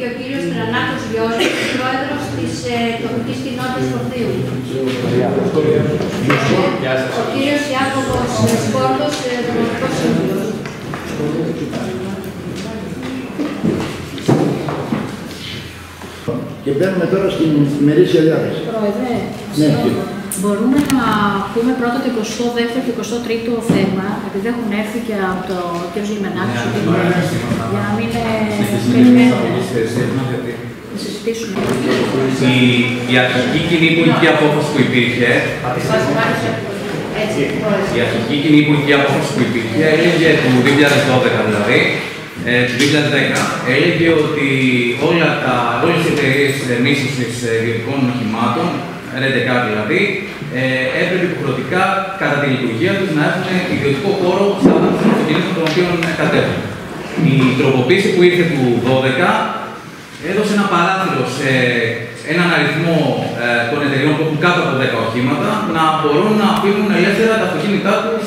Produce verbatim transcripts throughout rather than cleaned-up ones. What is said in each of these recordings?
και ο κύριος Τρανάκος Γιώργος, πρόεδρος της ε, τοπικής κοινότητας Φορτίου. Ο κύριος Ιάκωβος Σπόρτος, ε, δημοτικός σύμβουλος. Και μπαίνουμε τώρα στην ημερήσια διάταξη. Πρόεδρε, ναι, μπορούμε να πούμε πρώτα το εικοστό δεύτερο και εικοστό τρίτο θέμα, επειδή έχουν έρθει και από το κ. Λιμενάκη, για να μην περιμένουμε. Να συζητήσουμε. Η αρχική κοινή πολιτική απόφαση που υπήρχε, η αρχική κοινή πολιτική απόφαση που υπήρχε, έλεγε του δύο χιλιάδες δώδεκα δηλαδή, του δύο χιλιάδες δέκα, έλεγε ότι όλα τα, όλες οι εταιρείες μίσθωσης ιδιωτικών οχημάτων, ρεντεκάρ δηλαδή, ε, έπρεπε υποχρεωτικά κατά τη λειτουργία τους να έχουν ιδιωτικό χώρο στα αυτοκινήτων των οποίων κατέβουν. Η τροποποίηση που ήρθε του δώδεκα έδωσε ένα παράθυρο σε έναν αριθμό ε, των εταιρεών που έχουν κάτω από δέκα οχήματα να μπορούν να αφήνουν ελεύθερα τα αυτοκίνητά τους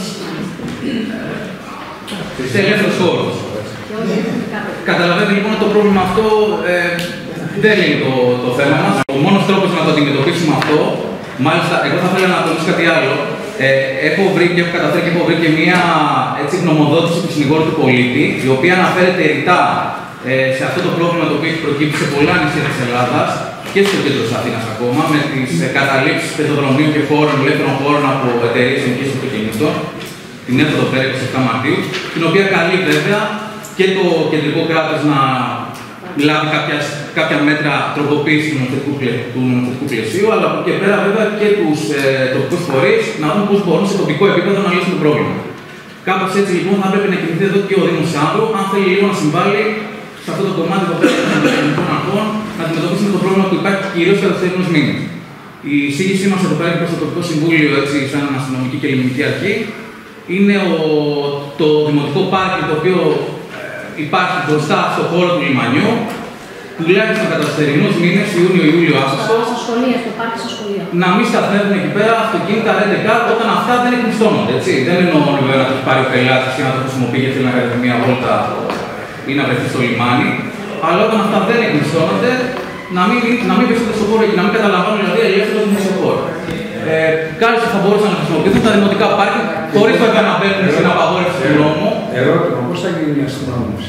ε, σε ελεύθερους χώρους. Καταλαβαίνετε λοιπόν ότι το πρόβλημα αυτό ε, δεν είναι το, το θέμα μας. Ο μόνος τρόπος να το αντιμετωπίσουμε αυτό, μάλιστα, εγώ θα ήθελα να τονίσω κάτι άλλο. Ε, έχω βρει και έχω καταφέρει και έχω βρει και μία έτσι, γνωμοδότηση του συνηγόρου του πολίτη, η οποία αναφέρεται ρητά ε, σε αυτό το πρόβλημα το οποίο έχει προκύψει σε πολλά νησιά της Ελλάδας και στο κέντρο της Αθήνας ακόμα, με τις ε, καταλήψεις πεζοδρομίων και χώρων, ελεύθερων χώρων από εταιρείες ενοικίας αυτοκινήτων, την έφοδο πέρα είκοσι επτά Μαρτίου, την οποία καλεί βέβαια και το κεντρικό κράτος να λάβει κάποια, κάποια μέτρα τροποποίησης του νομοθετικού, του νομοθετικού πλαισίου, αλλά από εκεί και πέρα βέβαια και τους ε, τοπικούς φορείς να δουν πώς μπορούν σε τοπικό επίπεδο να λύσουν το πρόβλημα. Κάπως έτσι λοιπόν θα πρέπει να κινηθεί εδώ και ο Δήμος Σάνδρου, αν θέλει λίγο να συμβάλλει σε αυτό το κομμάτι των ελληνικών αρχών, να αντιμετωπίσουμε το πρόβλημα που υπάρχει κυρίως κατά τους επόμενους μήνες. Η εισήγησή μας εδώ πέρα προς το τοπικό συμβούλιο, έτσι, σαν αστυνομική και ελληνική αρχή, είναι ο, το δημοτικό πάρκι το οποίο υπάρχει μπροστά στο χώρο του λιμανιού, τουλάχιστον κατά τους θερινούς μήνες, Ιούνιο, Ιούλιο, Αύγουστο, στα σχολεία, στο πάρκι στα σχολεία. Να μην σταθμεύουν εκεί πέρα αυτοκίνητα ρεντεκάρ όταν αυτά δεν εκμισθώνονται. Δεν εννοώ μόνο βέβαια να το πάρει ο πελάτης και να το χρησιμοποιεί γιατί θέλει να κάνει μια βόλτα ή να βρεθεί στο λιμάνι, αλλά όταν αυτά δεν εκμισθώνονται, να μην, να μην βρίσκονται στο χώρο και να μην καταλαμβάνουν δηλαδή ελεύθερο το δημόσιο χώρο. Ε, Κάλλιστα θα μπορούσαν να χρησιμοποιηθούν τα δημοτικά πάρκια χωρίς βέβαια να μπαίνουν σε ένα απαγόρευση του νόμου. Ερώτημα, πώς θα γίνει η αστυνόμευση?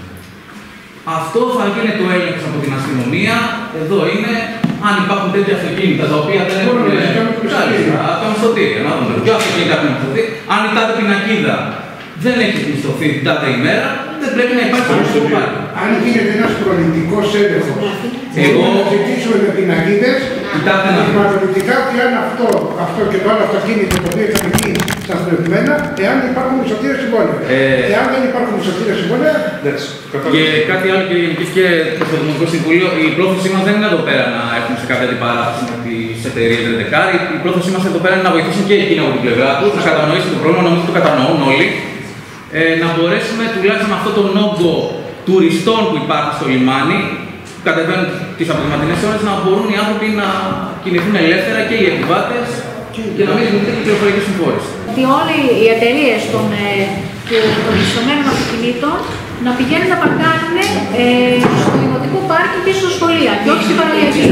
Αυτό θα γίνει το έλεγχο από την αστυνομία. Εδώ είναι αν υπάρχουν τέτοια αυτοκίνητα τα οποία δεν έχουν. Κάλλιστα, τα μισθωτήρια. Να δούμε. Ποια αυτοκίνητα έχουν μισθωθεί. Αν η τάδε πινακίδα δεν έχει μισθωθεί την τάδε ημέρα, δεν πρέπει να υπάρχει στο πάρκο. Αν γίνεται ένας προληπτικός έλεγχος, εγώ να ζητήσουμε με πινακίδες, πραγματικά ότι αν αυτό, αυτό και το άλλο αυτοκίνητο το οποίο ήταν εκεί σταθμευμένα, εάν υπάρχουν μισθωτήρια συμβόλαια. Ε... Εάν δεν υπάρχουν μισθωτήρια συμβόλαια, δεν. Και κάτι άλλο και γενικήθηκε στο Δημοτικό Συμβούλιο, η πρόθεσή μας δεν είναι εδώ πέρα να έχουμε σε κάποια αντιπαράθεση με τις εταιρείες ρεντεκάρ. Η πρόθεσή μας εδώ πέρα είναι να βοηθήσουν και εκείνοι από την πλευρά τους, να κατανοήσουν το πρόβλημα, νομίζω το κατανοούν όλοι. Ε, να μπορέσουμε τουλάχιστον αυτό τον όγκο τουριστών που υπάρχει στο λιμάνι, που κατεβαίνουν τις απογευματινές ώρες, να μπορούν οι άνθρωποι να κινηθούν ελεύθερα και οι επιβάτες και να μην δημιουργείται κυκλοφορική συμφόρηση. Ότι όλοι οι εταιρείες των, των μισθωμένων αυτοκινήτων να πηγαίνουν να παρκάρουν ε, στο δημοτικό πάρκι και στα σχολεία και όχι στην παραλιακή.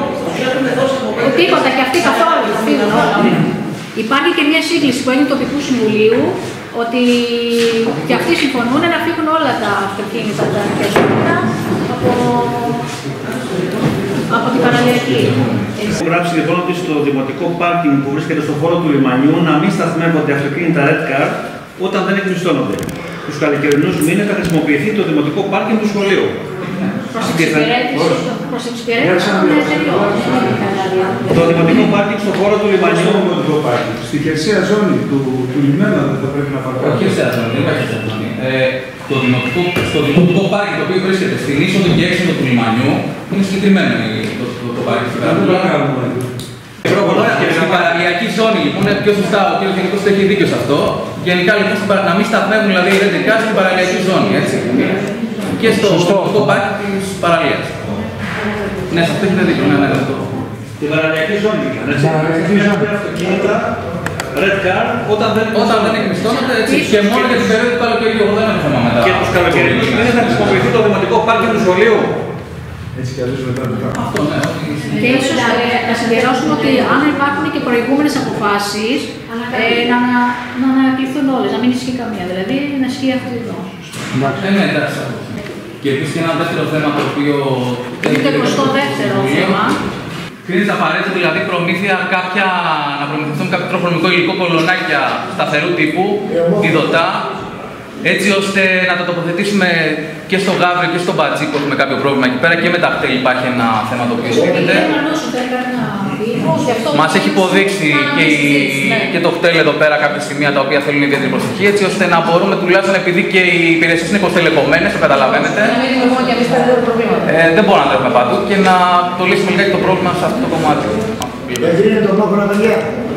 Τίποτα και αυτοί καθόλου θα φύγουν όλα. Υπάρχει και μια σύγκληση που έγινε του τοπικού συμβουλίου ότι και αυτοί συμφωνούν να φύγουν όλα τα αυτοκίνητα, τα αρχαιοσύνητα από, από την παραλιακή. Έχω γράψει λοιπόν ότι στο δημοτικό πάρκινγκ που βρίσκεται στον χώρο του λιμανιού να μην σταθμεύονται αυτοκίνητα red car όταν δεν εκμισθώνονται. Τους καλοκαιρινούς μήνες θα χρησιμοποιηθεί το δημοτικό πάρκινγκ του σχολείου. Προς εξυπηρέτηση των εταιριών. Το δημοτικό πάρκινγκ στον χώρο του λιμανιού. Στη χερσαία ζώνη του, του λιμένα δεν θα πρέπει να παρκάρει. Όχι χερσαία ζώνη, δεν υπάρχει χερσαία ζώνη. Ε, το δημοτικό, στο δημοτικό πάρκινγκ το οποίο βρίσκεται στην είσοδο και έξοδο του λιμανιού είναι συγκεκριμένο το, το, το πάρκινγκ. Στην παραλιακή ζώνη λοιπόν, πιο σωστά ο κ. Γενικός έχει δίκιο σε αυτό. Γενικά λοιπόν να μην σταθμεύουν δηλαδή οι ρεντεκάρ στην παραλιακή ζώνη. Έτσι. Και στο δημοτικό πάρκινγκ της παραλίας. Ναι, σε αυτό έχετε δίκιο. Ναι, ναι, αυτό. Την παραλιακή ζώνη. Παραλιακή ζώνη. Αυτοκίνητα red car όταν δεν, όταν δεν εκμισθώνονται έτσι. Και μόνο για την περίοδο του καλοκαιριού. Εγώ δεν έχω θέμα μετά. Και τους καλοκαιρινούς μήνες θα χρησιμοποιηθεί το δημοτικό πάρκινγκ του σχολείου. Έτσι κι αλλιώς μετά μετά. Αυτό, ναι. Και ίσως να συμπληρώσουμε ότι αν υπάρχουν και προηγούμενες αποφάσεις, ε, να, να ανακληθούν όλες, να μην ισχύει καμία. Δηλαδή να ισχύει αυτή εδώ. Ε, ναι, εντάξει. Και επίσης και ένα δεύτερο θέμα το οποίο. Είναι το εικοστό δεύτερο θέμα. Κρίνεται απαραίτητο δηλαδή προμήθεια κάποια, να προμηθευτούν κάποιο τροχονομικό υλικό, κολονάκια σταθερού τύπου, διδοτά, έτσι ώστε να τα τοποθετήσουμε και στο Γαύριο και στο Μπατζή που έχουμε κάποιο πρόβλημα εκεί πέρα, και με τα χτέλη υπάρχει ένα θέμα το οποίο στέκεται. Μας έχει υποδείξει και, η, και το χτέλ εδώ πέρα κάποια σημεία τα οποία θέλουν ιδιαίτερη προσοχή, έτσι ώστε να μπορούμε τουλάχιστον, επειδή και οι υπηρεσίες είναι υποστελεχωμένες, το καταλαβαίνετε, ε, δεν μπορούμε να τρέχουμε παντού και να το λύσουμε λιγάκι το πρόβλημα σε αυτό το κομμάτι. Εγκρίνεται το μόχρονα, παιδιά.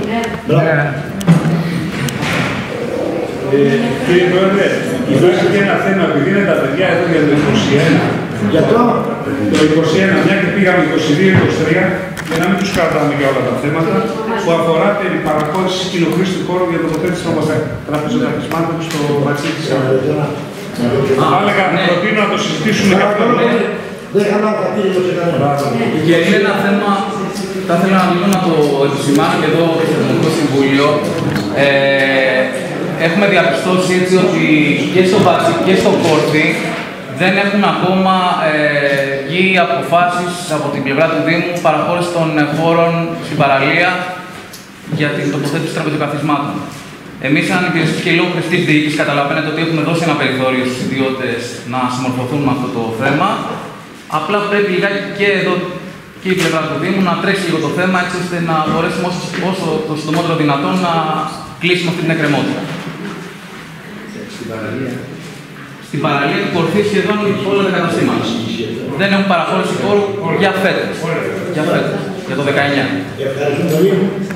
Κύριε Πρόεδρε, υπάρχει και ένα θέμα, επειδή είναι τα παιδιά εδώ για το είκοσι ένα. Για το? Το είκοσι ένα, μια και πήγαμε είκοσι δύο είκοσι τρία, για να μην τους κρατάμε για όλα τα θέματα, που αφορά την παραχώρηση κοινοχρήστου χώρου για τοποθέτηση των τραπεζοκαθισμάτων στο Μπατζή της Άμμου. Θα έλεγα να προτείνω να το συζητήσουμε και αυτό. Δεν χαλάω κύριε το κανένα. Και είναι ένα θέμα, θα ήθελα λίγο να το επισημάνω και εδώ στο Δημοτικό Συμβούλιο. Ε, έχουμε διαπιστώσει έτσι ότι και στο Μπατζή και στο Κόρτι δεν έχουν ακόμα ε, βγει αποφάσεις από την πλευρά του Δήμου παραχώρηση των χώρων στην παραλία για την τοποθέτηση τραπεζοκαθισμάτων. Εμείς, σαν υπηρεσίες και λόγω χρηστής διοίκησης, καταλαβαίνετε ότι έχουμε δώσει ένα περιθώριο στους ιδιώτες να συμμορφωθούν με αυτό το θέμα. Απλά πρέπει λιγάκι και εδώ και η πλευρά του Δήμου να τρέξει λίγο το θέμα, έτσι ώστε να μπορέσουμε όσο, όσο το συντομότερο δυνατόν να κλείσουμε αυτή την εκκρεμότητα. Στην παραλία. Στην παραλία του Κορφή σχεδόν όλα τα καταστήματα. Δεν έχουν παραχώρηση χώρου για φέτος. Για φέτος, για το δεκαεννιά. Ευχαριστούμε πολύ.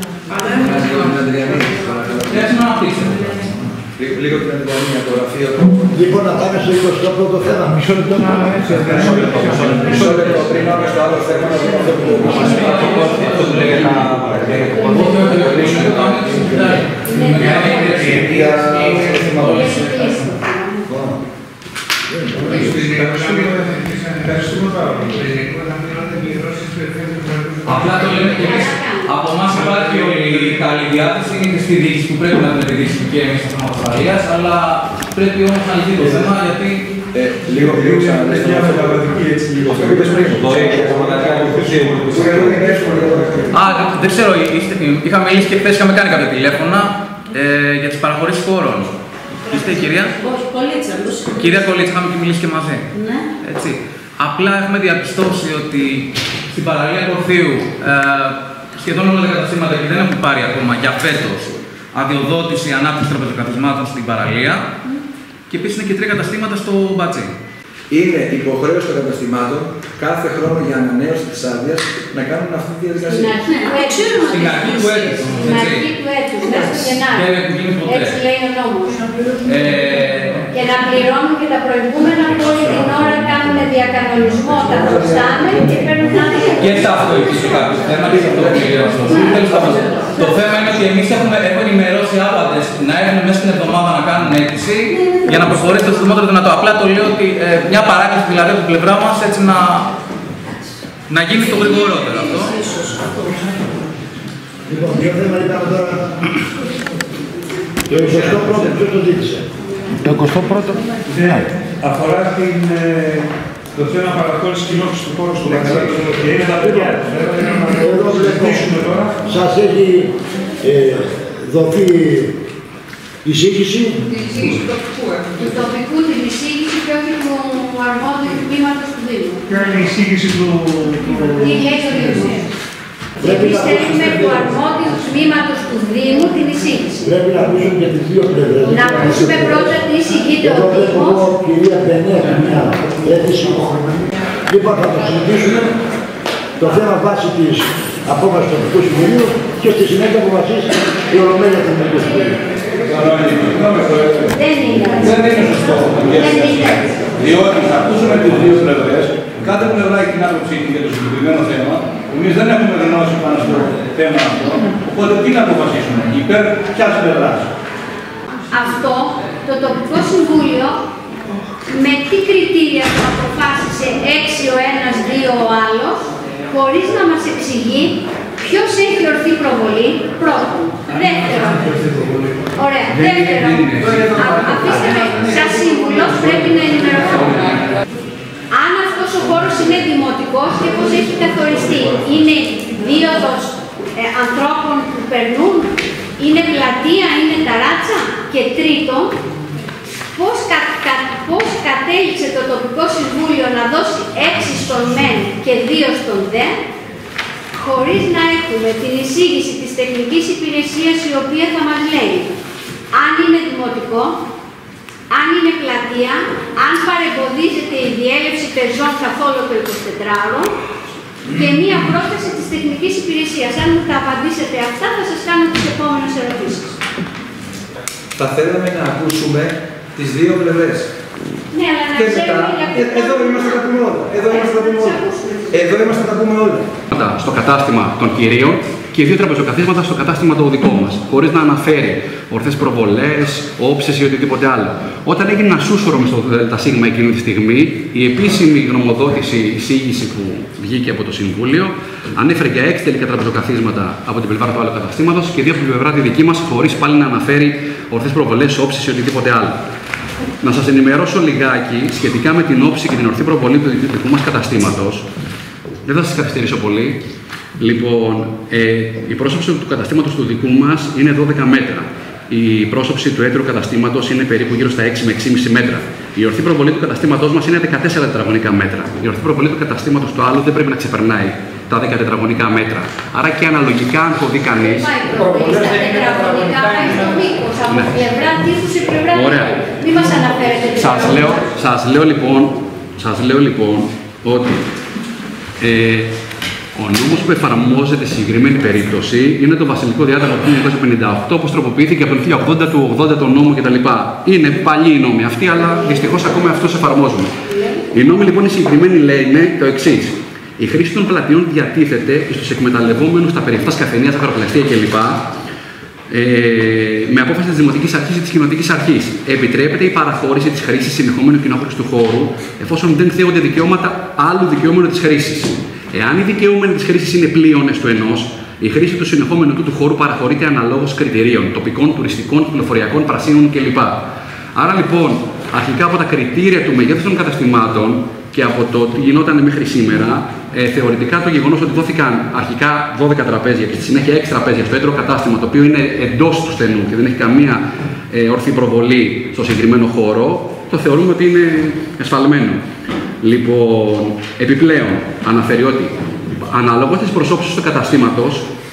Χρειάζεται να αναπτύξετε. Λίγο την αντιγραμμία, το γραφείο. Λοιπόν, να πάμε στο εικοστό πρώτο θέμα. Μισό λεπτό να Μισό λεπτό πριν πάμε στο άλλο θέμα, να δούμε αυτό που λέγεται να απλά το λέμε και εμείς, από εμάς υπάρχει η καλή διάθεση, είναι στη διοίκηση που πρέπει να την επιδείξουμε και εμείς στα θέματα ασφαλείας, αλλά πρέπει όμως να λυθεί το θέμα, γιατί... Λίγο πιο ξαναλέστε μια μεταβατική έτσι λίγο. Αυτό που είπες πριν, μπορεί και πραγματικά να βοηθήσει. Α, δεν ξέρω, είχαμε μιλήσει και χθες, είχαμε κάνει κάποια τηλέφωνα για τις παραχωρήσεις χώρων. Είστε η κυρία? Όχι, Κολίτσα. Κυρία Κολίτσα, είχαμε και μιλήσει και μαζί. Ναι. Έτσι. Απλά έχουμε διαπιστώσει ότι στην παραλία Κορφείου ε, σχεδόν όλα τα καταστήματα και δεν έχουν πάρει ακόμα για φέτος αδειοδότηση ανάπτυξη τραπεζοκαθισμάτων στην παραλία. Mm. Και επίσης είναι και τρία καταστήματα στο Μπατζή. Είναι υποχρέωση των καταστημάτων κάθε χρόνο για ανανέωση της άδειας να κάνουν αυτή τη διαδικασία. Στην αρχή του έτους. Στην αρχή του έτους, μέσα στο Γενάρη. Έτσι λέει ο νόμος. Και να πληρώνουν και τα προηγούμενα που όλη την ώρα κάνουν διακανονισμό, τα χρωστάμε και παίρνουν άδεια. Και σε αυτό υπήρχε κάποιο θέμα και σε αυτό που λέει. Το θέμα είναι ότι εμείς έχουμε ενημερώσει άπαντες να έρθουν μέσα στην εβδομάδα να κάνουν αίτηση για να προχωρήσει το συντομότερο δυνατό. Απλά το λέω ότι ε, μια παράκληση δηλαδή από την πλευρά μας έτσι να, να γίνει το γρηγορότερο αυτό. Λοιπόν, ποιο θέμα είπαμε τώρα? Το εικοστό πρώτο, ποιος το ζήτησε? Το εικοστό πρώτο ναι, αφορά την, ε, το θέμα παραχώρηση κοινόχρησης του χώρου στο Μπατζή. Και είναι τα παιδιά. Εδώ βλέπουμε τώρα. Σας έχει ε, δοθεί εισήγηση. Του τοπικού την εισήγηση και όχι του αρμόδιου τμήματος του Δήμου. Ποια είναι η εισήγηση του... Τι λέει το Δήμο. Εμείς θέλουμε του αρμόδιου τμήματος του Δήμου την εισήγηση. Πρέπει να ακούσουμε και τις δύο πλευρές. Να ακούσουμε πρώτα τι εισηγείται ο Εδώ βλέπω Δήμος. εγώ κυρία Μπενέα, μια αίτηση. Λοιπόν, θα το συζητήσουμε το θέμα βάση της απόφασης του Τοπικού Συμβουλίου και στη συνέχεια αποφασίσει η Ολομέλεια του Τοπικού Συμβουλίου. Δεν είναι. Δεν είναι σωστό. Δεν είναι. Διότι θα ακούσουμε τις δύο πλευρές, κάθε πλευρά έχει την άποψή για το συγκεκριμένο θέμα. Εμείς δεν έχουμε γνώση πάνω στο θέμα αυτό. Οπότε τι να αποφασίσουμε, υπέρ ποιας πλευράς? Αυτό το τοπικό συμβούλιο με τι κριτήρια το αποφάσισε έξι ο ένας, δύο ο χωρίς να μας εξηγεί ποιος έχει ορθή προβολή, πρώτον. Δεύτερον, ωραία, δεύτερον, αφήστε με, σαν σύμβουλος πρέπει να ενημερωθώ. Αν αυτός ο χώρος είναι δημοτικός και πώς έχει καθοριστεί, είναι δίωδος ε, ανθρώπων που περνούν, είναι πλατεία, είναι ταράτσα. Και τρίτον, πώς, κα, κα, πώς κατέληξε το τοπικό συμβούλιο να δώσει έξι στον μεν και δύο στον δε, χωρίς να έχουμε την εισήγηση της τεχνικής υπηρεσίας η οποία θα μας λέει αν είναι δημοτικό, αν είναι πλατεία, αν παρεμποδίζεται η διέλευση πεζών καθόλου το εικοσιτετράωρο και μία πρόταση της τεχνικής υπηρεσίας. Αν μου τα απαντήσετε αυτά, θα σας κάνω τις επόμενες ερωτήσεις. Θα θέλαμε να ακούσουμε τις δύο πλευρές. Ναι, αλλά να και ξέρουμε μετά, για ποιο εδώ είμαστε να τα πούμε όλα. Εδώ είμαστε να τα πούμε όλα. Εδώ είμαστε να τα πούμε όλα. Στο κατάστημα των κυρίων και δύο τραπεζοκαθίσματα στο κατάστημα το δικό μας, χωρίς να αναφέρει ορθές προβολές, όψες ή οτιδήποτε άλλο. Όταν έγινε ένα σούσουρο στο ΔΣ εκείνη τη στιγμή, η επίσημη γνωμοδότηση, εισήγηση που βγήκε από το Συμβούλιο, ανέφερε για έξι τελικά τραπεζοκαθίσματα από την πλευρά του άλλου καταστήματος και δύο από την πλευρά τη δική μας, χωρίς πάλι να αναφέρει ορθές προβολές, όψεις ή οτιδήποτε άλλο. Να σας ενημερώσω λιγάκι σχετικά με την όψη και την ορθή προβολή του δικού μας καταστήματος. Δεν θα σας καθυστερήσω πολύ. Λοιπόν, ε, η πρόσωψη του καταστήματος του δικού μας είναι δώδεκα μέτρα. Η πρόσωψη του έτερου καταστήματος είναι περίπου γύρω στα έξι με έξι κόμμα πέντε μέτρα. Η ορθή προβολή του καταστήματός μας είναι δεκατέσσερα τετραγωνικά μέτρα. Η ορθή προβολή του καταστήματος του άλλου δεν πρέπει να ξεπερνάει τα δέκα τετραγωνικά μέτρα. Άρα και αναλογικά, αν το δει κανείς. Ωραία. Σας λέω, σας λέω λοιπόν, σας λέω λοιπόν ότι ε, ο νόμος που εφαρμόζεται στη συγκεκριμένη περίπτωση είναι το βασιλικό διάταγμα του χίλια εννιακόσια πενήντα οκτώ, όπως τροποποιήθηκε από τον χίλια ογδόντα του ογδόντα τον νόμο κτλ. Είναι παλιοί οι νόμοι αυτοί, αλλά δυστυχώς ακόμα αυτούς εφαρμόζουμε. Οι νόμοι λοιπόν οι συγκεκριμένοι λένε το εξής. Η χρήση των πλατιών διατίθεται στους εκμεταλλευόμενους τα περιφτά καφενεία, ζαχαροπλαστεία κλπ. Ε, με απόφαση της Δημοτικής Αρχής ή της Κοινοτικής Αρχής. Επιτρέπεται η παραχώρηση της χρήσης συνεχόμενου κοινόχρηστου χώρου, εφόσον δεν θέονται δικαιώματα άλλου δικαιούμενου της χρήσης. Εάν οι δικαιούμενοι της χρήσης είναι πλείονες του ενός, η χρήση του συνεχόμενου του χώρου παραχωρείται αναλόγως κριτηρίων τοπικών, τουριστικών, κυκλοφοριακών, πρασίνων κλπ. Άρα λοιπόν, αρχικά από τα κριτήρια του μεγέθους των καταστημάτων και από το τι γινόταν μέχρι σήμερα, ε, θεωρητικά το γεγονός ότι δόθηκαν αρχικά δώδεκα τραπέζια και στη συνέχεια έξι τραπέζια στο έτερο κατάστημα, το οποίο είναι εντός του στενού και δεν έχει καμία ε, ορθή προβολή στο συγκεκριμένο χώρο, το θεωρούμε ότι είναι εσφαλμένο. Λοιπόν, επιπλέον, αναφέρει ότι αναλόγως της προσώψης του καταστήματος,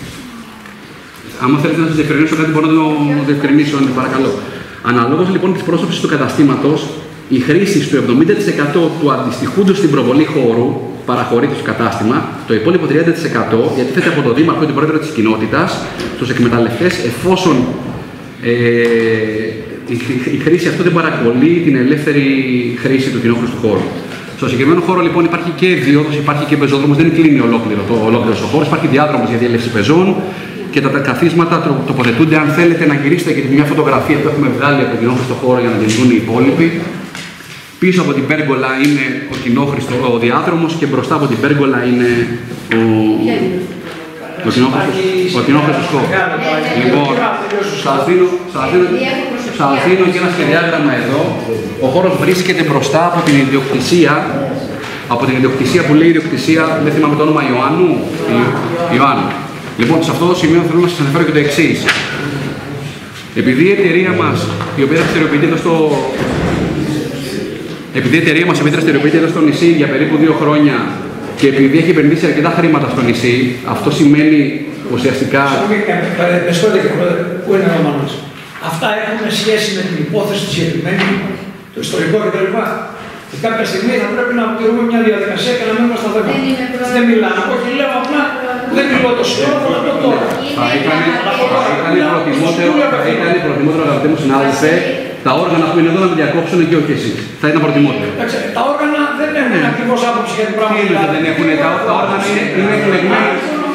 άμα θέλετε να σας διευκρινίσω κάτι, μπορώ να το διευκρινίσω, παρακαλώ. Αναλόγως λοιπόν της πρόσωψης του καταστήματος, η χρήση του εβδομήντα τοις εκατό του αντιστοιχούντος στην προβολή χώρου παραχωρείται στο κατάστημα, το υπόλοιπο τριάντα τοις εκατό διατίθεται από τον Δήμαρχο ή τον Πρόεδρο της κοινότητας στους εκμεταλλευτές, εφόσον ε, η, η χρήση αυτό δεν παρακολεί την ελεύθερη χρήση του κοινόχρηστου χώρου. Στο συγκεκριμένο χώρο λοιπόν υπάρχει και διόδος, υπάρχει και πεζόδρομος, δεν κλείνει ολόκληρο το ολόκληρος ο χώρος, υπάρχει διάδρομος για διέλευση πεζών και τα καθίσματα τοποθετούνται. Αν θέλετε να γυρίσετε και μια φωτογραφία που έχουμε βγάλει από τον κοινόχρηστο χώρο για να την δουν οι υπόλοιποι. Πίσω από την πέργολα είναι ο κοινόχρηστο ο διάδρομος και μπροστά από την πέργολα είναι ο, ο κοινόχρηστος χώρος. Λοιπόν, σας δίνω, σας δίνω, σας δίνω και ένα σχεδιάγραμμα εδώ. Ο χώρος βρίσκεται μπροστά από την ιδιοκτησία, από την ιδιοκτησία που λέει ιδιοκτησία, δεν θυμάμαι το όνομα Ιωάννου. Ιωάννου. Λοιπόν, σε αυτό το σημείο θέλω να σας αναφέρω και το εξής. Επειδή η εταιρεία μας, η οποία δραστηριοποιείται εδώ στο Επειδή η εταιρεία μας δραστηριοποιείται εδώ στο νησί για περίπου δύο χρόνια και επειδή έχει επενδύσει αρκετά χρήματα στο νησί, αυτό σημαίνει ουσιαστικά. Με συγχωρείτε, πού είναι ο Ρωμανός. Αυτά έχουν σχέση με την υπόθεση τη συγκεκριμένη, το ιστορικό κτλ. Και κάποια στιγμή θα πρέπει να τηρούμε μια διαδικασία και να μένουμε στα θέματα. Δεν μιλάμε. Όχι, λέω απλά δεν μιλώ το σύνορο, θα το πω τώρα. Θα ήταν προτιμότερο, αγαπητέ μου συνάδελφε, τα όργανα που είναι εδώ να με διακόψουν και όχι εσείς. Θα ήταν προτιμότερο. Εντάξει, τα όργανα δεν έχουν ακριβώς άποψη για την πράγματα. Δεν έχουν. Τα όργανα είναι εκλεγμένα.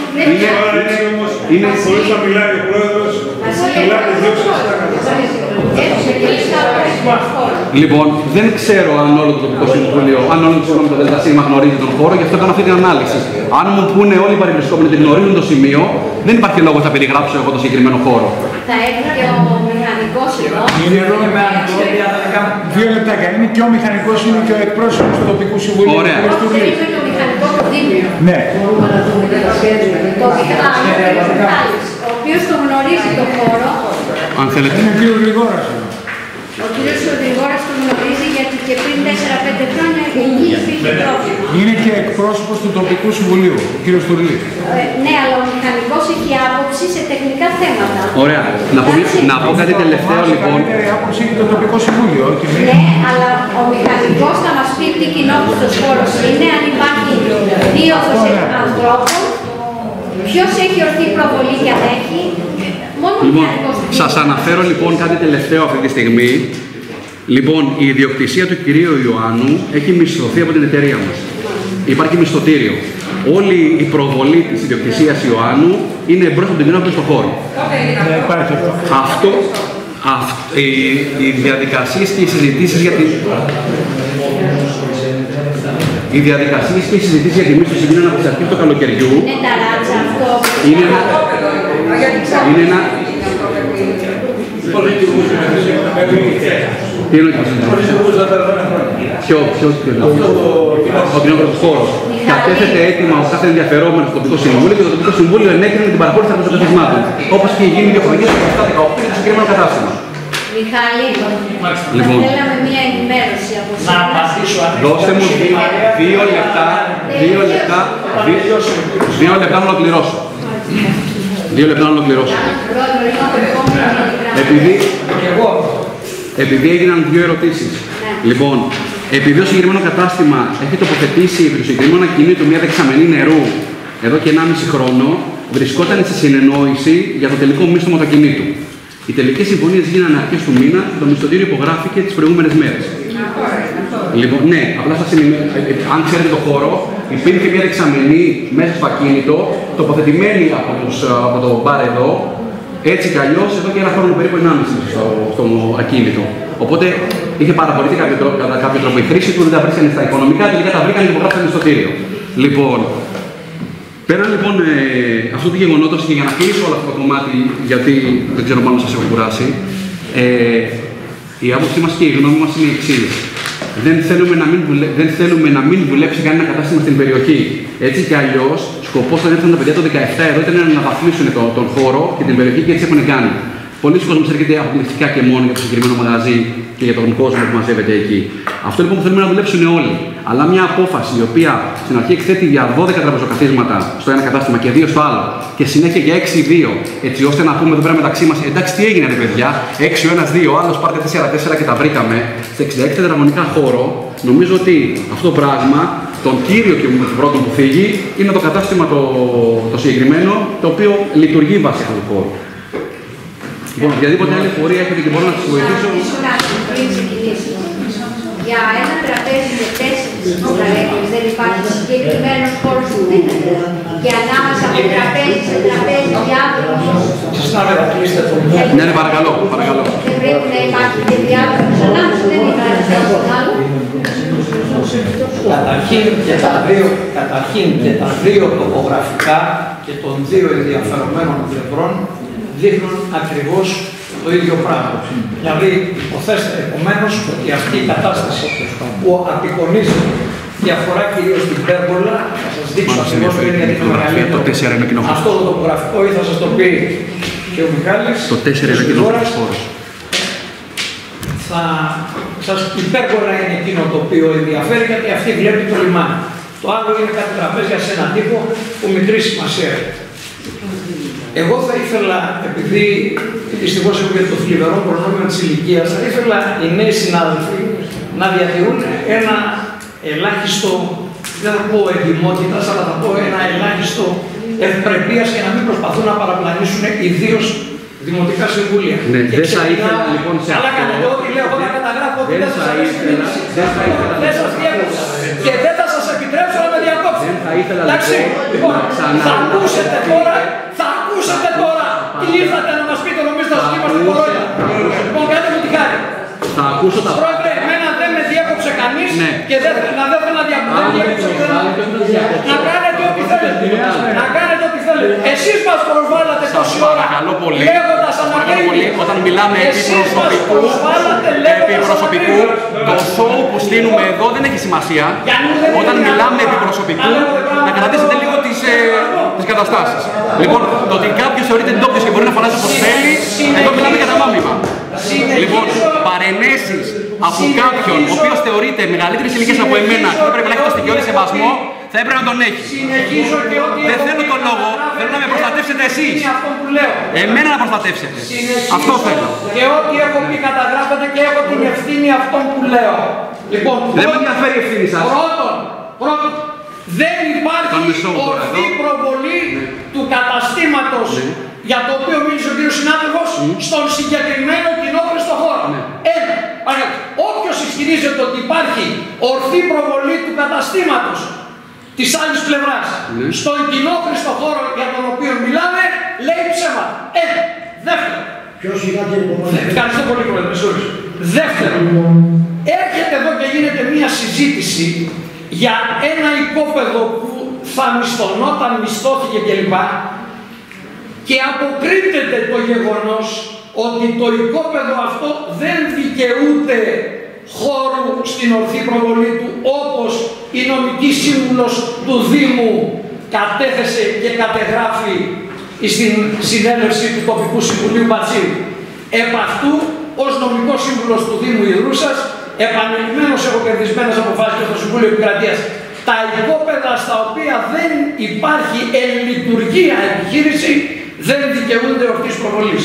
Είναι χωρίς να μιλάει ο πρόεδρος, μιλάτε δύο ξεχαστά. Λοιπόν, δεν ξέρω αν όλο το τοπικό συμβούλιο, αν όλο το ΔΣ γνωρίζει τον χώρο, γι' αυτό κάνω αυτή την ανάλυση. Αν μου πούνε όλοι οι παρευρισκόμενοι ότι γνωρίζουν το σημείο, δεν υπάρχει λόγο να περιγράψω εγώ το συγκεκριμένο χώρο. Θα έρθει και ο μηχανικός εδώ. Είναι εδώ με δύο λεπτάκια. Είναι και ο μηχανικός, είναι και ο εκπρόσωπος του τοπικού συμβουλίου. Ωραία. Όχι, θέλουμε το μηχανικό του Δήμου. Ναι. Το μηχανικός, ο οποίος το γνωρίζει το χώρο. Αν θέλετε. Είναι ο κύριος Γρηγόρας. Ο κύριος Γρηγόρας το γνωρίζει γιατί και πριν τέσσερα πέντε χρόνια εκεί υπήρχε πρόβλημα. Είναι και εκπρόσωπος του τοπικού συμβουλίου, ο κύριος Τουρλή. Ε, ναι, αλλά ο μηχανικός έχει άποψη σε τεχνικά θέματα. Ωραία. Να πω, να πω κάτι τελευταίο λοιπόν. Η άποψη είναι το τοπικό συμβούλιο, όχι εμείς. Ναι, αλλά ο μηχανικός θα μας πει τι κοινότητος χώρος είναι, αν υπάρχει δίωδος ανθρώπων, ποιος έχει ορθή προβολή και αν έχει. Λοιπόν, σας αναφέρω λοιπόν κάτι τελευταίο αυτή τη στιγμή. Λοιπόν, η ιδιοκτησία του κυρίου Ιωάννου έχει μισθωθεί από την εταιρεία μας. Υπάρχει μισθωτήριο. Όλη η προβολή της ιδιοκτησίας Ιωάννου είναι μπρος από την κοινότητα στο χώρο. Αυτό, αυ, οι, οι διαδικασίες και οι συζητήσεις για την... Οι διαδικασίες και οι συζητήσεις για τη μίσθωση γίνανε από τις αρχές του καλοκαιριού. Είναι ταράτσα αυτό. Είναι ένα... Είναι ένα... Τι εννοεί Ποιο, ποιο, ποιο, ο κοινόκρατος χώρος. Κατέθεται έτοιμα ο κάθε ενδιαφερόμενος στο τοπικό συμβούλιο και το τοπικό συμβούλιο ενέκρινε την παραχώρηση των καταστημάτων. Όπως και γίνει δύο χρονιές στο επτά δεκαοκτώ για το συγκεκριμένο κατάστημα. Μιχάλη, λοιπόν, θέλαμε μία ενημέρωση από να απαντήσω. Δώστε μου δύο λεπτά, δύο λεπτά, δύο λεπτά να ολοκληρώσω. Δύο λεπτά να ολοκληρώσω. Επειδή, επειδή έγιναν δύο ερωτήσεις. Λοιπόν, επειδή το συγκεκριμένο κατάστημα έχει τοποθετήσει επί του συγκεκριμένου ακινήτου μια δεξαμενή νερού εδώ και ενάμιση χρόνο, βρισκόταν σε συνεννόηση για το τελικό μίσθωμα του ακινήτου. Οι τελικές συμφωνίες γίνανε αρχές του μήνα και το μισθωτήριο υπογράφηκε τις προηγούμενες μέρες. Λοιπόν, ναι, απλά σας ενημερώνω. Αν ξέρετε το χώρο, υπήρχε μια δεξαμενή μέσα στο ακίνητο, τοποθετημένη από, τους, από το μπαρ εδώ, έτσι κι αλλιώς εδώ και ένα χρόνο περίπου ενάμιση στο, στο ακίνητο. Οπότε είχε παραπολυθεί κατά κάποιο τρόπο η χρήση του, δεν τα βρίσκανε στα οικονομικά, τελικά τα βρήκαν και υπογράφηκαν στο μισθωτήριο. Λοιπόν, πέραν λοιπόν ε, αυτού του γεγονότος και για να κλείσω όλο αυτό το κομμάτι, γιατί δεν ξέρω μάλλον σας έχω κουράσει, ε, η άποψή μας και η γνώμη μας είναι η εξής. Δεν θέλουμε, να μην δουλε... δεν θέλουμε να μην δουλέψει κανένα κατάστημα στην περιοχή. Έτσι κι αλλιώς, σκοπός όταν ήρθαν τα παιδιά το δεκαεπτά εδώ ήταν να αναβαθμίσουν τον, τον χώρο και την περιοχή και έτσι έχουν κάνει. Πολλοί κόσμοι έρχεται αποκλειστικά και μόνο για το συγκεκριμένο μαγαζί και για τον κόσμο που μαζεύεται εκεί. Αυτό λοιπόν που θέλουμε να δουλέψουν όλοι. Αλλά μια απόφαση η οποία στην αρχή εκθέτει για δώδεκα τραπεζοκαθίσματα στο ένα κατάστημα και δύο στο άλλο και συνέχεια για έξι δύο, έτσι ώστε να πούμε εδώ πέρα μεταξύ μας, εντάξει τι έγινε ρε παιδιά, έξι ο ένας δύο, ο άλλος πάρτε τέσσερα τέσσερα και τα βρήκαμε, σε εξήντα έξι τετραγωνικά χώρο, νομίζω ότι αυτό το πράγμα, τον κύριο και τον πρώτο που φύγει, είναι το κατάστημα το, το συγκεκριμένο, το οποίο λειτουργεί βάσει αυτού του χώρου. Λοιπόν, οποιαδήποτε άλλη πορεία έχετε και μπορώ να σας βοηθήσω. Για ένα τραπέζι με τέσσερις καρέκλες δεν υπάρχει συγκεκριμένος χώρος που δίνεται. Και ανάμεσα από τραπέζι σε τραπέζι διάδρομος. Ναι, ναι, παρακαλώ, παρακαλώ. Δεν πρέπει να υπάρχει και διάδρομος ανάμεσα, δεν υπάρχει κάποιο άλλο. Καταρχήν και τα δύο, καταρχήν και τα δύο τοπογραφικά και των δύο ενδιαφερομένων πλευρών δείχνουν ακριβώς το ίδιο πράγμα. Δηλαδή, υποθέστε επομένως ότι αυτή η κατάσταση που απεικονίζεται και αφορά κυρίως την πέρμπολα, θα σας δείξω ακριβώς που είναι γιατί το μεγαλύτερο. Αυτό το τοπογραφικό ή θα σας το πει και ο Μιχάλης. Το τέσσερα είναι κοινωνικός χώρος. Θα σας η πέρμπολα είναι εκείνο το οποίο ενδιαφέρει γιατί αυτή βλέπει το λιμάνι. Το άλλο είναι κάτι τραπέζια σε έναν τύπο που μικρή σημασία έχει. Εγώ θα ήθελα, επειδή δυστυχώς έχω και το θλιβερό προνόμιο της ηλικίας, θα ήθελα οι νέοι συνάδελφοι να διατηρούν ένα ελάχιστο, δεν θα πω εγκυμότητας, αλλά θα πω ένα ελάχιστο ευπρεπείας και να μην προσπαθούν να παραπλανήσουν ιδίως δημοτικά συμβούλια. Ναι, δεν θα ήθελα λοιπόν σε αυτό. Αλλά κάνετε ό,τι λέω, εγώ θα καταγράφω ότι δεν σας αρέσει. Δεν σας διέκοψα. Και δεν θα σας επιτρέψω να με διακόψω. Εντάξει, λοιπόν, θα ακούσετε τώρα, θα ακούσετε τώρα τι ήρθατε να μας πείτε, νομίζετε ότι είμαστε κορώνα. Λοιπόν, κάντε μου τη χάρη. Θα ακούσω τα... κανείς και δεν θέλω να διακοπτεύει. Να κάνετε ό,τι θέλετε. Να κάνετε ό,τι θέλετε. Εσείς μας προσβάλλατε τόση ώρα λέγοντας ανακρίτες. Όταν μιλάμε επί προσωπικού, επί προσωπικού, το show που στείλουμε εδώ δεν έχει σημασία. Όταν μιλάμε επί προσωπικού, να κρατήσετε λίγο τις, ε, τις καταστάσεις. Λοιπόν, το ότι κάποιος θεωρείται ντόπιος και μπορεί να φωνάζει όπως θέλει, εδώ μιλάμε για τα νόμιμα. Λοιπόν, παρενέσεις από κάποιον ο οποίος θεωρείται μεγαλύτερης ηλικίας από εμένα και πρέπει να έχει το στοιχειώδη σεβασμό, θα έπρεπε να τον έχει. Δεν θέλω τον λόγο, θέλω να με προστατεύσετε εσείς. Εμένα να προστατεύσετε. Αυτό θέλω. Και ό,τι έχω πει καταγράφεται και έχω την ευθύνη αυτών που λέω. Λοιπόν, δεν με ενδιαφέρει η ευθύνη σας. Πρώτον, πρώτον, δεν υπάρχει ορθή προβολή του καταστήματος για το οποίο μίλησε ο κύριος συνάδελφος στον συγκεκριμένο κοινόχρηστο χώρο. Ένα. Όποιος ισχυρίζεται ότι υπάρχει ορθή προβολή του καταστήματος της άλλης πλευράς στον κοινόχρηστο χώρο για τον οποίο μιλάμε, λέει ψέματα. Ένα. Δεύτερο. Ποιος είναι και Ευχαριστώ πολύ, Πρόεδρε. Δεύτερο. Έρχεται εδώ και γίνεται μία συζήτηση για ένα οικόπεδο που θα μισθωνόταν, μισθώθηκε κλπ. Και αποκρύπτεται το γεγονός ότι το οικόπεδο αυτό δεν δικαιούται χώρου στην ορθή προβολή του, όπως η νομική σύμβουλος του Δήμου κατέθεσε και κατεγράφει στην συνέλευση του τοπικού συμβουλίου Μπατσίου. Επ' αυτού, ως νομικός σύμβουλος του Δήμου Ιδρούσας, επανειλημμένως έχω κερδισμένες αποφάσεις στο Συμβούλιο Επικρατείας. Τα οικόπεδα στα οποία δεν υπάρχει εν λειτουργία επιχείρηση δεν δικαιούνται ορθής προβολής.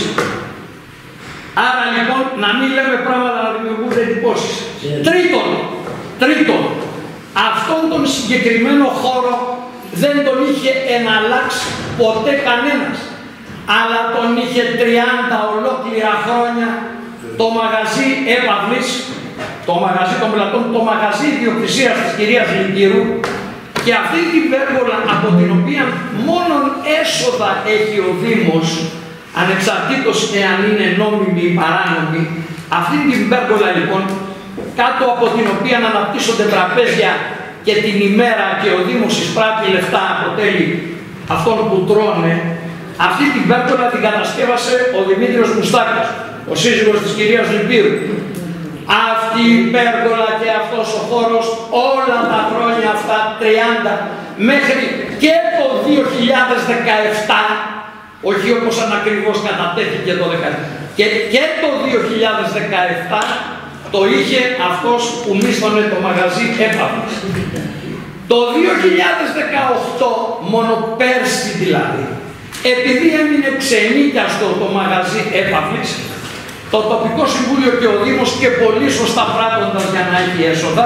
Άρα λοιπόν να μην λέμε πράγματα να δημιουργούνται εντυπώσεις. Τρίτον, τρίτον, αυτόν τον συγκεκριμένο χώρο δεν τον είχε εναλλάξει ποτέ κανένας, αλλά τον είχε τριάντα ολόκληρα χρόνια το μαγαζί Έπαυλης, το μαγαζί των πλατών, το μαγαζί ιδιοκτησίας της κυρίας Λυκύρου, και αυτή την πέργολα από την οποία μόνον έσοδα έχει ο Δήμος, ανεξαρτήτως εάν είναι νόμιμη ή παράνομη, αυτή την πέργολα λοιπόν, κάτω από την οποία αναπτύσσονται τραπέζια και την ημέρα και ο Δήμος εισπράττει λεφτά από τέλη αυτών που τρώνε, αυτή την πέργολα την κατασκεύασε ο Δημήτριος Μουστάκης, ο σύζυγος της κυρίας Λυκύρου. Αυτή η πέργολα και αυτός ο χώρος όλα τα χρόνια αυτά, τριάντα, μέχρι και το δύο χιλιάδες δεκαεπτά, όχι όπως ανακριβώς κατατέθηκε το δεκαεπτά, και, και το δύο χιλιάδες δεκαεπτά το είχε αυτός που μίσθωνε το μαγαζί Έπαυλης. Το δύο χιλιάδες δεκαοκτώ, μόνο πέρσι δηλαδή, επειδή έμεινε ξενίκιαστο το μαγαζί Έπαυλης, το τοπικό συμβούλιο και ο Δήμος, και πολύ σωστά πράττοντας για να έχει έσοδα,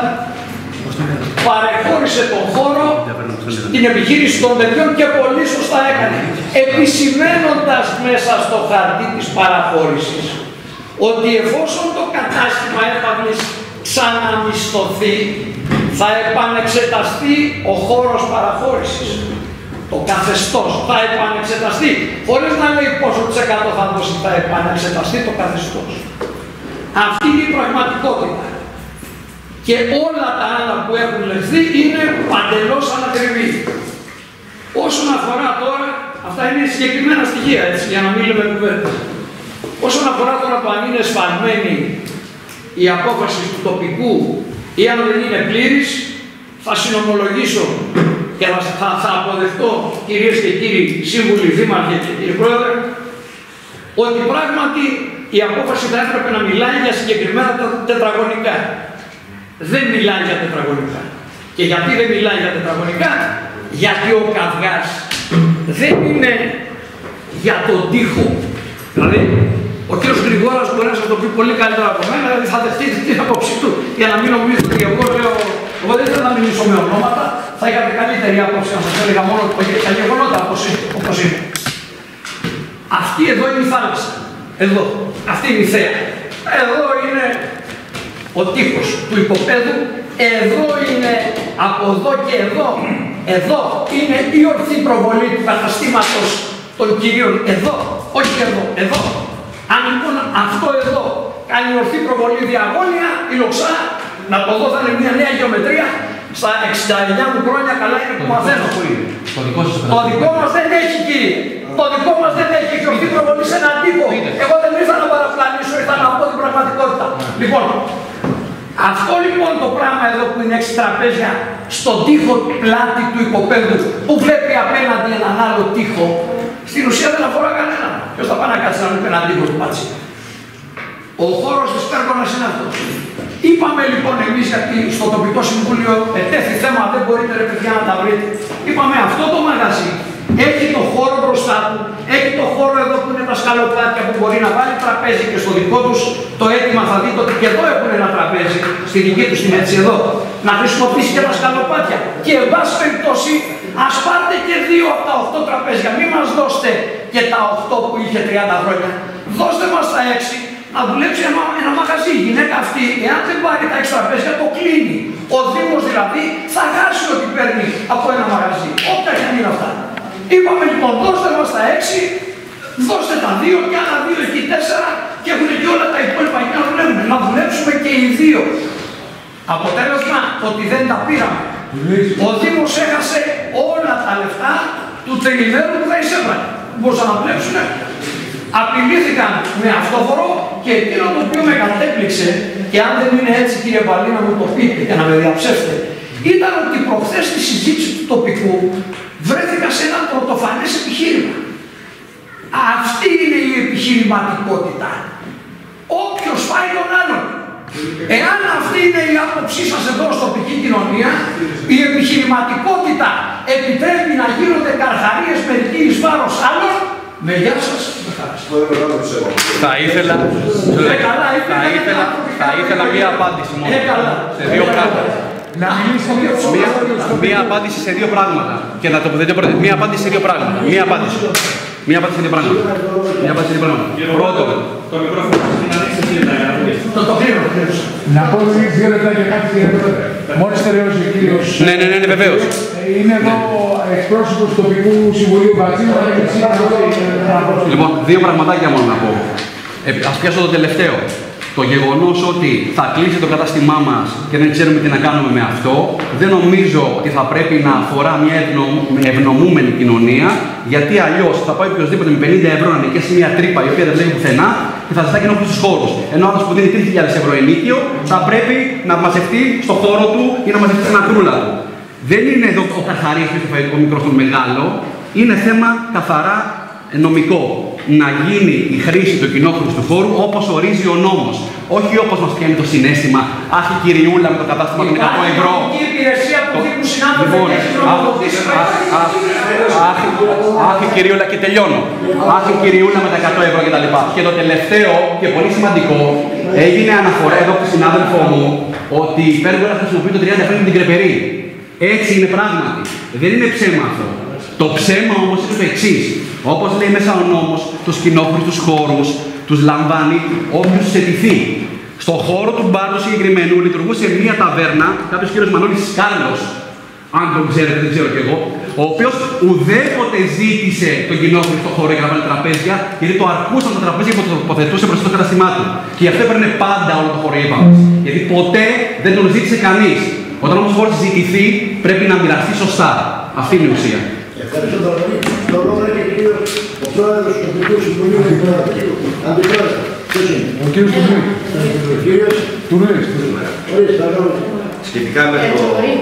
παρεχώρησε τον χώρο στην επιχείρηση των παιδιών και πολύ σωστά έκανε, επισημαίνοντας μέσα στο χαρτί της παραχώρησης ότι εφόσον το κατάστημα Έπαυλης ξαναμισθωθεί, θα επανεξεταστεί ο χώρος παραχώρησης. Το καθεστώς θα επανεξεταστεί, χωρίς να λέει πόσο της εκατό θα δώσει, θα επανεξεταστεί το καθεστώς. Αυτή είναι η πραγματικότητα. Και όλα τα άλλα που έχουν λεχθεί είναι παντελώς ανακριβή. Όσον αφορά τώρα, αυτά είναι συγκεκριμένα στοιχεία, έτσι, για να μην λέμε κουβέντες. Όσον αφορά τώρα το αν είναι σφαλμένη η απόφαση του τοπικού ή αν δεν είναι πλήρης, θα συνομολογήσω και θα, θα, θα αποδεχτώ, κυρίες και κύριοι σύμβουλοι, δήμαρχοι και κύριοι πρόεδρε, ότι πράγματι η απόφαση θα έπρεπε να μιλάει για συγκεκριμένα τετραγωνικά. Δεν μιλάει για τετραγωνικά. Και γιατί δεν μιλάει για τετραγωνικά? Γιατί ο καυγάς δεν είναι για τον τοίχο. Δηλαδή, ο κ. Γρηγόρας μπορεί να σας το πει πολύ καλύτερα από μένα, δηλαδή θα δεχτείτε την άποψή του, για να μην νομίζετε ότι εγώ λέω. Εγώ δεν θέλω να μιλήσω με ονόματα, θα είχατε καλύτερη άποψη να σας έλεγα μόνο τα γεγονότα όπως είναι. Αυτή εδώ είναι η θάλασσα. Εδώ. Αυτή είναι η θέα. Εδώ είναι ο τείχος του υποπέδου. Εδώ είναι από εδώ και εδώ. Εδώ είναι η ορθή προβολή του καταστήματος των κυρίων. Εδώ. Όχι εδώ. Εδώ. Αν λοιπόν αυτό εδώ κάνει ορθή προβολή διαγώνια, η λοξά, να το δώσανε μια νέα γεωμετρία. Στα εξήντα εννιά μου χρόνια καλά είναι που μαθαίνω. Το δικό μας δεν έχει, κύριε. Το δικό μας δεν έχει. Έχει ορθή προβολή σε έναν τύπο. Εγώ δεν ήρθα να παραπλανήσω, ήρθα να πω την πραγματικότητα. Λοιπόν, αυτό λοιπόν το πράγμα εδώ που είναι έξι τραπέζια στον τοίχο πλάτη του οικοπαίδου που βλέπει απέναντι έναν άλλο τοίχο, στην ουσία δεν αφορά κανέναν. Ποιος θα πάει να κάτσει να βλέπει έναν τοίχο του Πατσί. Ο χώρος της Πέργωνας είναι αυτός. Είπαμε λοιπόν εμείς, γιατί στο τοπικό συμβούλιο ετέθη θέμα, δεν μπορείτε ρε παιδιά να τα βρείτε. Είπαμε αυτό το μαγαζί έχει το χώρο μπροστά του, έχει το χώρο εδώ που είναι τα σκαλοπάτια που μπορεί να βάλει τραπέζι και στο δικό τους το αίτημα θα δείτε ότι και εδώ έχουν ένα τραπέζι, στη δική τους την έτσι εδώ, να χρησιμοποιήσει και τα σκαλοπάτια. Και εν πάση περιπτώσει, ας πάρτε και δύο από τα οχτώ τραπέζια, μην μας δώσετε και τα οχτώ που είχε τριάντα χρόνια, δώστε μας τα έξι. Να δουλέψει ένα, ένα μαγαζί. Η γυναίκα αυτή, εάν δεν πάρει τα έξι τραπέζια, το κλείνει. Ο Δήμος δηλαδή θα χάσει ό,τι παίρνει από ένα μαγαζί. Όποια και αν είναι αυτά. Είπαμε λοιπόν, δώστε μας τα έξι, δώστε τα δύο και άλλα δύο εκεί τέσσερα και έχουν και όλα τα υπόλοιπα εκεί να δουλεύουμε. Να δουλέψουμε και οι δύο. Αποτέλεσμα ότι δεν τα πήραμε. Ο Δήμος έχασε όλα τα λεφτά του τριγυμέρου που θα εισέβρανε. Μπορούσαν να δουλέψουν. Απειλήθηκαν με αυτόφορο και εκείνο το οποίο με κατέπληξε, και αν δεν είναι έτσι κύριε Βαλή να μου το πείτε και να με διαψεύσετε, ήταν ότι προχθές στη συζήτηση του τοπικού βρέθηκα σε ένα πρωτοφανές επιχείρημα. Αυτή είναι η επιχειρηματικότητα. Όποιος φάει τον άλλον. Εάν αυτή είναι η άποψή σας εδώ στην τοπική κοινωνία, η επιχειρηματικότητα επιτρέπει να γίνονται καρχαρίες μερικοί εις βάρος άλλων, με γεια σας, με χάρη. Θα ήθελα, θα ήθελα, θα ήθελα μία απάντηση μόνο σε δύο πράγματα. Μία, μία απάντηση σε δύο πράγματα. Και να τοποθετήσω πρώτα. Μία απάντηση σε δύο πράγματα. Μία απάντηση. Μία απάντηση σε δύο πράγματα. Μία απάντηση σε δύο πράγματα. Πρώτον. Το μικρόφωνο να ανοίξει εσύ το το κλείνω. Να πω δύο λεπτά για κάτι κύριε Πρόεδρε. Μόλις τελειώσει ο κύριος. Ναι, ναι, ναι, βεβαίως. Είναι εδώ εκπρόσωπος του τοπικού συμβουλίου Βατζίου. Λοιπόν, δύο πραγματάκια μόνο να πω. Ε, ας πιάσω το τελευταίο. Το γεγονός ότι θα κλείσει το κατάστημά μας και δεν ξέρουμε τι να κάνουμε με αυτό, δεν νομίζω ότι θα πρέπει να αφορά μια ευνομούμενη κοινωνία, γιατί αλλιώς θα πάει οποιοδήποτε με πενήντα ευρώ να νοικιάσει μια τρύπα η οποία δεν βλέπει πουθενά και θα ζητάει κοινόχρηστους στους χώρους. Ενώ ο άνθρωπος που δίνει τρεις χιλιάδες ευρώ ενίκιο θα πρέπει να μαζευτεί στο χώρο του ή να μαζευτεί στην ακρούλα του. Δεν είναι εδώ ο καθαρής που έχει το μικρόφωνο μεγάλο, είναι θέμα καθαρά νομικό. Να γίνει η χρήση του κοινόχρηστου χώρου όπως ορίζει ο νόμος. Όχι όπως μας πιάνει το συναίσθημα. Αχ, η κυριούλα με το κατάστημα των εκατό ευρώ. Η υπηρεσία που δίνουν συνάδελφοι έχει νομοδοτήσει. Αχ, η κυριούλα, και τελειώνω. Αχ, η κυριούλα με τα εκατό ευρώ κτλ. Και το τελευταίο και πολύ σημαντικό, έγινε αναφορά εδώ από τον συνάδελφό μου ότι η Πέργολα χρησιμοποιεί το τριάντα χρόνια με την Κρεπερή. Έτσι είναι πράγματι. Δεν είναι ψέμα αυτό. Το ψέμα όμως είναι το εξής. Όπως λέει μέσα ο νόμος, τους κοινόχρηστους χώρους τους λαμβάνει όποιος τους αιτηθεί. Στον χώρο του μπαρ του συγκεκριμένου λειτουργούσε μία ταβέρνα, κάποιος κύριος Μανώλης Σκάρλος, αν τον ξέρετε, δεν ξέρω κι εγώ, ο οποίος ουδέποτε ζήτησε τον κοινόχρηστο χώρο για να βάλει τραπέζια, γιατί το αρκούσαν τα τραπέζια που το τοποθετούσε μπροστά στο καταστημά του. Και γι' αυτό έπαιρνε πάντα όλο το χώρο, είπαμε. Γιατί ποτέ δεν τον ζήτησε κανείς. Όταν όμως ο χώρος ζητηθεί, πρέπει να μοιραστεί σωστά. Αυτή είναι η ουσία. Ευχαριστώ τον Ρονί. Το λόγο έχει κυρίως ο πρόεδρος του τοπικού συμβουλίου του Αντιπρόεδρου. Ποιος είναι? Ο κύριος Τουρνής. Ο κύριος Τουρνής. Ορίστε, παρακαλώ. Σχετικά με το...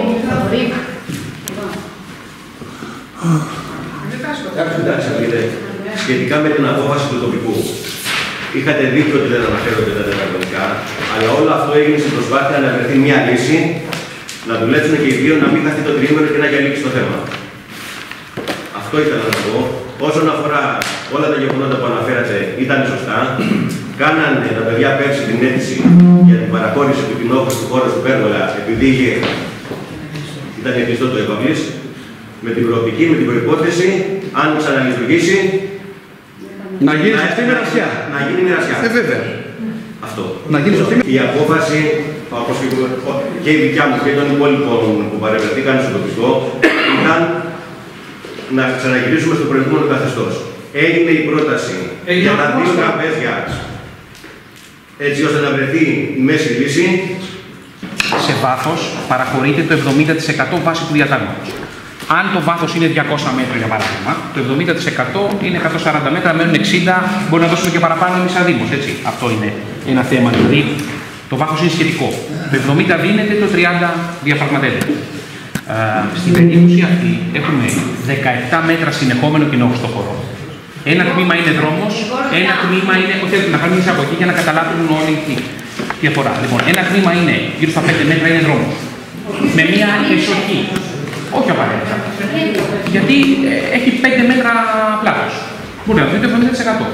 Σχετικά με την απόφαση του τοπικού. Είχατε δίκιο ότι δεν αναφέρονται τα τετραγωνικά, αλλά όλο αυτό έγινε στην προσπάθεια να βρεθεί μια λύση, να δουλέψουν και οι δύο, να μην χαθεί το τριήμερο και να έχει λήξει το θέμα. Αυτό ήθελα να πω. Όσον αφορά όλα τα γεγονότα που αναφέρατε, ήταν σωστά. Κάνανε τα παιδιά πέρσι την αίτηση για την παραχώρηση του κοινόχρηστου χώρου του Πέργολα, επειδή είχε... ήταν κλειστό το επαυλής, με την προοπτική, με την προϋπόθεση, αν ξαναλειτουργήσει, να γίνει σωστή μοιρασιά. Να γίνει μοιρασιά. Ε, βέβαια. Αυτό. Να γίνει σωστή μοιρασιά. Η απόφαση, όπως και η δικιά μου και των υπόλοιπων που παρευρεθήκαν στο τοπικό, ήταν να ξαναγυρίσουμε στο προηγούμενο καθεστώς. Έγινε η πρόταση Έγινε για τα δύο τραπέζια, έτσι ώστε να βρεθεί η μέση λύση. σε βάθος παραχωρείται το εβδομήντα τοις εκατό βάσει του διατάγματος. Αν το βάθος είναι διακόσια μέτρα για παράδειγμα, το εβδομήντα τοις εκατό είναι εκατόν σαράντα μέτρα, μένουν εξήντα, μπορεί να δώσουμε και παραπάνω εμείς σαν Δήμος, έτσι. Αυτό είναι ένα θέμα, δηλαδή το βάθος είναι σχετικό. Το εβδομήντα δίνεται, το τριάντα διαπραγματεύεται. Uh, στην περίπτωση αυτή έχουμε δεκαεπτά μέτρα συνεχόμενο κοινόχρηστο χώρο. Ένα τμήμα είναι δρόμος, ένα τμήμα είναι. Όχι, να κάνουμε μια από εκεί για να καταλάβουν όλοι τη διαφορά. Λοιπόν, ένα τμήμα είναι γύρω στα πέντε μέτρα είναι δρόμος. Με μια εσοχή. Όχι απαραίτητα. Γιατί ε, έχει πέντε μέτρα πλάτος. Μπορεί να δείτε το εβδομήντα τοις εκατό.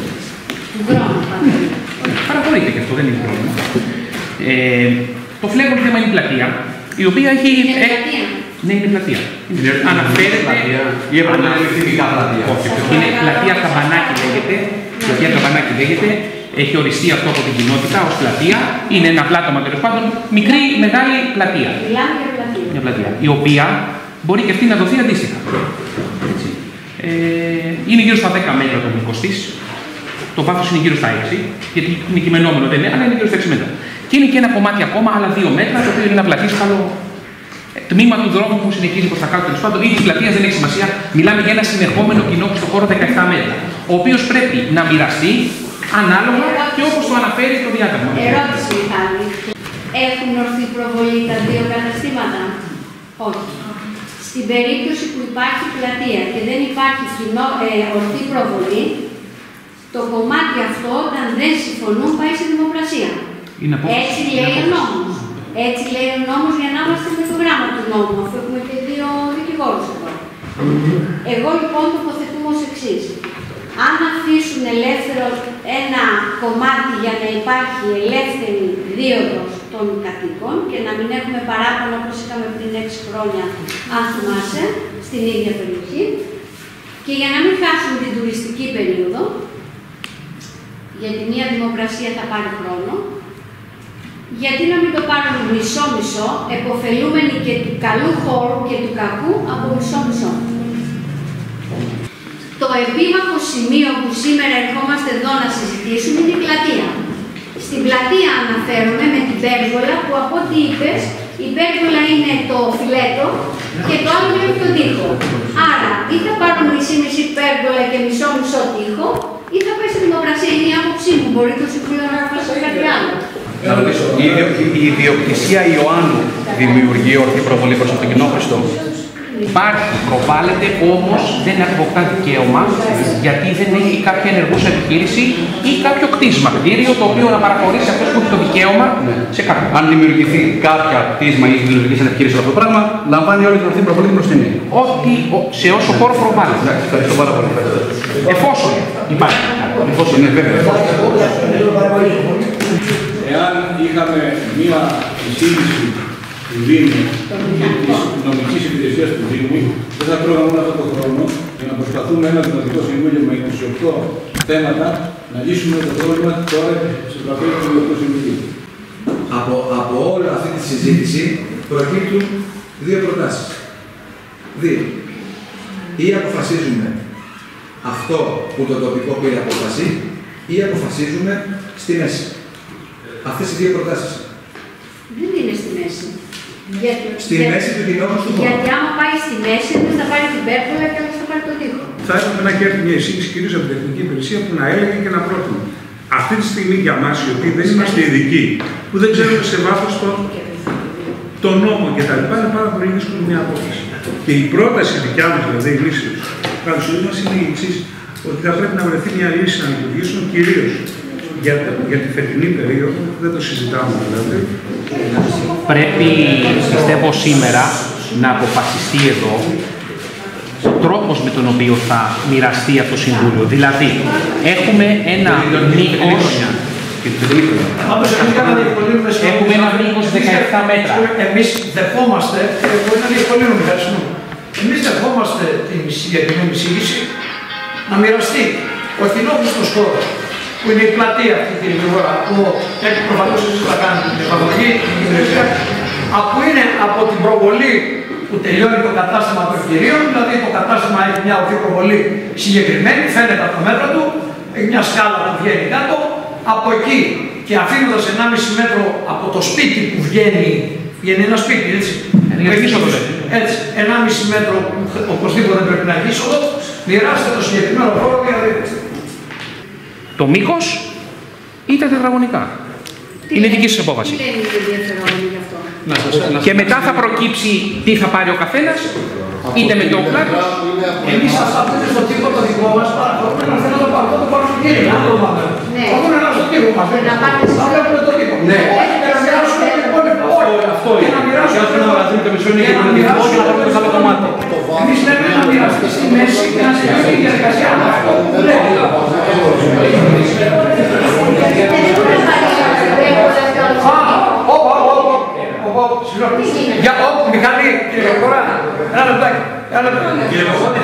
Παραχωρείται και αυτό, δεν είναι πρόβλημα. Ε, το φλέγον θέμα είναι η πλατεία, η οποία έχει. Είναι πλατεία. Ναι, είναι πλατεία. Αναφέρεται. Ή επαναληπτικά πλατεία. Όχι, είναι πλατεία Καμπανάκι λέγεται. Πλατεία Καμπανάκι λέγεται. Έχει οριστεί αυτό από την κοινότητα ως πλατεία. Είναι ένα πλάτωμα τέλος πάντων. Μικρή, μεγάλη πλατεία. Μιλάμε για πλατεία. Μια πλατεία. Η οποία μπορεί και αυτή να δοθεί αντίστοιχα. Έτσι. Ε, είναι γύρω στα δέκα μέτρα το μήκος της. Το βάθος είναι γύρω στα έξι, γιατί είναι κειμενόμενο, δεν είναι, αλλά είναι γύρω στα έξι μέτρα. Και είναι και ένα κομμάτι ακόμα, άλλα δύο μέτρα, το οποίο είναι ένα πλατήσκαλο τμήμα του δρόμου που συνεχίζει προς τα κάτω. Τέλος πάντων, ή τη πλατεία δεν έχει σημασία. Μιλάμε για ένα συνεχόμενο κοινό στο χώρο δεκαεπτά μέτρα, ο οποίος πρέπει να μοιραστεί ανάλογα και όπως το αναφέρει το διάταγμα. Ερώτηση, Μιχάλη. Έχουν ορθή προβολή τα δύο καταστήματα? Όχι. Στην περίπτωση που υπάρχει πλατεία και δεν υπάρχει κοινό, ε, ορθή προβολή, το κομμάτι αυτό, όταν δεν συμφωνούν, πάει σε δημοπρασία. Έτσι λέει ο νόμος. Έτσι λέει ο νόμος για να είμαστε με το γράμμα του νόμου, αφού έχουμε και δύο δικηγόρους εδώ. Εγώ λοιπόν τοποθετούμε ως εξής. Αν αφήσουν ελεύθερο ένα κομμάτι για να υπάρχει ελεύθερη δίωδος των κατοίκων και να μην έχουμε παράπονο όπως είχαμε πριν έξι χρόνια, αν θυμάσαι, στην ίδια περιοχή, και για να μην χάσουν την τουριστική περίοδο, γιατί μία δημοπρασία θα πάρει χρόνο, γιατί να μην το πάρουν μισό-μισό, εποφελούμενοι και του καλού χώρου και του κακού από μισό-μισό. Το επίμαχο σημείο που σήμερα ερχόμαστε εδώ να συζητήσουμε είναι η πλατεία. Στην πλατεία αναφέρομαι με την πέργολα που από ό,τι είπες, η πέργολα είναι το φιλέτο και το άλλο είναι το τοίχο. Άρα, ή θα πάρουν μισή-μισή πέργολα και μισό-μισό τοίχο, ή θα πάει στην δημοπρασία. Είναι η άποψή μου. Μπορεί το Συμβούλιο να αποφασίσει κάτι άλλο. Να ρωτήσω, η ιδιοκτησία Ιωάννου δημιουργεί ορθή προβολή προς το κοινόχρηστο? Υπάρχει, προβάλλεται, όμως δεν αποκτά δικαίωμα γιατί δεν έχει κάποια ενεργούσα επιχείρηση ή κάποιο κτίσμα, κτίριο το οποίο να παραχωρήσει αυτό που έχει το δικαίωμα σε κάποιον. Αν δημιουργηθεί κάποια κτίσμα ή δημιουργήσει ένα επιχείρηση αυτό το πράγμα, λαμβάνει όλη την ορθή προβολή την προστινή. Ό,τι σε όσο χώρο προβάλλεται. Εντάξει, ευχαριστώ πάρα πολύ. Εφόσον υπάρχει. Εφόσον είναι βέβαια. Εάν είχαμε μία εισήγηση του Δήμου και της νομικής υπηρεσίας του Δήμου, δεν θα τρώγαμε όλο αυτό το χρόνο για να προσπαθούμε ένα δημοτικό συμβούλιο με είκοσι οκτώ θέματα να λύσουμε το πρόβλημα τώρα σε τραπέζι του Δημοτικού Συμβουλίου. Από, από όλη αυτή τη συζήτηση προκύπτουν δύο προτάσεις. Δύο. Ή αποφασίζουμε αυτό που το τοπικό πήρε απόφαση, ή αποφασίζουμε στη μέση. Αυτές οι δύο προτάσεις. Δεν είναι στη μέση. Γιατί, στη για, μέση του κοινόχρηστου χώρου. Γιατί άμα πάει στη μέση, δεν θα πάρει την πέρκολα και άλλος θα πάρει τον τοίχο. Θα έπρεπε να έρθει μια εισήγηση κυρίως από την Τεχνική Υπηρεσία που να έλεγε και να πρότεινε. Αυτή τη στιγμή για εμάς, οι οποίοι δεν είμαστε ειδικοί, που δεν ξέρουμε σε βάθος το, το νόμο κτλ., είναι πάρα πολύ δύσκολη μια απόφαση. Και η πρόταση δικιά μας, δηλαδή η λύση του κράτους μας είναι η εξής, ότι θα πρέπει να βρεθεί μια λύση να λειτουργήσουν κυρίως για, για τη φετινή περίοδο, δεν το συζητάμε δηλαδή. Πρέπει, πιστεύω σήμερα, να αποφασιστεί εδώ ο τρόπος με τον οποίο θα μοιραστεί αυτό το Συμβούλιο. Δηλαδή, έχουμε ένα μήκος. Έχουμε ένα μήκος δεκαεπτά μέτρα. Εμείς δεχόμαστε, μπορεί να διευκολύνουμε μοιρασμό. Εμείς δεχόμαστε την συγκεκριμένη εισήγηση να μοιραστεί ο κοινόχρηστος χώρος, που είναι η πλατεία αυτή την γρήγορα, που έχει προφανώς εσείς θα κάνετε την εφαρμογή, την υπηρεσία, που είναι από την προβολή που τελειώνει το κατάστημα των ευκαιρίων, δηλαδή το κατάστημα έχει μια ορθή προβολή συγκεκριμένη, φαίνεται από τα μέτρα του, έχει μια σκάλα που βγαίνει κάτω, από εκεί και αφήνοντας ενάμιση μέτρο από το σπίτι που βγαίνει Βγαίνει ένα σπίτι, έτσι. Έτσι, ενάμιση μέτρο οπωσδήποτε πρέπει να έχει είσοδο, μοιράστε το συγκεκριμένο χώρο δηλαδή. Το μήκος ή τα τετραγωνικά. Είναι δική σας απόφαση. Τι λένε οι ενδιαφερόμενοι γι' αυτό. Και μετά θα προκύψει τι θα πάρει ο καθένας, είτε με το κλάδο. Εμείς αυτά που είναι στο τύπο το δικό μας, παρακολουθούμε να θέλω να πάρω το πάρω στο κύριο. Όχι να στο τύπο μας. Να βλέπουμε το τύπο. Ναι. Και να μοιράσουμε το υπόλοιπο. Αυτό είναι. Και να μοιράσουμε το μισό είναι και το τύπο και να πάρουμε το άλλο κομμάτι. Εμείς λέμε να μοιραστεί στη μέση και να συμβεί η διαδικασία. Αυτό που λέει. Για όπου, Μιχάλη, κύριε Κορά, ένα λεπτάκι, ένα λεπτάκι.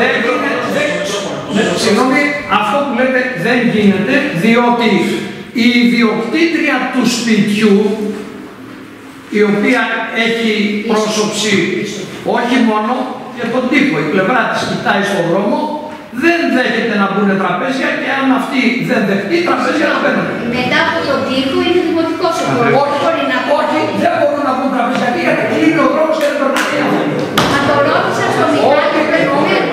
Συγγνώμη, αυτό που λέτε δεν γίνεται, διότι η ιδιοκτήτρια του σπιτιού, η οποία έχει πρόσωψη όχι μόνο για τον τύπο, η πλευρά της κοιτάει στον δρόμο, δεν δέχεται να μπουν τραπέζια και αν αυτή δεν δεχτεί, τραπέζια να μπαίνουν. Μετά από τον τοίχο είναι δημοτικός ο χώρος. Όχι, όχι, δεν μπορούν να μπουν τραπέζια γιατί κλείνει ο δρόμος και δεν περνάει. Μα το ρώτησα στο Μιχάλη προηγουμένως.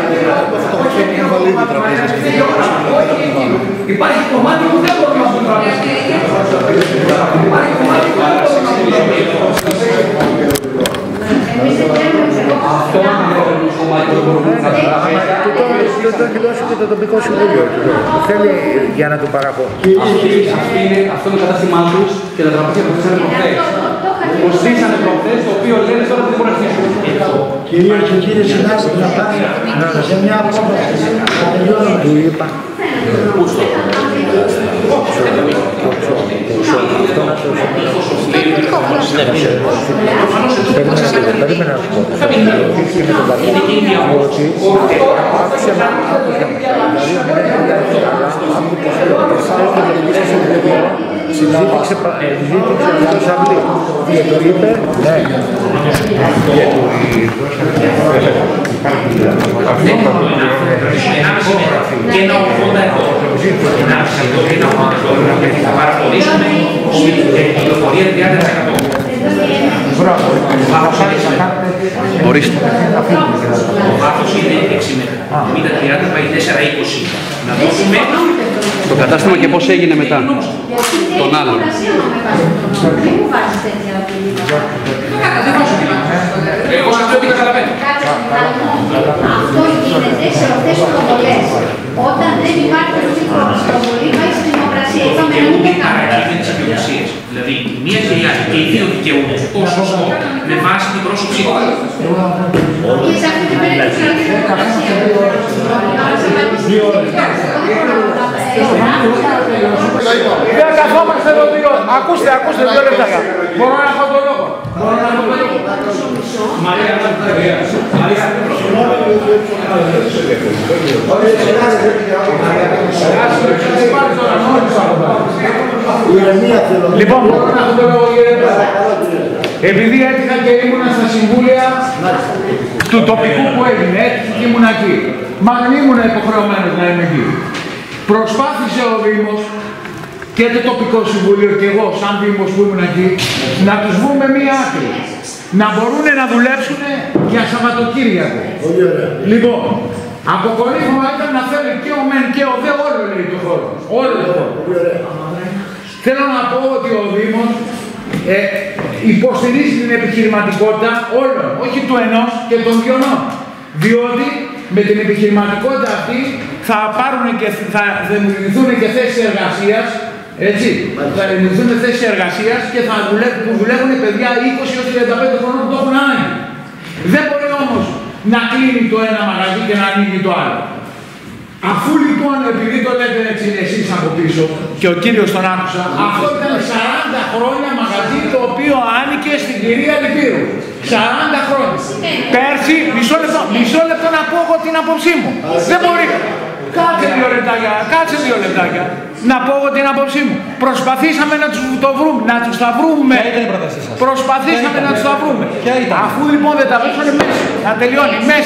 Υπάρχει κομμάτι που δεν μπορούν να μπουν τραπέζια. Υπάρχει κομμάτι που δεν μπορούν να μπουν τραπέζια. Αυτό είναι το κομμάτι που μπορούμε να κάνουμε. Το έχει δώσει και το τοπικό συμβούλιο. Θέλει για να του παραπώ. Αυτό είναι το κατάστημά τους και τα τραπέζια που στήσανε προχθές. Που στήσανε προχθές, το οποίο λένε τώρα δεν μπορεί να στήσουν. Κυρίες και κύριοι συνάδελφοι, να πάμε σε μια απόφαση. Τελειώνω του είπα. Περίμενα να σου πω. Ότι άκουσε να ζήτηξε ο Σαβλή και του είπε ναι και του και ένα ογδόντα ευρώ και ένα ογδόντα ευρώ γιατί θα παραχωρήσουμε στην κυκλοφορία τριάντα τοις εκατό. Ορίστε. Ο βάθος είναι έξι μέτρα. Μήτα τριάντα πάει τέσσερα είκοσι. Να δώσουμε το κατάστημα και πώς έγινε μετά. Τον άλλο. Δεν μου βάζεις τέτοια απειλή. Εγώ σας λέω τι καταλαβαίνω. Αυτό γίνεται σε αυτές τις προβολές. Όταν δεν υπάρχει σύγχρονη προβολή, πάει στην δημοκρασία. Είπαμε να μην κάνουμε. Δηλαδή, η μία και η άλλη και οι δύο δικαιούνται το σωστό με βάση την πρόσωψή του. Και σε αυτή την περίπτωση να μην δημοκρασία. Δεν καθόμαστε εδώ δύο. Ακούστε, ακούστε δύο λεπτά. Μπορώ να έχω το λόγο. Μπορώ να έχω το λόγο. Μαρία, Λοιπόν, επειδή έτυχα και ήμουνα στα συμβούλια του τοπικού που έγινε, έτυχα και ήμουνα εκεί. Μα δεν ήμουν υποχρεωμένος να είμαι εκεί. Προσπάθησε ο Δήμος και το τοπικό συμβούλιο και εγώ σαν Δήμος που ήμουν εκεί να τους βγούμε μία άκρη. Να μπορούν να δουλέψουν για Σαββατοκύριακο. Λοιπόν, αποκορύφωμα ήταν να θέλει και ο μεν και ο δε όλο λέει το χώρο. Όλο το χώρο. Θέλω να πω ότι ο Δήμος ε, υποστηρίζει την επιχειρηματικότητα όλων, όχι του ενός και των δυο. Διότι με την επιχειρηματικότητα αυτή θα πάρουν και θα δημιουργηθούν και θέσεις εργασίας, έτσι, θα δημιουργηθούν θέσεις εργασίας και θα δουλεύουν, που δουλεύουν παιδιά είκοσι έως τριάντα πέντε χρονών που το έχουν ανάγκη. Δεν μπορεί όμως να κλείνει το ένα μαγαζί και να ανοίγει το άλλο. Αφού λοιπόν, επειδή το λέτε έτσι εσείς από πίσω και ο κύριος τον άκουσα, αυτό ήταν σαράντα χρόνια μαγαζί το οποίο άνοικε στην κυρία Λυπήρου. σαράντα χρόνια. Πέρσι, μισό λεπτό, μισό λεπτό να πω εγώ την άποψή μου. Δεν μπορεί. Κάτσε δύο λεπτάκια, κάτσε δύο λεπτάκια. Να πω εγώ την άποψή μου. Προσπαθήσαμε να τους το βρούμε, να τους τα βρούμε. Ποια ήταν η πρότασή σας? Προσπαθήσαμε να τους τα βρούμε. Ποια ήταν? Αφού λοιπόν δεν τα βρήκανε μέση, να τελειώνει μέση.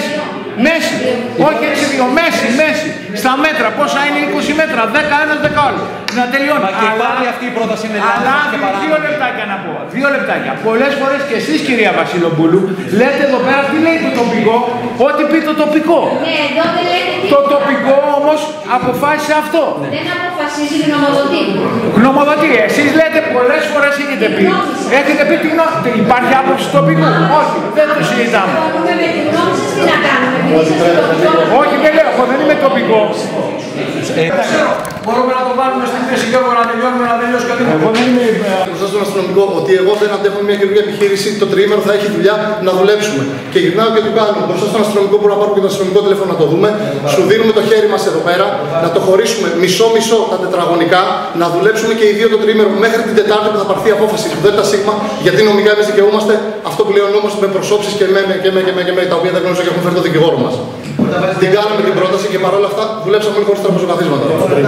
Μέση. Όχι έξι δύο. Μέση, μέση. Στα μέτρα. Πόσα είναι είκοσι μέτρα. δέκα ένα, δέκα άλλο. Να τελειώνει. Μα και πάλι αυτή η πρόταση είναι αλλά δύο λεπτάκια να πω. Δύο λεπτάκια. Πολλές φορές και εσείς, κυρία Βασιλοπούλου, λέτε εδώ πέρα τι λέει το τοπικό. Ό,τι πει το τοπικό. Ναι, εδώ δεν λέτε τι. Το τοπικό όμως αποφάσισε αυτό. Δεν αποφασίζει, γνωμοδοτεί. Γνωμοδοτεί. Εσείς λέτε πολλές φορές έχετε πει. Έχετε πει τη γνώμη. Υπάρχει άποψη τοπικού. Όχι, δεν το συζητάμε. Μπορούμε με τη γνώμη σας τι να κάνουμε. Όχι, δεν λέω, εγώ δεν είμαι τοπικό. Μπορούμε να το βάλουμε στη θέση και να τελειώνουμε να τελειώσει κάτι. Εγώ δεν είμαι μπροστά στον αστυνομικό ότι εγώ δεν αντέχω μια καινούργια επιχείρηση, το τριήμερο θα έχει δουλειά να δουλέψουμε. Και γυρνάω και του κάνω μπροστά στον αστυνομικό, μπορούμε να πάρουμε και το αστυνομικό τηλέφωνο να το δούμε. Σου δίνουμε το χέρι μας εδώ πέρα, να το χωρίσουμε μισό-μισό τα τετραγωνικά, να δουλέψουμε και οι δύο το τριήμερο μέχρι την Τετάρτη που θα πάρθει η απόφαση του ΔΣ, γιατί νομικά εμείς δικαιούμαστε αυτό που λέει ο νόμος με προσώψεις και με, και με, και με, και με τα οποία δεν γνωρίζω και έχουν φέρει το δικηγόρο μας. Την κάναμε την πρόταση και παρόλα αυτά δουλέψαμε όλοι χωρίς τραπεζοκαθίσματα.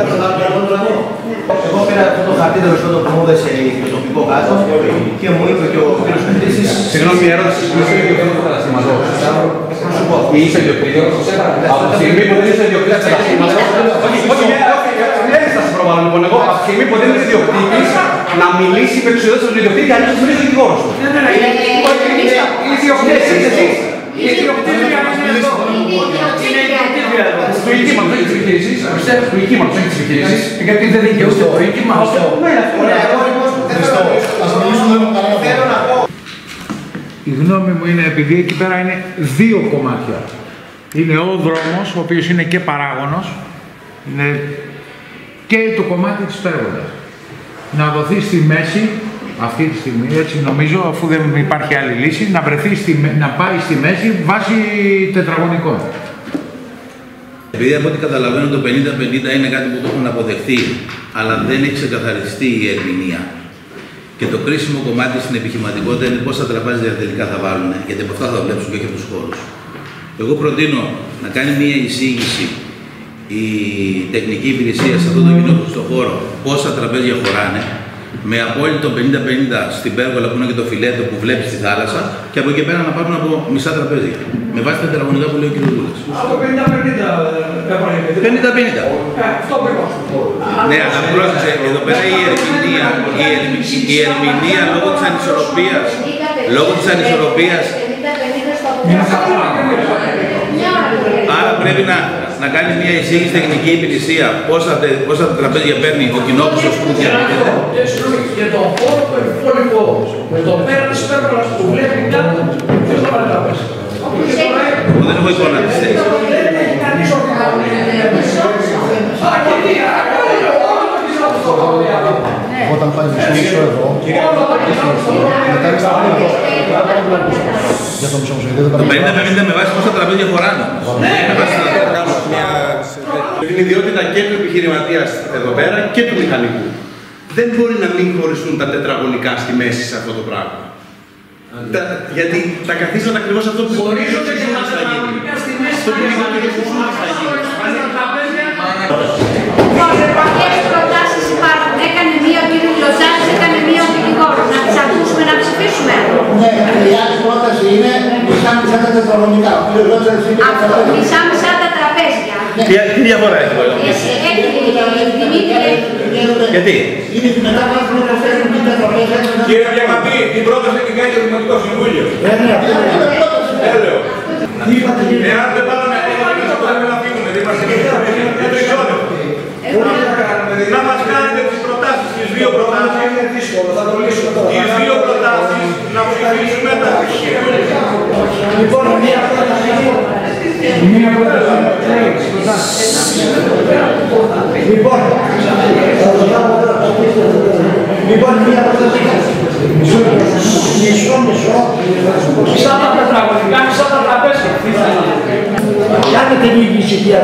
Εγώ πήρα αυτό το χαρτί τέλος πάντων που μου έδωσε το τοπικό κάτω και μου είπε και ο κύριος Πετρίσης. Συγγνώμη, μια ερώτηση. Είσαι ιδιοκτήτης του καταστήματος. Είσαι ιδιοκτήτης. Από τη στιγμή που δεν είσαι ιδιοκτήτης του καταστήματος. Όχι, δεν θα σε προβάλλω λοιπόν εγώ. Από τη στιγμή που δεν είσαι ιδιοκτήτης, να μιλήσει με τους ιδιοκτήτες του ιδιοκτήτη, αλλιώς θα μιλήσει ο δικηγόρος του. Είναι ιδιοκτήτης. Είναι ιδιοκτήτρια να είναι εδώ. Είναι ιδιοκτήτρια εδώ. Το οικείματος, όχι της επιχείρησης. Το οικείματος, όχι της επιχείρησης. Γιατί δεν δικαιούται το οικείματος. Η γνώμη μου είναι, επειδή εκεί πέρα είναι δύο κομμάτια. Είναι ο δρόμος, ο οποίος είναι και παράγωνος, είναι και το κομμάτι της πέργοντας. Να δοθεί στη μέση, αυτή τη στιγμή, έτσι νομίζω, αφού δεν υπάρχει άλλη λύση, να βρεθεί στη, να πάει στη μέση βάσει τετραγωνικών. Επειδή από ό,τι καταλαβαίνω το πενήντα πενήντα είναι κάτι που το έχουν αποδεχτεί, αλλά δεν έχει ξεκαθαριστεί η ερμηνεία. Και το κρίσιμο κομμάτι στην επιχειρηματικότητα είναι πόσα τραπέζια τελικά θα βάλουν, γιατί από αυτά θα δουλέψουν και από τους χώρους. Εγώ προτείνω να κάνει μία εισήγηση η τεχνική υπηρεσία σε αυτό το κοινό στο χώρο πόσα τραπέζια χωράνε, με απόλυτο πενήντα πενήντα στην πέργολα που είναι και το φιλέτο που βλέπει στη θάλασσα, και από εκεί πέρα να πάρουν από μισά τραπέζια. Με βάση τα τετραγωνικά που λέει ο κ. Δούλας. Αυτό πενήντα πενήντα. πενήντα πενήντα. Αυτό πρέπει. Ναι, αλλά πρόσεξε, εδώ πέρα η ερμηνεία, η, η ερμηνεία λόγω της ανισορροπίας, λόγω της ανισορροπίας, άρα πρέπει να, να κάνει μια εισήγηση τεχνική υπηρεσία πόσα, πόσα τραπέζια παίρνει ο κοινόχρηστος που διαλέγεται. Για τον χώρο του υπόλοιπου με το πέρα της πέμπρας που βλέπει κάτω, ποιος θα πάρει τραπέζι. Εγώ δεν έχω εικόνα της θέσης. Όταν πάει μισό εδώ, μετά είναι στα για το μισό μισό. Το πενήντα πενήντα με βάση πόσα τραπέζια χωράνε. Την ιδιότητα και του επιχειρηματία εδώ πέρα και του μηχανικού. Δεν μπορεί να μην χωριστούν τα τετραγωνικά στη μέση σε αυτό το πράγμα. Τα, γιατί τα καθίσματα ακριβώς αυτό που χωρίζονται και τα τετραγωνικά στη μέση. Το που λιγότερο σουσούλης θα γίνει. Πολλές προτάσεις υπάρχουν. Έκανε μία ο κύριος Λοζάνης, έκανε μία ο δικηγόρος. Να τις ακούσουμε, να ψηφίσουμε. Ναι, η άλλη πρόταση είναι μισά-μισά τα τετραγωνικά. Αυτό, μισά-μισά τα τραπέζια. Τι διαφορά έχει εδώ? Γιατί? Είναι μετά που έχουν προσφέρει την τραπέζια. Κύριε Διαμαντή, την πρόταση την κάνει το Δημοτικό Συμβούλιο. Έλεω. Εάν δεν πάμε να πρέπει να φύγουμε, δεν είμαστε να μας κάνετε τις προτάσεις, τις δύο προτάσεις, τις δύο προτάσεις να ψηφίσουμε τα Συμβούλια. Λοιπόν, μία πρόταση. Μία πρόταση. Λοιπόν, λοιπόν, μία πρόταση. Μισό, μισό, μισό. Μισά τα τετραγωνικά, μισά τα τραπέζια. Κάνετε λίγη ησυχία.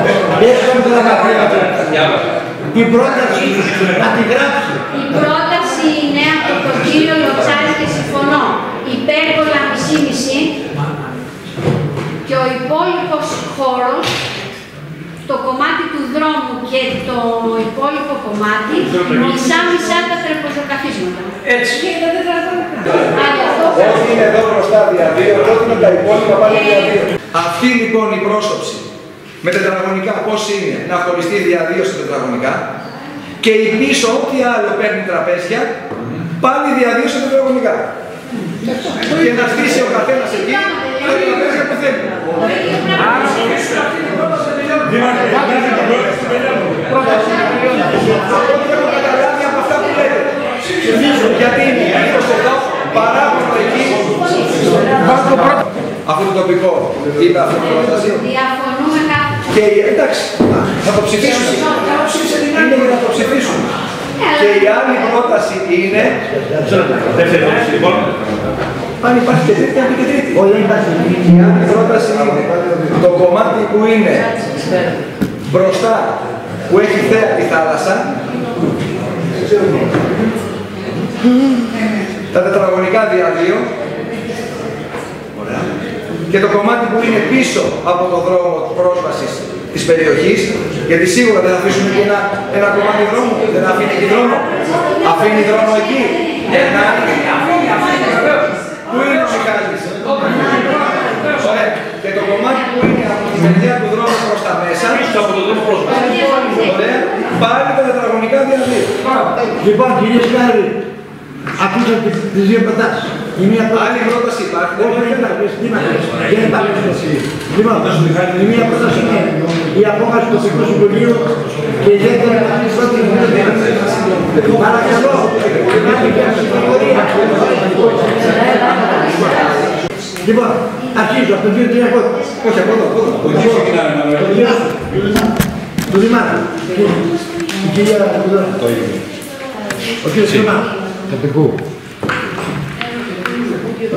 Την πρόταση να τη γράψει. Η πρόταση είναι από τον κύριο Λοτσάρη και συμφωνώ. Υπέρβολα μισή-μισή και ο υπόλοιπος χώρος, το κομμάτι του δρόμου και το υπόλοιπο κομμάτι, μισά-μισά τα τραπεζοκαθίσματα. Έτσι. Αλλά αυτό όχι είναι εδώ μπροστά διαδύο, όχι με τα υπόλοιπα πάλι διαδύο. Αυτή λοιπόν η πρόσωψη με τετραγωνικά πώς είναι να χωριστεί δια δύο σε τετραγωνικά και η πίσω ό,τι άλλο παίρνει τραπέζια πάλι δια δύο σε τετραγωνικά. Και να στήσει ο καθένας εκεί τα τραπέζια που θέλει. Έχω καταλάβει από αυτά που λέτε. Γιατί είναι γύρω εδώ παράπονο εκεί. Αυτό το τοπικό είπε αυτή την πρόταση. Διαφωνούμε κάπου. Και εντάξει, θα το ψηφίσουμε. Είναι για να το ψηφίσουμε. Και η άλλη πρόταση είναι. Αν υπάρχει και τρίτη, αν και τρίτη. Η άλλη πρόταση είναι το κομμάτι που είναι μπροστά, που έχει θέα τη θάλασσα, τα τετραγωνικά δια δύο, και το κομμάτι που είναι πίσω από το δρόμο πρόσβασης της περιοχής, γιατί σίγουρα δεν θα αφήσουμε και ένα, ένα κομμάτι δρόμου, δεν αφήνει εκεί δρόμο. Αφήνει δρόμο εκεί. Ένα. Πού είναι ο Μιχάλης? Ωραία. Και το κομμάτι που είναι από τη μεριά του δρόμου προς τα μέσα, από το δρόμο πρόσβασης. Ωραία. Πάλι τα τετραγωνικά δια δύο. Λοιπόν, κύριε Σκάρη, ακούσατε τις δύο προτάσεις. Η μία άλλη πρόταση υπάρχει. Όχι, δεν υπάρχει. Δεν υπάρχει πρόταση. Λοιπόν, η μία πρόταση είναι η απόφαση του Τοπικού Συμβουλίου και η δεύτερη πρόταση ότι παρακαλώ, λοιπόν, αρχίζω από το δύο τρία πόδι. Όχι, από εδώ, από εδώ. Το Δημάρχο. Η κυρία ο κύριος Δημάρχος. Τοπικού. Το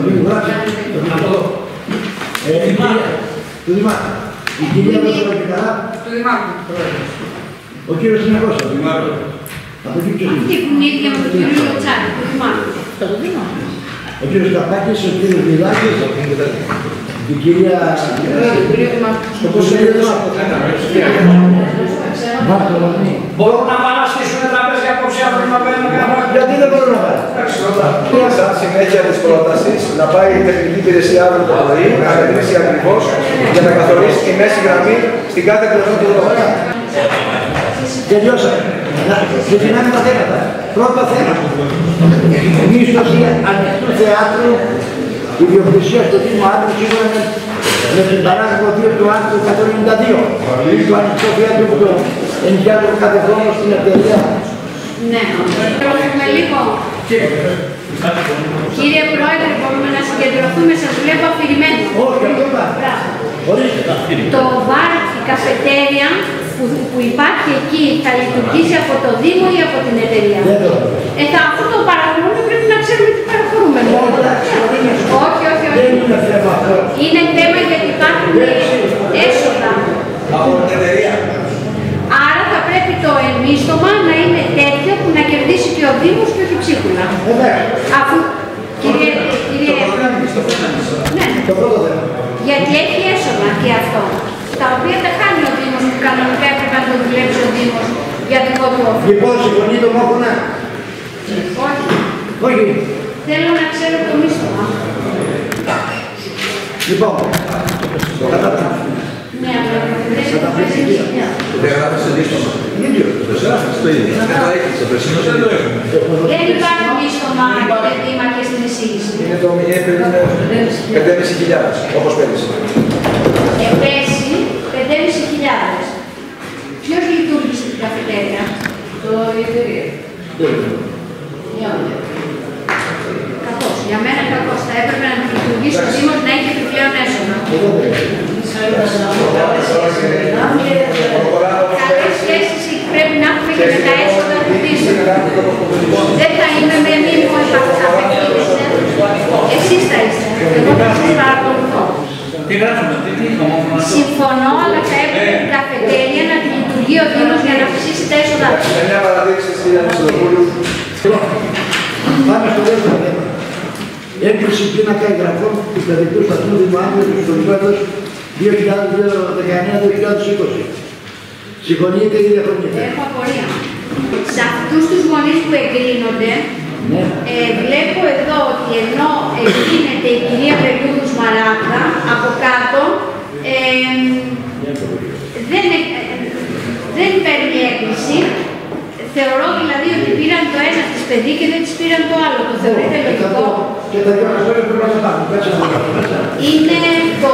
Δημάρχου. Του Δημάρχου. Η κυρία Βασιλοκυκαρά. Του Δημάρχου. Ο κύριος Συνεχός. Του Δημάρχου. Από εκεί ποιος είναι? Αυτή που είναι ίδια με τον κύριο Λοτσάρη. Του Δημάρχου. Το Δημάρχου. Ο κύριος Καπάκης, ο κύριος Βιδάκης, η κυρία... Στο πώς είναι εδώ. Μπορούν να πάνε να στήσουν τραπέζια απόψε αύριο να παίρνουν κανένα. Γιατί δεν μπορούν να πάνε? Σαν συνέχεια της πρότασης, να πάει η τεχνική υπηρεσία αύριο το πρωί, να μετρήσει ακριβώς για να καθορίσει τη μέση γραμμή στην κάθε πλευρά του δρόμου. Τελειώσαμε. Ξεκινάμε τα θέματα. Πρώτο θέμα. Μίσθωση ανοιχτού θεάτρου, ιδιοκτησία στο Δήμο Άντρου, σύμφωνα με την παράγραφο δύο του άρθρου εκατόν ενενήντα δύο. Το ανοιχτό θέατρο που το ενοικιάζω κάθε χρόνο στην εταιρεία. Ναι, προσπαθούμε λίγο. Κύριε Πρόεδρε, μπορούμε να συγκεντρωθούμε, σας βλέπω αφηρημένο. Όχι, αυτό υπάρχει. Το μπαρ, η καφετέρια που, που υπάρχει εκεί θα λειτουργήσει από το Δήμο ή από την εταιρεία? Ε, θα, αυτό το παρακολουθούμε, πρέπει να ξέρουμε τι παρακολουθούμε. Όχι, όχι, όχι. Είναι θέμα γιατί υπάρχουν έσοδα. Από την εταιρεία. Άρα θα πρέπει το εμίστομα να είναι τέτοιο που να κερδίσει και ο Δήμος και όχι ψίχουλα. Αφού, κύριε, κύριε... Ναι. Γιατί έχει έσοδα και αυτό, τα οποία τα κάνει ο Δήμος που κανονικά έπρεπε να το δουλέψει ο Δήμος για δικό του όφελος. Λοιπόν, συμφωνεί το μόχωνα? Όχι. Όχι. Θέλω να ξέρω το μίστομα. Λοιπόν, ναι, αλλά δεν δεν γράφει σε μίστομα. Το γράφει το ίδιο. Δεν το έχει, το περσινό δεν το έχουμε. Δεν υπάρχει μίστομα, κύριε Δήμαρχε, στην εισήγηση. Είναι το πέντε χιλιάδες, όπως πέρυσι. Ε, πέρσι, πέντε χιλιάδες. Ποιος λειτουργήσε την καφετέρια? Το εταιρεία. Κακός. Για μένα κακός. Θα έπρεπε να λειτουργήσει ο Δήμος να έχει επιπλέον έσοδα. Καλές σχέσεις πρέπει να έχουμε και με τα έσοδα του Δήμου. Δεν θα είμαι με μήμο επακτήρηση. Εσείς θα είστε. Εγώ θα σας παρακολουθώ. Συμφωνώ, αλλά θα έπρεπε την καφετέρια να τη λειτουργεί ο Δήμος για να αυξήσει τα έσοδα του. Μια παραδείξη στην Ανιστοδοπούλου. Πάμε στο δεύτερο θέμα. Έγκριση πίνακα εγγραφών του παιδικού σταθμού Δημάρχου του Ιστορικού έτος δύο χιλιάδες δεκαεννιά δύο χιλιάδες είκοσι. Συμφωνείτε ή διαφωνείτε? Έχω απορία. Σε αυτούς τους γονείς που εγκρίνονται, ναι. ε, βλέπω εδώ ότι ενώ εγκρίνεται η κυρία Πελούδου Σμαράγδα, από κάτω και τα δύο καστόρια πρέπει να πετάμε. Κάτσε να το μέσα. Είναι το,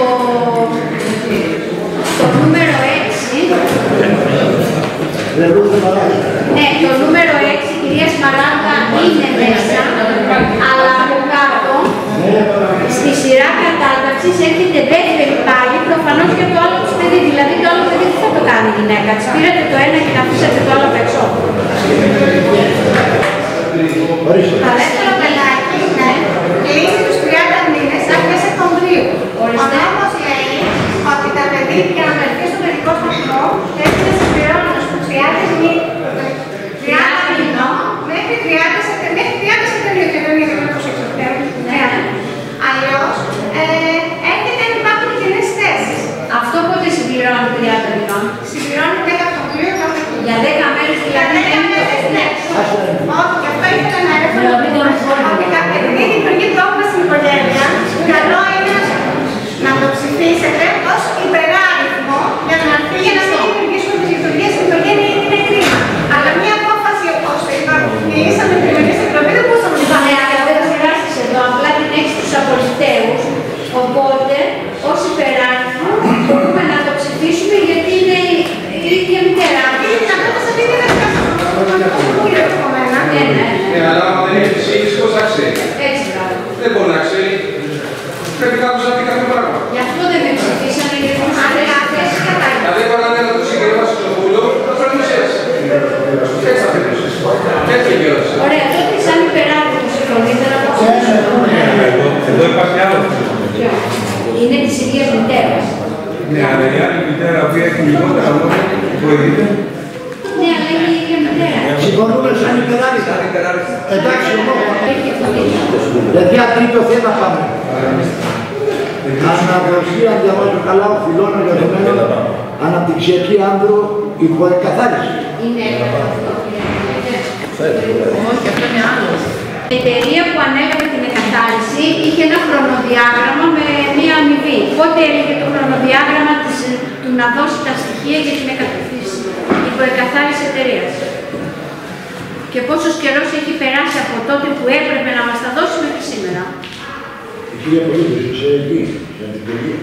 το νούμερο έξι. Ναι, το νούμερο έξι, κυρία Σμαράγδα, είναι μέσα, αλλά από κάτω, στη σειρά κατάταξης έρχεται δεύτερη πάλι, προφανώς και το άλλο της παιδί. Δηλαδή το άλλο παιδί τι θα το κάνει η γυναίκα της. Πήρατε το ένα και αφήσατε το άλλο απ' έξω. Το δεύτερο πελάκι κλείνει τους τριάντα μήνες αρχές Σεπτεμβρίου. Ο νόμος λέει ότι τα παιδί για να βρεθεί στο παιδικό σταθμό πρέπει να συμπληρώνουν στους τριάντα μήνων μέχρι τριάντα Σεπτεμβρίου και δεν είναι είκοσι Σεπτεμβρίου. Αλλιώς έρχεται να υπάρχουν κενές θέσεις. Αυτό πότε συμπληρώνει τριάντα μηνών? Συμπληρώνει δέκα Οκτωβρίου για δέκα μέρες δηλαδή. Όχι, και αυτό ήθελα να έρθω ότι επειδή δημιουργεί πρόβλημα στην οικογένεια, καλό είναι να το ψηφίσετε ως υπεράριθμο για να για να μην δημιουργήσουμε τις λειτουργίες στην οικογένεια γιατί είναι κρίμα. Αλλά μια απόφαση όπως το είπα, μιλήσαμε πριν με στην Επιτροπή, δεν μπορούσαμε να πάμε. Αλλά δεν θα περάσεις εδώ, απλά την έχεις τους απολυταίους. Οπότε, ως υπεράριθμο, μπορούμε να το ψηφίσουμε γιατί είναι η ίδια μητέρα. Είναι την απόφαση επειδή δεν θα ναι, αλλά άμα δεν έχει ψήφιση, πώς θα ξέρει. Έτσι, μπράβο. Δεν μπορεί να ξέρει. Πρέπει κάποιος να πει κάποιο πράγμα. Γι' αυτό δεν με ψηφίσανε, γιατί μου άρεσε. Δηλαδή, εγώ αν έλα το συγκεκριμένο στο Βούλιο, θα φέρνεις έτσι. Έτσι θα φέρνεις. Έτσι θα γύρω. Ωραία, τότε σαν υπεράριθμο συμφωνείτε να το ψηφίσουμε. Εδώ υπάρχει άλλο. Είναι της ίδιας μητέρας. Ναι, αλλά η άλλη μητέρα που έχει λιγότερα λόγια, βοηθείτε. Ναι, αλλά είναι η ίδια μητέρα. Συμφωνούμε σαν υπεράριθμα. Εντάξει, εγώ. Παιδιά, τρίτο θέμα πάμε. Αναγνωστεί, αν διαβάζω καλά, οφειλών εργαζομένων αναπτυξιακή άνδρο υποεκαθάριση. Είναι αυτό. Όχι, αυτό είναι άλλο. Η εταιρεία που ανέλαβε την εκαθάριση είχε ένα χρονοδιάγραμμα με μία αμοιβή. Πότε έλεγε το χρονοδιάγραμμα της, του να δώσει τα στοιχεία για την υποεκαθάριση εταιρείας. Και πόσος καιρός έχει περάσει από τότε που έπρεπε να μας τα δώσει μέχρι σήμερα. Η κυρία Πολίτου, είσαι εκεί, για την εταιρεία.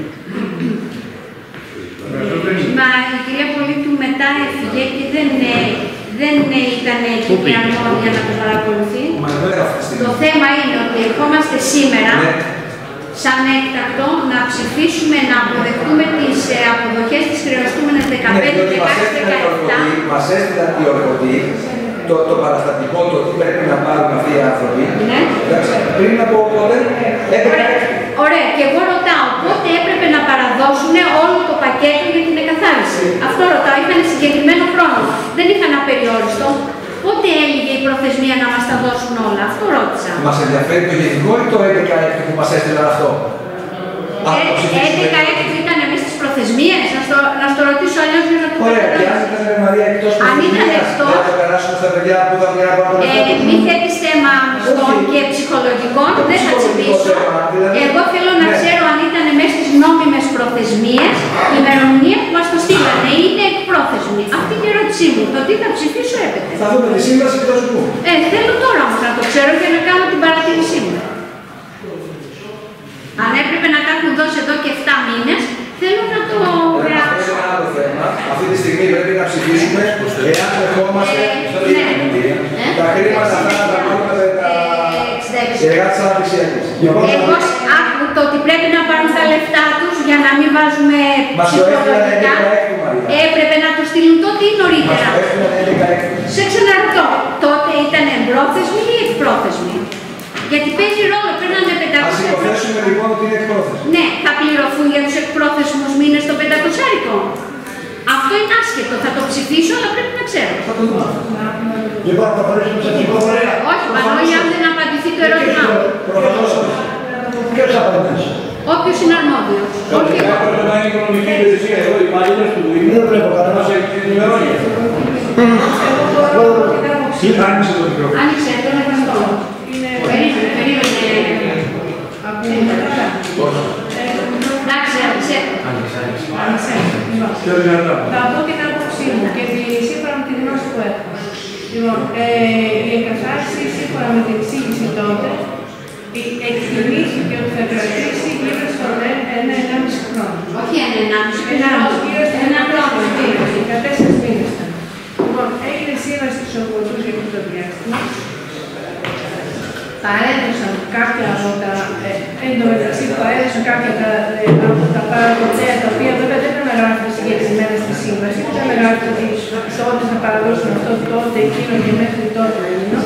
Μα η κυρία Πολίτου μετά έφυγε και δεν, δεν ήταν εκεί η αρμόδια να το παρακολουθεί. Το θέμα είναι ότι ερχόμαστε σήμερα σαν έκτακτο να ψηφίσουμε να αποδεχτούμε τις αποδοχές της χρεωστούμενες δεκαπέντε, δεκαέξι, δεκαεπτά. Μας έστειλαν οι ορκωτοί το, το παραστατικό, το τι πρέπει να πάρουν αυτοί οι άνθρωποι. Ναι. Πριν από πότε. Ωραία, και εγώ ρωτάω πότε έπρεπε να παραδώσουν όλο το πακέτο για την εκαθάριση. Αυτό ρωτάω, είχαν συγκεκριμένο χρόνο. Δεν είχαν απεριόριστο. Πότε έλυγε η προθεσμία να μας τα δώσουν όλα, αυτό ρώτησα. Μας ενδιαφέρει το γενικό ή το έντεκα έκτη που μας έστειλαν αυτό? έντεκα έκτη ήταν εμείς τις προθεσμίες, να στο, να στο ρωτήσω αλλιώς για να το πω. Ωραία, και αν ήταν Μαρία εκτός προθεσμίας, δεν θα περάσουμε στα παιδιά που θα βγει από το ε, Μη θέτεις θέμα μισθών και ψυχολογικών, δεν θα τσιμπήσω. Εγώ θέλω να ξέρω αν ήταν μέσα στις νόμιμες προθεσμίες η ημερομηνία που μας το στείλανε ή είναι εκπρόθεσμη. Αυτή είναι η ερώτησή μου. Το τι θα ψηφίσω έπεται. Θα δούμε τη σύμβαση και θα σου πούμε. Ε, θέλω τώρα όμως να το ξέρω για να κάνω την παρατήρησή μου. Αν έπρεπε να τα έχουν δώσει εδώ και επτά μήνες, θέλω να το γράψω. Ένα άλλο θέμα. Αυτή τη στιγμή πρέπει να ψηφίσουμε εάν δεχόμαστε τα χρήματα αυτά να τα πάρουμε με τα εργάτες αναπτυξιακής. Εγώ άκου το ότι πρέπει να πάρουν τα λεφτά τους για να μην βάζουμε ψυχολογικά. Έπρεπε να το στείλουν τότε ή νωρίτερα. Σε ξαναρωτώ, τότε ήταν εμπρόθεσμη ή εκπρόθεσμη? Γιατί παίζει ρόλο, παίρνανε πεντακόσια. Ας υποθέσουμε λοιπόν ότι είναι εκπρόθεσμη. Ναι, θα πληρωθούν για τους εκπρόθεσμους μήνες το πεντακοσάρικο. Αυτό είναι άσχετο, θα το ψηφίσω, αλλά πρέπει να ξέρω. Θα το δούμε. Λοιπόν, θα παρέσουμε σε ψηφοφορία. Όχι, Πανόλη, αν δεν απαντηθεί το ερώτημά μου. Προφανώς, ποιος θα απαντήσει? Όποιος είναι αρμόδιος. Όχι εγώ. Πρέπει να είναι οικονομική υπηρεσία εδώ, οι υπάλληλες του Δήμου. Δεν βλέπω κανένα. Μας ενημερώνει. Άνοιξε το μικρόφωνο. Άνοιξε, το είναι γνωστό. Περίμενε, περίμενε. Εντάξει, άνοιξε. Άνοιξε. Πιο δυνατά. Θα πω και την άποψή μου και σύμφωνα με τη γνώση που έχω. Λοιπόν, η εκαθάριση σύμφωνα με την εξήγηση τότε εκτιμήθηκε ότι θα κρατήσει γύρω στον ένα ενάμιση χρόνο. Όχι ένα ενάμιση χρόνο. Ένα χρόνο, δεκατέσσερις μήνες. Λοιπόν, έγινε σύμβαση στους ορκωτούς για αυτό το διάστημα. Παρέδωσαν κάποια από τα. Εν τω μεταξύ, παρέδωσαν κάποια από τα παραδοτέα, τα οποία βέβαια δεν αναγράφονται συγκεκριμένα στη σύμβαση. Δεν αναγράφονται ότι τότε θα παραδώσουν αυτό, τότε, εκείνο και μέχρι τότε.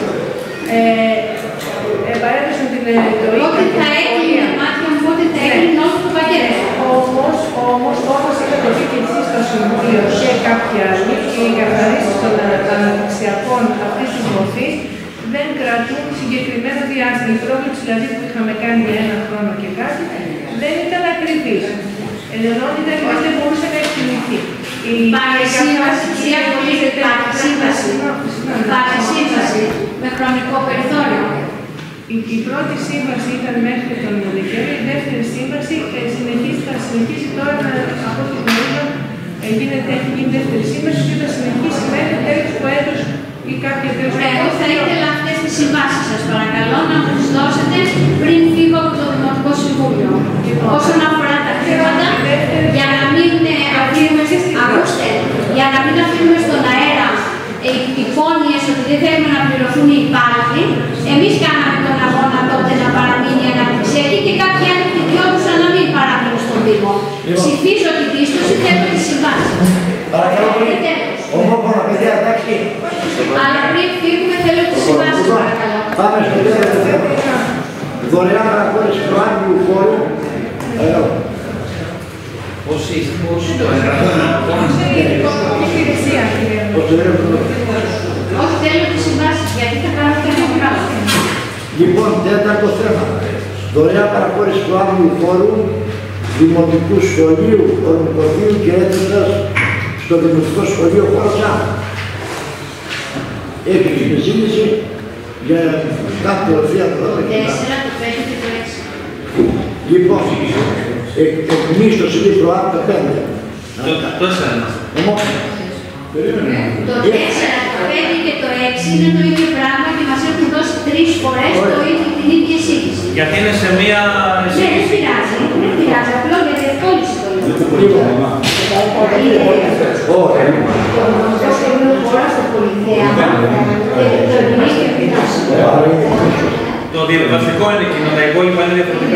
Ε, παρέδωσαν την εντολή. Πότε θα έκλεινε μάτια μου, πότε θα έκλεινε όλο το πακέτο. Όμως, όμως, όπως είχατε πει και εσείς στο Συμβούλιο και κάποιοι άλλοι, οι καθαρίσεις των αναπτυξιακών αυτής της μορφής δεν κρατούν συγκεκριμένο διάστημα. Η πρόβλεψη δηλαδή που είχαμε κάνει για ένα χρόνο και κάτι δεν ήταν ακριβής. Ενώ ήταν ακριβής δεν μπορούσε να εκτιμηθεί. Υπάρχει σύμβαση, κυρία Βουλή, υπάρχει σύμβαση. Υπάρχει σύμβαση με χρονικό περιθώριο. Η, η πρώτη σύμβαση ήταν μέχρι τον Δεκέμβριο, η δεύτερη σύμβαση ε, συνεχίζει, θα συνεχίσει τώρα από ό,τι γνωρίζω, ε, γίνεται, έχει γίνει δεύτερη σύμβαση και θα συνεχίσει μέχρι τέλος του έτους ή κάποια τέλος του έτους. Εγώ θα ήθελα αυτές τις συμβάσεις σας παρακαλώ να μου τις δώσετε πριν φύγω από το Δημοτικό Συμβούλιο. Όσον αφορά τα χρήματα, για να μην αφήνουμε, ακούστε, για να μην αφήνουμε στον αέρα υπόνοιες ότι δεν θέλουμε να πληρωθούν οι υπάλληλοι, εμείς κάναμε τον αγώνα τότε να παραμείνει αναπτυξιακή και κάποιοι άλλοι δικαιώθουσαν να μην παραμείνουν στον Δήμο. Ψηφίζω την πίστοση, θέλω τη συμβάση. Παρακαλώ πολύ. Ομόφωνα παιδιά, εντάξει. Αλλά πριν φύγουμε θέλω τη συμβάση, παρακαλώ. Πάμε στο δεύτερο θέμα. Δωρεάν παραχώρηση του άγγλου χώρου. Πώς το έγραφα, όχι θέλω τις συμβάσεις, γιατί θα κάνω και ένα πράγμα. Λοιπόν, τέταρτο θέμα. Δωρεάν παραχώρηση του άγγλου χώρου Δημοτικού Σχολείου Ορνηθοφύλου και αίθουσας στο Δημοτικό Σχολείο Χώρος-Α. Έχει την ζήτηση για κάθε ορφία του δώδεκα. Τέσσερα, το πέντε και το έξι. Λοιπόν, εκμίσθωση λίθρο Α, το πέντε. Το τέσσερα. Το τέσσερα, το πέντε και το έξι είναι το ίδιο πράγμα και μας έχουν δώσει τρεις φορές το ίδιο, την ίδια εισήγηση. Γιατί είναι σε μία εισήγηση. Ναι, δεν πειράζει, δεν πειράζει, απλό για διευκόλυνση το λέω. Το διαδικαστικό είναι εκείνο, τα υπόλοιπα είναι διαφορετικά.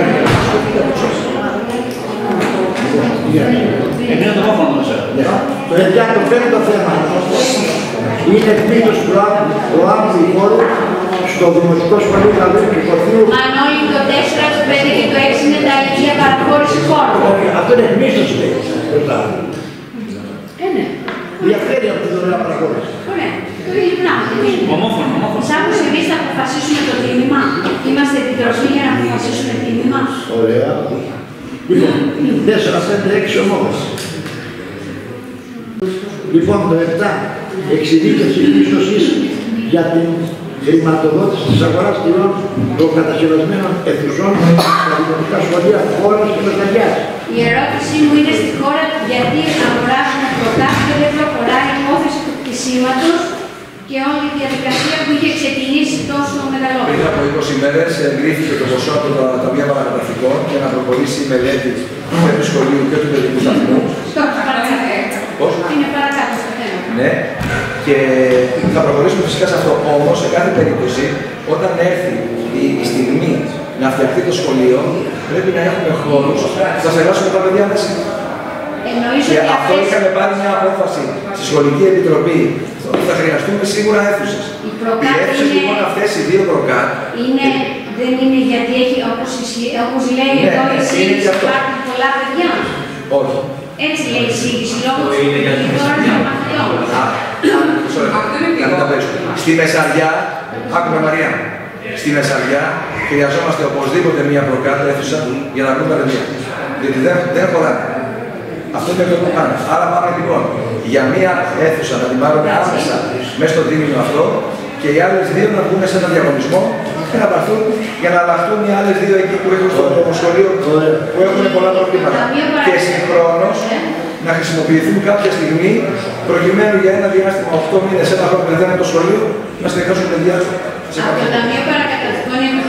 Εμένα το έχω να ξέρω. Παιδιά, το πέμπτο θέμα είναι εκμήτωση του άγγλου χώρου στο Δημοτικό Σχολείο Γαλλίου και Κορφίου. Αν όλοι το τέσσερα, το πέντε και το έξι είναι τα ίδια παραχώρηση χώρου. Αυτό είναι εκμήτωση, λέει. Ε, ναι. Διαφέρει από τη δωρεάν παραχώρηση. Ωραία. Το ίδιο πράγμα. Ομόφωνο, ομόφωνο. Σαν πως εμείς θα αποφασίσουμε το τίμημα. Είμαστε επιτροπή για να αποφασίσουμε το τίμημα. Ωραία. Λοιπόν, τέσσερα, πέντε, έξι ομάδες. Λοιπόν, το επτά, εξειδίκευση πίστοσης για την χρηματοδότηση της αγοράς τυρών των κατασκευασμένων αιθουσών στα δημοτικά σχολεία Χώρος και Μεσαγιάς. Η ερώτησή μου είναι στη χώρα γιατί αγοράζουμε προκάτω και δεν προχωράει η υπόθεση του κτισίματος και όλη η διαδικασία που είχε ξεκινήσει τόσο μεγαλύτερο. Πριν από είκοσι μέρες εγκρίθηκε το ποσό από τα Ταμεία Παραγραφικών για να προχωρήσει η μελέτη του σχολείου και του παιδικού σταθμού. Τώρα, παρακάτω. Πώς? Είναι παρακάτω στο θέμα. Ναι, και θα προχωρήσουμε φυσικά σε αυτό. Όμως, σε κάθε περίπτωση, όταν έρθει η στιγμή να φτιαχτεί το σχολείο, πρέπει να έχουμε χώρους που θα στεγάσουμε τα παιδιά μέσα. Και αυτό είχαμε πάρει μια απόφαση στη Σχολική Επιτροπή ότι θα χρειαστούμε σίγουρα αίθουσες. Οι αίθουσες λοιπόν αυτές οι δύο προκάτ. Είναι, δεν είναι γιατί έχει, όπως, όπως λέει ναι, εδώ η σύγχυση, υπάρχουν πολλά παιδιά. Όχι. Έτσι λέει η σύγχυση, λόγω του γλυκόρου των μαθητών. Στη Μεσαριά, άκουμε Μαρία, στη Μεσαριά χρειαζόμαστε οπωσδήποτε μια προκάτ αίθουσα για να βρούμε τα παιδιά. Γιατί δεν, δεν χωράνε. Αυτό είναι το που πάνε. Άρα πάμε λοιπόν για μία αίθουσα να την πάρουμε άμεσα μέσα στο δίμηνο αυτό και οι άλλες δύο να βγουν σε ένα διαγωνισμό και να πάρθουν για να αλλάχτούν οι άλλες δύο εκεί που έχουν στο σχολείο που έχουν πολλά προβλήματα. Και συγχρόνως να χρησιμοποιηθούν κάποια στιγμή προκειμένου για ένα διάστημα οκτώ μήνες, ένα χρόνο που δεν είναι το σχολείο, να στεγάσουν παιδιά σε από το Ταμείο Παρακαταστικών έχουμε χορηγήσει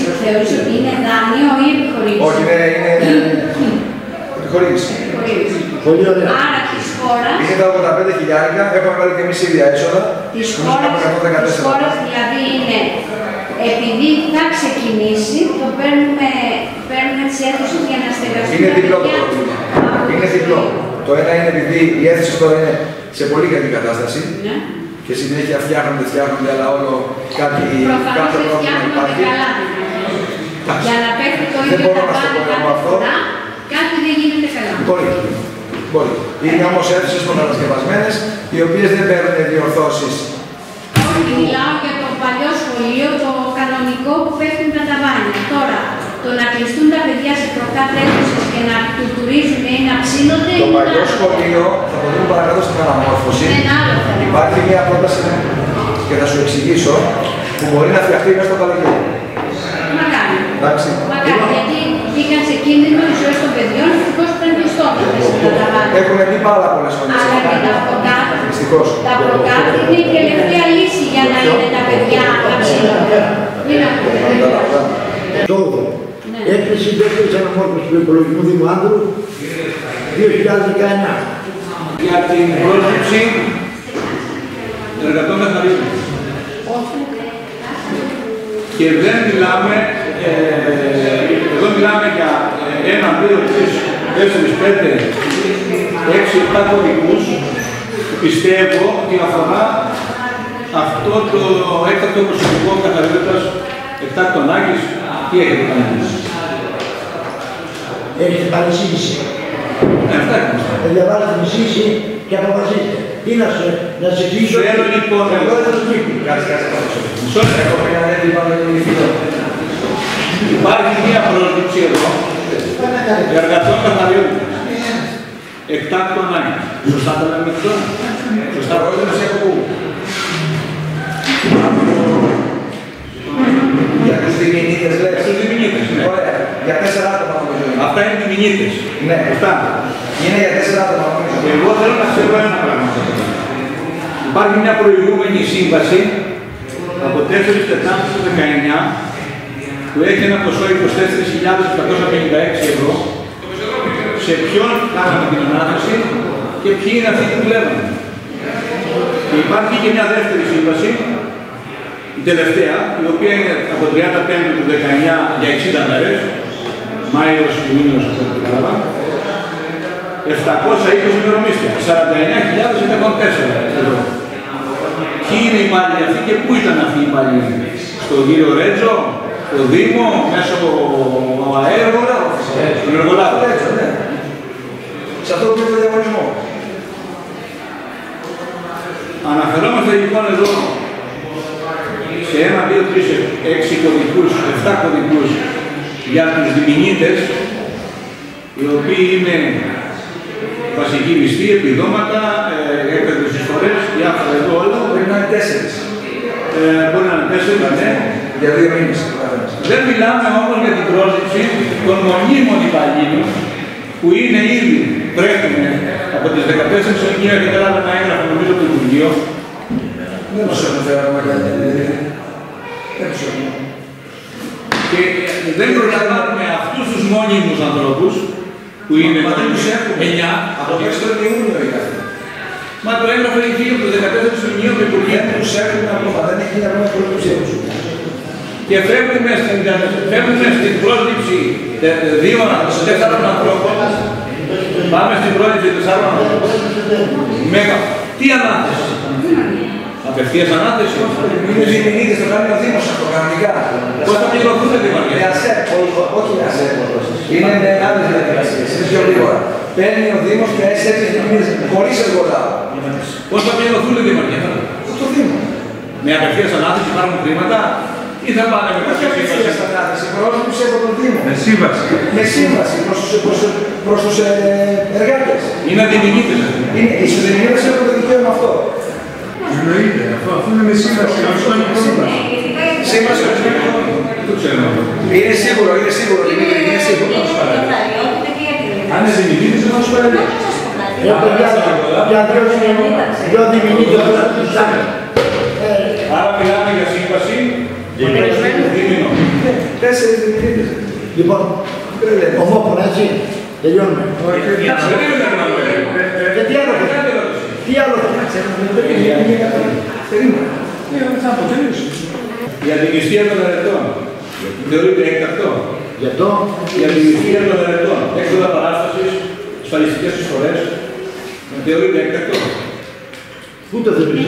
θεωρείς ότι είναι δάνειο ή επιχορήγηση? Όχι, είναι, είναι επιχορήγηση. Πολύ ωραία. Άρα της χώρας... Είναι τα ογδόντα πέντε χιλιάρικα, έχουμε βάλει και εμείς ίδια έσοδα. Της χώρας, της χώρας δηλαδή είναι, επειδή θα ξεκινήσει, το παίρνουμε, παίρνουμε τις αίθουσες για να στεγαστούν. Είναι διπλό το πρόβλημα. Είναι διπλό. Το ένα είναι επειδή οι αίθουσες τώρα είναι σε πολύ καλή κατάσταση. Ναι. Και συνέχεια φτιάχνονται, φτιάχνονται, αλλά όλο κάτι προφανώς δεν φτιάχνονται καλά. Για να πέφτει το ίδιο ταβάνι κάθε φορά, κάτι δεν γίνεται καλά. Μπορεί. Μπορεί. Είναι όμως αίθουσες προκατασκευασμένες, οι οποίες δεν παίρνουν διορθώσεις. Όχι, μιλάω για το παλιό σχολείο, το κανονικό που πέφτουν τα ταβάνια. Τώρα, το να κλειστούν τα παιδιά σε προκάτω αίθουσες και να τουρτουρίζουν ή να ψήνονται. Το παλιό σχολείο, θα το δούμε παρακάτω στην αναμόρφωση. Υπάρχει μια πρόταση και θα σου εξηγήσω που μπορεί να φτιαχτεί μέσα στο καλοκαίρι. Μακάρι. Εντάξει. Μακάρι, γιατί μπήκαν σε κίνδυνο οι ζωές των παιδιών, ευτυχώς που ήταν κλειστό. Έχουμε πει πάρα πολλές φορές. Αλλά και τα προκάτω. Δυστυχώς. Τα προκάτω είναι η τελευταία λύση για να είναι τα παιδιά να ψήνονται. Μην ακούτε. Τόδο. Έκθεση δεύτερης αναμόρφωσης του Οικολογικού Δήμου Άνδρου δύο χιλιάδες δεκαεννιά. Για την πρόσληψη εργατών καθαρίζων. Και δεν μιλάμε, ε, εδώ μιλάμε για ένα, δύο, τρεις, τέσσερις, πέντε, έξι, επτά κωδικούς. Πιστεύω ότι αφορά αυτό το έκτακτο προσωπικό καθαρότητας εκτάκτων Άγγις. Τι έχετε κάνει εμείς? Έχετε πάρει εισήγηση. Ναι, αυτά έχουμε. Διαβάζετε την εισήγηση και αποφασίζετε. Τι να σε, να σε εξηγήσω. Θέλω λοιπόν... Εγώ δεν το σπίτι. Κάτσε, κάτσε, κάτσε. Έχω μια νέα πάνω από την φίλο. Υπάρχει μια πρόσληψη εδώ. Εργατών καθαριότητας. Εκτάκτων Άγγις. Σωστά τα λέμε αυτό? Σωστά. Εγώ δεν σε έχω πού. Για τους διμηνίτες λες. Για τους διμηνίτες, ναι. Ωραία. Για τέσσερα άτομα νομίζω. Αυτά είναι διμηνίτες. Ναι. Αυτά. Είναι για τέσσερα άτομα νομίζω. Εγώ θέλω να ξέρω ένα πράγμα. Υπάρχει μια προηγούμενη σύμβαση από τέσσερις Τετάρτης του δεκαεννιά που έχει ένα ποσό είκοσι τέσσερις χιλιάδες επτακόσια πενήντα έξι ευρώ. Σε ποιον κάναμε την ανάθεση και ποιοι είναι αυτοί που δουλεύουν. Και υπάρχει και μια δεύτερη σύμβαση, η τελευταία, η οποία είναι από τριάντα πέντε του δεκαεννιά για εξήντα μέρες, Μάιος, Ιούνιος, αυτό που κατάλαβα, επτακόσια είκοσι ημερομίσθια, σαράντα εννέα χιλιάδες εκατόν τέσσερα ευρώ. Ποιοι είναι οι υπάλληλοι αυτοί και πού ήταν αυτοί οι υπάλληλοι? Στον κύριο Ρέτζο, στο Δήμο, μέσω αέρο, στον εργολάβο. Σε αυτό που είναι το διαγωνισμό. Αναφερόμαστε λοιπόν εδώ σε ένα, δύο, τρεις, έξι κωδικούς, εφτά κωδικούς για τους διμηνίτες, οι οποίοι είναι βασική μισθή, επιδόματα, ε, έκτακτες εισφορές, διάφορα εδώ όλα. Μπορεί να είναι τέσσερις. Ε, μπορεί να είναι τέσσερις, ναι. Για δύο μήνες. Δεν μιλάμε όμως για την πρόσληψη των μονίμων υπαλλήλων, που είναι ήδη, πρέπει από τις δεκατέσσερις ενοικία και καλά ένα έγγραφο νομίζω το Υπουργείο. Δεν τους έχουμε φέρει να κάνει. Δεν τους έχουμε. Και δεν προλαβαίνουμε αυτούς τους μόνιμους ανθρώπους, που είναι εννιά. Από το έξω τον Ιούνιο είναι αυτό. Μα το έγγραφο έχει φύγει από το δεκατέσσερις Ιουνίου με Υπουργείο. Δεν τους έχουμε ακόμα, δεν έχει γίνει ακόμα προληψία τους. Και φεύγουμε στην, φεύγουμε στην πρόσληψη δύο τέσσερων ανθρώπων. Πάμε στην πρόσληψη τεσσάρων ανθρώπων. Μέγα. Τι ανάθεση? Απευθείας ανάθεση. Είναι διμηνίτες, το κάνει ο Δήμος αυτό, κανονικά. Πώς θα πληρωθούν οι δημαρχές? Με ΑΣΕΠ, όχι με ΑΣΕΠ. Είναι με άλλες διαδικασίες, είναι πιο γρήγορα. Παίρνει ο Δήμος και ΑΣΕΠ χωρίς εργολάβο. Πώς θα πληρωθούν οι δημαρχές? Στο Δήμο. Με απευθείας ανάθεση υπάρχουν χρήματα ή θα πάνε με κάποια σύμβαση? Ανάθεση, πρόσληψη από τον Δήμο. Με σύμβαση. Με σύμβαση προς τους, προς, προς τους ε, εργάτες. Είναι αδημηνίτες. Οι συνδημινίτες έχουν το δικαίωμα αυτό. Εννοείται, αυτό είναι με σύμβαση. Σύμβαση το ξέρω. Είναι σίγουρο, είναι σίγουρο. Είναι σίγουρο. Αν είναι διμηνίτες δεν θα τους παραδεί. Για δυο διμηνίτες θα τους Άρα μιλάμε για σύμβαση δίμηνο. Τέσσερις δημιουργητές. Λοιπόν, ομόφωνα έτσι, τελειώνουμε. Και τι άλλο θέλει. Τι άλλο θέλει. Θα αποτελέσει. Η αντιμνηστία των ερετών. Θεωρείται έκτακτο. Για το. Η αντιμνηστία των ερετών. Έξοδα παράστασης, ασφαλιστικές εισφορές. Θεωρείται έκτακτο. Πού το θεωρείς.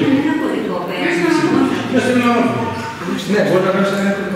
Ναι, μπορεί να κάνεις ένα έκτακτο.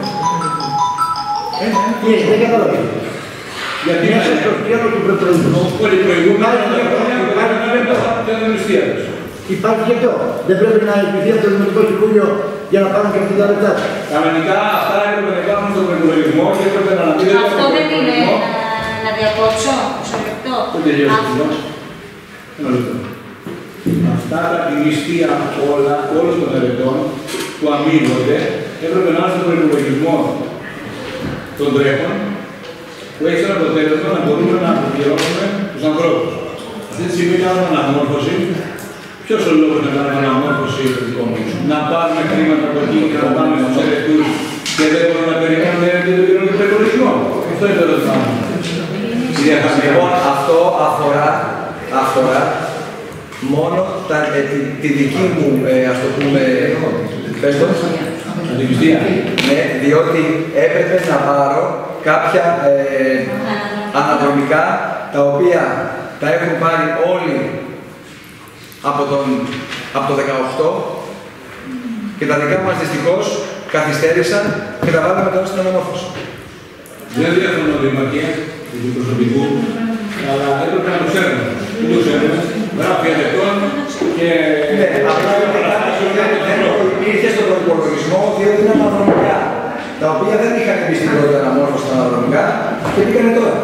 Τι έχει, δεν καταλαβαίνω. Γιατί μέσα στο πιάνο του προπολογισμού. Όλοι οι προηγούμενοι δεν αντιμνηστία τους. Υπάρχει και αυτό. Δεν πρέπει να επιθεί από το Δημοτικό Συμβούλιο για να πάρουν και αυτά τα λεπτά. Κανονικά αυτά έπρεπε να υπάρχουν στον προπολογισμό και έπρεπε να αναπτύσσουν. Αυτό δεν είναι να διακόψω, μισό λεπτό. Δεν τελειώσει. Ένα λεπτό. Αυτά τα μνηστία όλα, όλων των ερετών που αμείβονται έπρεπε να είναι στον προπολογισμό των τρέχων που έχει σαν αποτέλεσμα να μπορούμε να αποπληρώσουμε τους ανθρώπους. Αυτή τη στιγμή κάνουμε αναμόρφωση. Ποιος ο λόγος να κάνουμε αναμόρφωση να πάρουμε χρήματα από εκεί και να πάμε στους ερετούς και δεν μπορούμε να περιμένουμε και τον κοινωνικό προπολογισμό. Αυτό είναι το ερώτημα. Λοιπόν, αυτό αφορά, αφορά μόνο τα, ε, τη, τη δική μου, ε, ας το πούμε, πες το, ναι, διότι έπρεπε να πάρω κάποια ε, αναδρομικά τα οποία τα έχουν πάρει όλοι από, τον, από το δεκαοκτώ και τα δικά μας δυστυχώς καθυστέρησαν και τα βάλαμε τώρα στην αναμόρφωση. Δεν διαφωνώ δημαρχία του προσωπικού, αλλά έπρεπε να το ξέρουμε. Δεν το ξέρουμε. Γράφει ερετών και... Ναι, απλά δεν υπήρχε στον προπολογισμό διότι είναι αναδρομικά, τα οποία δεν είχαν μπει στην πρώτη αναμόρφωση στα αναδρομικά και μπήκανε τώρα.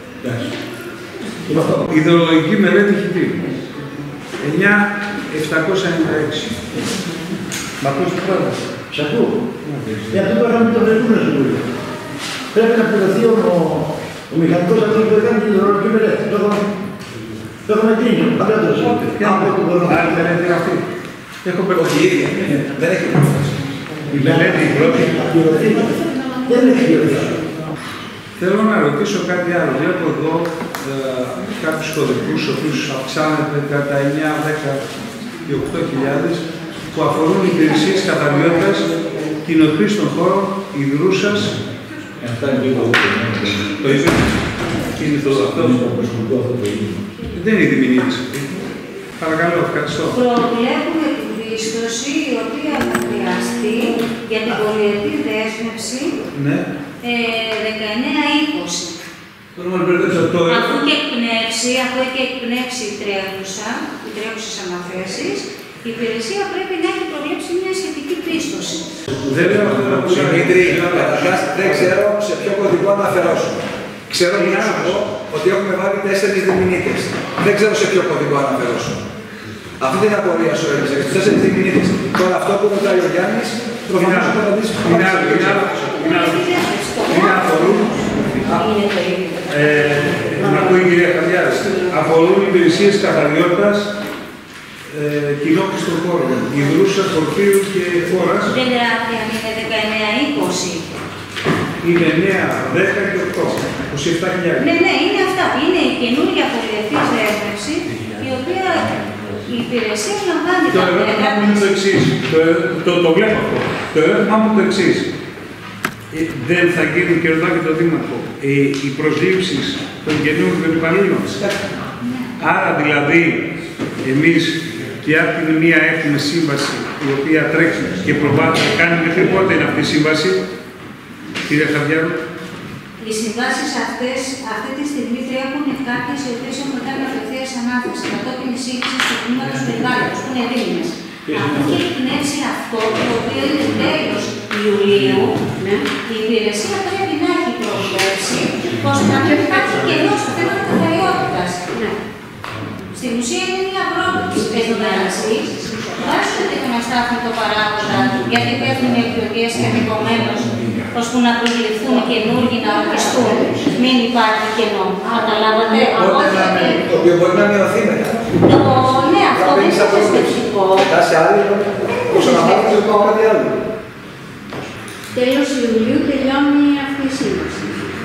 Η ιδεολογική μελέτη έχει πει εννιά χιλιάδες επτακόσια ενενήντα έξι. Μ' ακούς την πρόταση. Σ' ακούω. Για αυτό το έκαμε το προηγούμενο συμβούλιο. Πρέπει να πληρωθεί ο, ο μηχανικός αυτός που έκανε την ιδεολογική μελέτη. Το έχουμε, το έχουμε κλείνει. Παλιότερο συμβούλιο. Άλλη μελέτη είναι αυτή. Έχω Όχι ίδια. Δεν έχει πρόταση. Η μελέτη η πρώτη. Δεν έχει πληρωθεί. Θέλω να ρωτήσω κάτι άλλο. Βλέπω εδώ ε, κάποιους κωδικούς, ο οποίους αυξάνεται κατά εννιά, δέκα και οκτώ χιλιάδες, που αφορούν υπηρεσίες καταλληλότητας κοινοτήτων χώρων ιδρούσας. Αυτά είναι λίγο το είπε. Είναι το αυτό. Δεν είναι η διμηνήτηση. Παρακαλώ, ευχαριστώ. Προβλέπουμε την πίστοση η οποία θα χρειαστεί για την πολυετή δέσμευση ναι. ε, δεκαεννέα είκοσι. Το... Αφού και εκπνεύσει, αφού έχει εκπνεύσει η τρέχουσα, οι τρέχουσες αναθέσεις, η υπηρεσία πρέπει να έχει προβλέψει μια σχετική πίστοση. Δεν λέω αυτό. Δημήτρη, καταρχάς δεν ξέρω σε ποιο κωδικό αναφερόσουμε. Ξέρω να σου πω ότι έχουμε βάλει τέσσερις διμηνίτες. Δεν ξέρω σε ποιο κωδικό αναφερόσουμε. Αυτή την απορία σου έλειψε. Στους τέσσερις διμηνίτες. Τώρα αυτό που ρωτάει ο Γιάννης, προφανώς θα τα δεις. Είναι αφορούν. Να ακούει η κυρία Χαδιάς. Αφορούν υπηρεσίες καθαριότητας κοινόχρηστων χώρων. Ιδρούσας, χορτίου και χώρας. Δεν γράφει αν είναι δεκαεννέα είκοσι. Είναι εννέα, δέκα και οκτώ. είκοσι επτά χιλιάδες. Ναι, ναι, είναι αυτά. Είναι η καινούργια πολυετής δέσμευση, η οποία η υπηρεσία λαμβάνει το ερώτημα μου είναι το εξής. Το, το, το βλέπω αυτό. Το ερώτημα μου είναι το εξής. Ε, δεν θα γίνει και ρωτάω και το Δήμαρχο. Ε, οι προσλήψεις των καινούργιων υπαλλήλων. Άρα δηλαδή εμείς και αν την μία έχουμε σύμβαση η οποία τρέχει και προβάλλει και κάνει μέχρι πότε είναι αυτή η σύμβαση, κύριε Χαδιάρου. Οι συμβάσεις αυτές αυτή τη στιγμή τρέχουν κάποιες οι οποίες έχουν κάνει απευθείας ανάθεση κατόπιν εισήγησης του τμήματος περιβάλλοντος, που είναι δίμηνες. Αφού έχει εκπνεύσει αυτό, το οποίο είναι τέλος Ιουλίου, ναι, η υπηρεσία πρέπει να έχει προβλέψει ώστε να μην υπάρχει κενό στο θέμα της καθαριότητας. Ναι. Στην ουσία είναι μια πρόβλεψη περιμέναση, βάσει και τον αστάθμητο παράγοντα, γιατί πέφτουν οι εκλογές και ενδεχομένως ώστε να προσληφθούν καινούργοι να ορκιστούν, μην υπάρχει κενό. Καταλάβατε. Το οποίο μπορεί να μειωθεί μετά. Ναι, αυτό δεν είναι προσθετικό. Φτάσει άλλη, όσο να πάρει, το πάω κάτι άλλο. Τέλος Ιουλίου τελειώνει αυτό. υπογράφει η σύμβαση.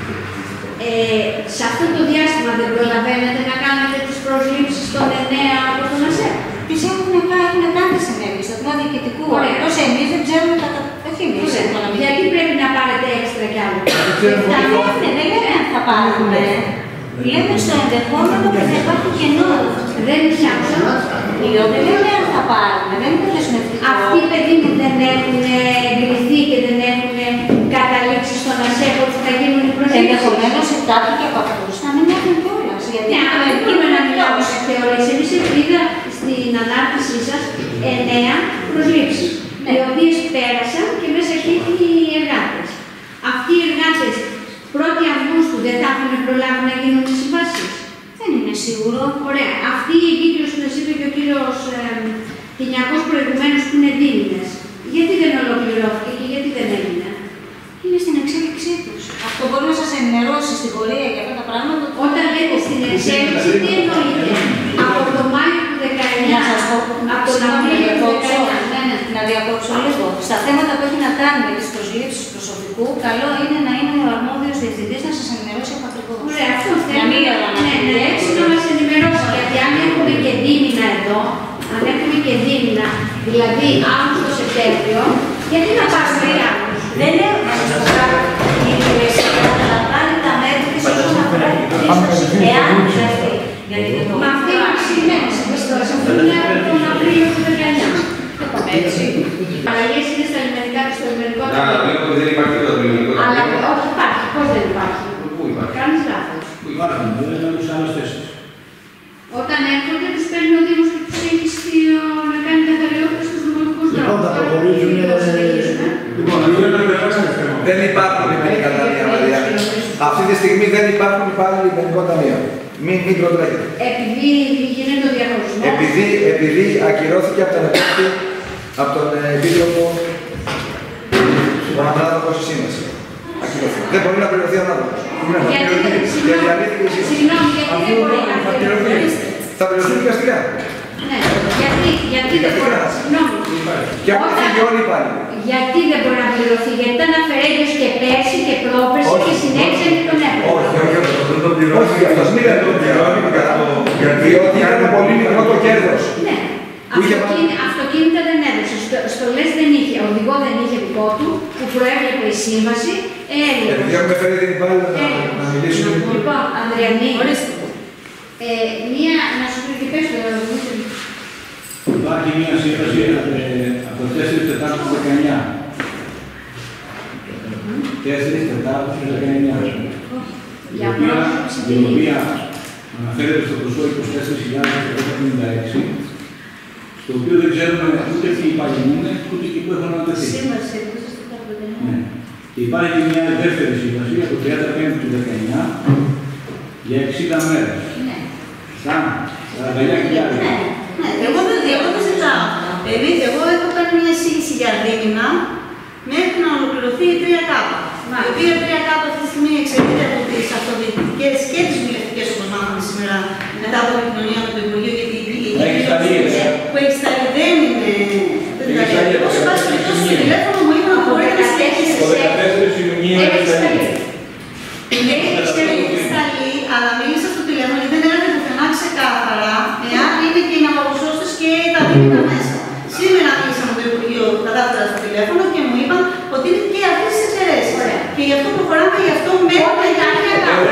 Ε, σε αυτό το διάστημα δεν προλαβαίνετε να κάνετε τις προσλήψεις των εννέα από τον ΑΣΕΠ. Τις έχουν κάνει συνέπειες, το τμήμα διοικητικού. Όσο εμείς δεν ξέρουμε κατά... Όχι εμείς. Γιατί πρέπει να πάρετε έξτρα κι άλλο. Τα λέμε, δεν λέμε αν θα πάρουμε. Λέμε στο ενδεχόμενο που θα υπάρχει κενό. Δεν πιάψα. Δεν λέμε αν θα πάρουμε, δεν είναι δεσμευτικό. Αυτοί οι παιδί μου δεν έχουν εγκριθεί και δεν έχουν καταλήξει στον ΑΣΕΠ ότι θα γίνουν οι προσλήψεις. Ενδεχομένως κάποιοι και από αυτούς θα μην έχουν κιόλας. Γιατί δεν μπορούμε να μιλάμε σε θεωρίες. Εμείς είδα στην ανάρτησή σας εννέα προσλήψεις, οι οποίες πέρασαν και μέσα εκεί οι εργάτες. Αυτοί οι εργάτες πρώτη Αυγούστου δεν θα έχουν προλάβει να γίνουν οι συμβάσεις. Δεν είναι σίγουρο. Ωραία. Αυτή η κύκλος που σας είπε και ο κύριος Τινιακός προηγουμένως που είναι δίμηνες, γιατί δεν ολοκληρώθηκε και γιατί δεν έγινε. Είναι στην εξέλιξή τους. Αυτό μπορεί να σας ενημερώσει στην πορεία για αυτά τα πράγματα. Όταν λέτε στην εξέλιξη, τι εννοείται. Από το Μάιο του δεκαεννιά, από τον Απρίλιο του δεκαεννιά. Να διακόψω λίγο. Στα θέματα που έχει να κάνει με τις προσλήψεις προσωπικού, καλό είναι να είναι ο αρμόδιος διευθυντής να σας ενημερώσει επακριβώς. Ωραία, αυτό θέλουμε. Ναι, ναι, έτσι να μας ενημερώσει. Γιατί αν έχουμε και δίμηνα εδώ, αν έχουμε και δίμηνα, δηλαδή Αύγουστο-Σεπτέμβριο, γιατί να πάρουμε Ιάπωνο. Δεν λέω να σας πω κάτι. Η υπηρεσία καταλαμβάνει τα μέτρα της όσον αφορά την πίστοση. Εάν δηλαδή. Μα αυτή είναι εξηγημένη σε πιστώση. Αυτό είναι από τον Απρίλιο του δεκαεννιά. Έτσι. Παραλλίες είναι στα λιμενικά και στο λιμενικό ταμείο. Να, βλέπω ότι δεν υπάρχει το λιμενικό ταμείο. Αλλά όχι υπάρχει. Πώς δεν υπάρχει. Πού υπάρχει. Κάνεις λάθος. Πού υπάρχει. Δεν είναι σε άλλες θέσεις. Όταν έρχονται τους παίρνει ο Δήμος και τους έχει να κάνει καθαριότητα στους δημοτικούς νόμους. Λοιπόν, θα προχωρήσουμε. Λοιπόν, δεν υπάρχουν λιμενικά ταμεία, Μαρία. Αυτή τη στιγμή δεν υπάρχουν πάλι λιμενικό ταμείο. Μην, μην προτρέχετε. Επειδή γίνεται ο διαχωρισμός. Επειδή, επειδή ακυρώθηκε από τον επόπτη, από τον επίτροπο, τον ανάδοχο στη σύμβαση. Ακυρώθηκε. Δεν μπορεί να πληρωθεί ο ανάδοχος. Γιατί διαλύθηκε η σύμβαση. Συγγνώμη, γιατί δεν μπορεί να πληρωθεί. Θα πληρωθεί δικαστικά. Ναι, γιατί, γιατί δεν μπορεί να συγγνώμη. Και από φύγει όλοι πάλι. Γιατί δεν μπορεί να πληρωθεί, γιατί ήταν αφαιρέγγιος και πέρσι και πρόπερσι και συνέχισε και τον έπρεπε. Όχι, όχι, δεν τον πληρώνει. Όχι, αυτός μην δεν τον πληρώνει, διότι ήταν πολύ μικρό το κέρδος. Ναι, αυτοκίνητα δεν έδωσε, στολές δεν είχε, οδηγό δεν είχε δικό του, που προέβλεπε η σύμβαση, έλεγε. Επειδή έχουμε φέρει την πάλι να μιλήσουμε. Λοιπόν, Ανδριανή, μία, να σου πει τι πες το υπάρχει μια σύμβαση από τέσσερις Τετάρτου του δεκαεννιά. τέσσερις Τετάρτου του δεκαεννιά. Η οποία αναφέρεται στο ποσό είκοσι τέσσερις χιλιάδες εκατόν πενήντα έξι, στο οποίο δεν ξέρουμε ούτε ποιοι υπαλληλούν, ούτε εκεί που έχουν ανατεθεί. Ναι. Και υπάρχει μια δεύτερη σύμβαση από το τριάντα πέντε του δεκαεννιά για εξήντα μέρες. Σαν σαράντα εννιά χιλιάδες. Εγώ δεν ζητάω. Εμείς, εγώ έχω κάνει μια εισήγηση για δίμηνα μέχρι να ολοκληρωθεί η τρία κάπα. Η οποία τρία κάπα αυτή τη στιγμή εξαρτάται από τις αυτοδιοικητικές και τις βουλευτικές, όπως μάθαμε σήμερα, μετά από την επικοινωνία με το Υπουργείο, γιατί η που έχει σταλεί δεν είναι. Όσο πάση περιπτώσει στο τηλέφωνο μου είπαν ότι μπορεί να συνεχίσει. Έχει σταλεί, αλλά μίλησα στο τηλέφωνο γιατί δεν έλεγε πουθενά ξεκάθαρα εάν είναι και οι ναυαγοσώστες και τα δίμηνα μέσα. Σήμερα μίλησα με το Υπουργείο κατάφερα στο τηλέφωνο και μου είπαν ότι είναι και αυτές τις εξαιρέσεις. Και γι' αυτό προχωράμε, γι' αυτό μένουμε τα τρία κάπα.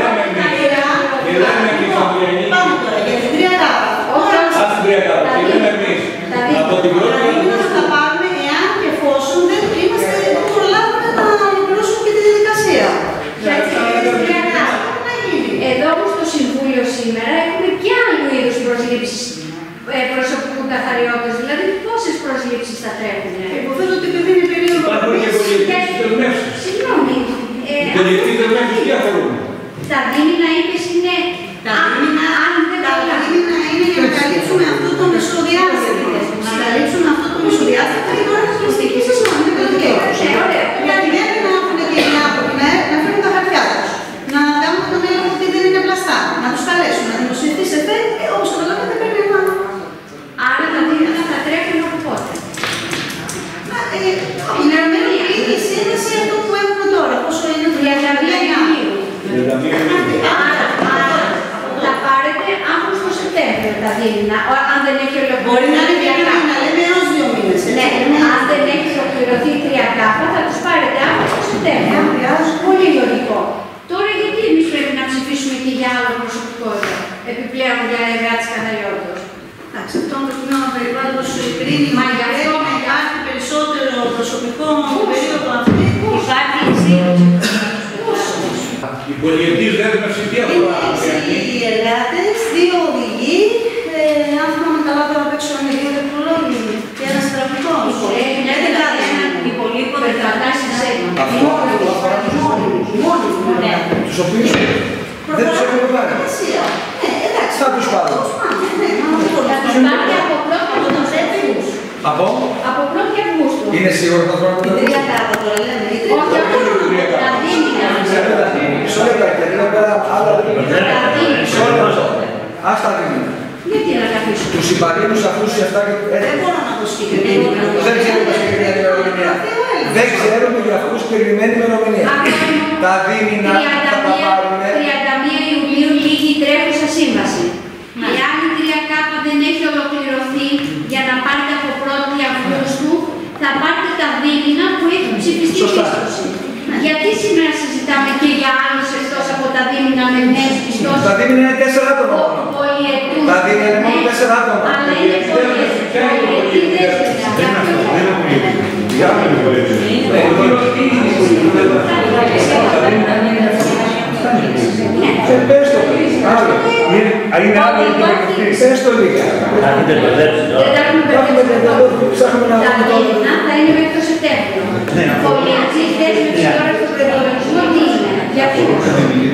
Πάμε τώρα για την τρία κάπα. Σαν την τρία κάπα. Και λέμε εμείς από την πρώτη. Τα δίμηνα θα τα πάρουμε εάν και εφόσον δεν είμαστε, δεν προλάβουμε να ολοκληρώσουμε και τη διαδικασία. Εδώ όμως το δίμηνα, αν δεν έχει ολοκληρωθεί. Μπορεί να είναι και μήνα, λέμε έως δύο μήνες. Ναι, αν δεν έχει ολοκληρωθεί η τρία κάπα, θα τους πάρετε αύριο στο Σεπτέμβριο. Πολύ λογικό. Τώρα γιατί εμείς πρέπει να ψηφίσουμε και για άλλο προσωπικό εδώ, επιπλέον για εργάτες καθαριότητας. Εντάξει, αυτό το τμήμα περιβάλλοντος κρίνει, μα για αυτό να υπάρχει περισσότερο προσωπικό περίοδο αυτή. Υπάρχει εισήγηση. Η πολυετής δέσμευση τι αφορά? Είναι οι εργάτες, δύο οδηγοί, αν θυμάμαι καλά τώρα απ' έξω είναι δύο ηλεκτρολόγοι και ένας γραφικός. Οι πολύποδοι κρατάσει σε Αυτό αφορά τους μόνιμους, τους οποίους δεν τους έχουμε πάρει. Θα τους πάρω. Θα τους πάρει από πρώτο Αυγούστου. Από? Από πρώτο Αυγούστου. Είναι σίγουρο θα πάρω? Η τρία κάτω τώρα λέμε. Όχι, από τα δίμηνα. Μισό λεπτάκι, εδώ πέρα άλλα δίμηνα. Μισό λεπτό. Ας τα δίμηνα. Γιατί να τα αφήσω. Τους υπαλλήλους αυτούς οι εφτά και... Δεν μπορώ να το συγκεκριμένο. Δεν ξέρουμε τα συγκεκριμένη ημερομηνία. Δεν ξέρουμε για αυτούς συγκεκριμένη ημερομηνία. Τα δίμηνα θα τα πάρουν. τριάντα μία Ιουλίου λίγη η τρέχουσα σύμβαση. Εάν η τρία κάπα δεν έχει ολοκληρωθεί για να πάρετε από πρώτη Αυγούστου, θα πάρετε τα δίμηνα που έχει ψηφιστεί πίστοση. Γιατί σήμερα συζητάμε και για άλλους εκτός από τα δίμηνα με νέες πιστώσεις? Τα δίμηνα είναι τέσσερα άτομα. Πολυετούς. Τα δίμηνα είναι μόνο τέσσερα άτομα. Αλλά είναι πολυετή Πες το, άλλο. Είναι άλλο η κυβερνητής. Πες το λίγα. Τα δίμηνα θα είναι μέχρι το Σεπτέμβριο. Πολυετή δέσμευση τώρα στο προϋπολογισμό τι είναι? Για ποιους?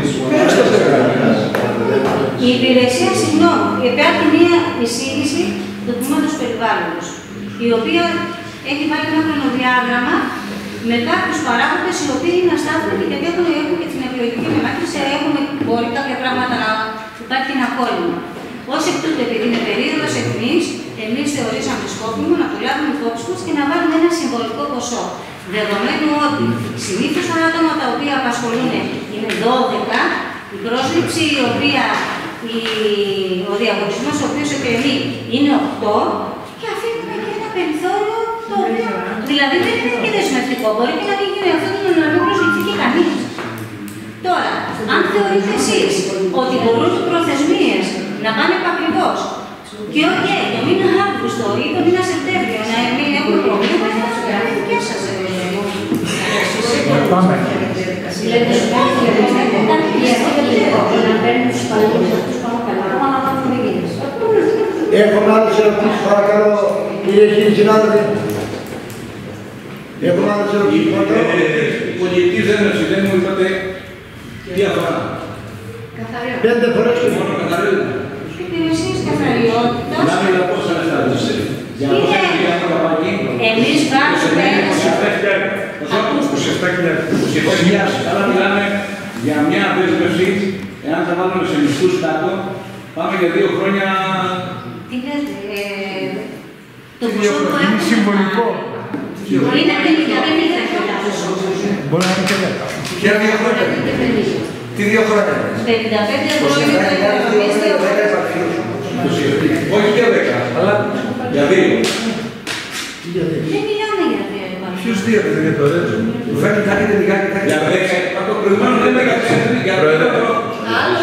Η υπηρεσία, συγγνώμη, υπάρχει μία εισήγηση του τμήματος περιβάλλοντος, η οποία έχει βάλει ένα χρονοδιάγραμμα με κάποιους παράγοντες οι οποίοι είναι αστάθμητοι γιατί έχουν, έχουν και την εκλογική μεμάκρυνση, έχουν μπορεί κάποια πράγματα να υπάρχει ένα κόλλημα. Ως εκ τούτου, επειδή είναι περίοδος αιχμής, εμείς θεωρήσαμε σκόπιμο να το λάβουμε υπόψη μας και να βάλουμε ένα συμβολικό ποσό. Δεδομένου ότι συνήθως τα άτομα τα οποία απασχολούν είναι δώδεκα, η πρόσληψη η οποία η, ο διαγωνισμός ο οποίος εκκρεμεί είναι οκτώ και αφήνουμε και ένα περιθώριο το οποίο δηλαδή δεν είναι και δεσμευτικό. Μπορεί και να μην γίνει αυτό και να μην προσληφθεί και κανείς. Τώρα, αν θεωρείτε εσείς ότι μπορούν οι προθεσμίες να πάνε επακριβώς και όχι okay, το μήνα Αύγουστο ή το μήνα Σεπτέμβριο να μην έχουν προβλήματα, θα είναι δικιά σας. Πάμε. Έχουμε άλλες ερωτήσεις, παρακαλώ, κύριε κύριοι συνάδελφοι. Έχουμε άλλες ερωτήσεις, παρακαλώ. Η πολιτική δέσμευση δεν μου είπατε τι αφορά? Πέντε φορές και μόνο καθαριότητα. Υπηρεσίες καθαριότητας. Να μην πω σαν αυτά. Εμείς βάζουμε είκοσι επτά χιλιάδες. Αλλά μιλάμε για μια δέσμευση, εάν θα βάλουμε σε μισθούς κάτω, πάμε για δύο χρόνια. Τι λέτε, το ποσό που έχουμε... Είναι συμβολικό. Μπορεί να μην είναι Μπορεί να είναι και δέκα. Ποια δύο χρόνια? Τι δύο χρόνια? πενήντα πέντε ευρώ είναι το οικονομίστιο. Όχι για δέκα, αλλά για δύο. Δεν μιλάμε για δύο. Ποιους δύο δεν είναι το ρέτζο? Μου φέρνει κάτι δεν λιγάκι κάτι. Για δέκα, το προηγούμενο δεν είναι για δέκα. Άλλο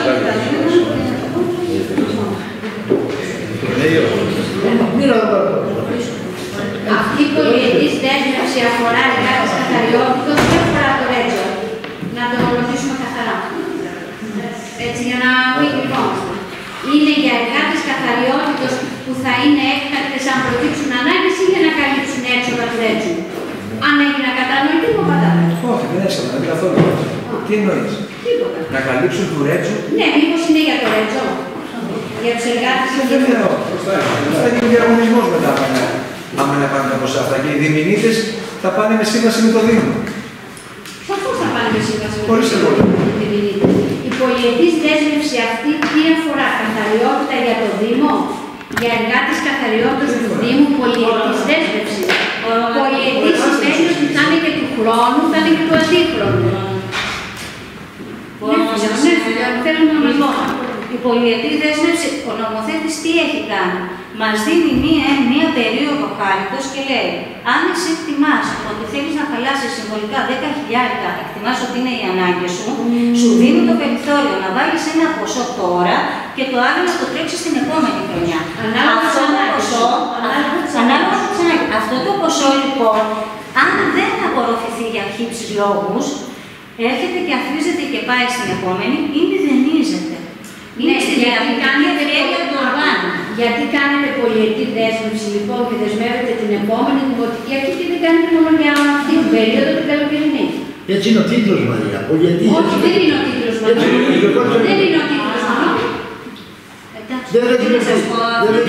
Αυτή η πολυετής δέσμευση αφορά εργάτες καθαριότητος και αφορά το ρέτζο. Να το ρωτήσουμε καθαρά. Έτσι, για να μην κρυβόμαστε. Είναι για εργάτες καθαριότητος που θα είναι έκτακτες αν προκύψουν ανάγκες ή για να καλύψουν έξοδα του ρέτζου. Αν έγινα κατανοητή, μου πατάτε. Όχι, δεν έξοδα, δεν καθόλου. Τι εννοείς? Τίποτα. Να καλύψουν του ρέτζου? Ναι, μήπως είναι για το ρέτζο. Για τους εργάτες. Δεν εννοώ. Θα γίνει διαγωνισμός μετά. Άμα να πάνε τα ποσά αυτά και οι διμηνίτες θα πάνε με σύμβαση με το Δήμο. Πώς θα πάνε με σύμβαση με το Χωρίς εγώ. Η πολυετής δέσμευση αυτή τι αφορά? Καθαριότητα για το Δήμο, για εργάτες καθαριότητας του Δήμου, πολυετής δέσμευση. Πολυετής σημαίνει ότι θα είναι και του χρόνου, θα είναι και του αντίχρονου. Ναι, θέλω να μας η πολυετή δέσμευση, ο νομοθέτης τι έχει κάνει? Μας δίνει μία, μία περίοδο χάριτος και λέει, αν εσύ εκτιμάς ότι θέλεις να χαλάσεις συμβολικά δέκα χιλιάρικα, εκτιμάς ότι είναι οι ανάγκες σου, σου δίνει το περιθώριο να βάλεις ένα ποσό τώρα και το άλλο να το τρέξεις την επόμενη χρονιά. Ανάλογα Αυτό το ποσό, ανάλογα με τις ανάγκες. Αυτό το ποσό λοιπόν, αν δεν απορροφηθεί για χύψης λόγους, έρχεται και αφρίζεται και πάει στην επόμενη ή μηδενίζεται. Είναι στη διαδικασία περιέργεια του οργάνου. Γιατί κάνετε πολυετή δέσμευση λοιπόν και δεσμεύετε την επόμενη δημοτική αρχή και δεν κάνετε μόνο για αυτή την περίοδο την καλοκαιρινή? Έτσι είναι ο τίτλος, Μαρία. Πολυετή. Όχι, δεν είναι ο τίτλος, Μαρία. Δεν είναι ο τίτλος, Μαρία. Δεν έχει να σας πω.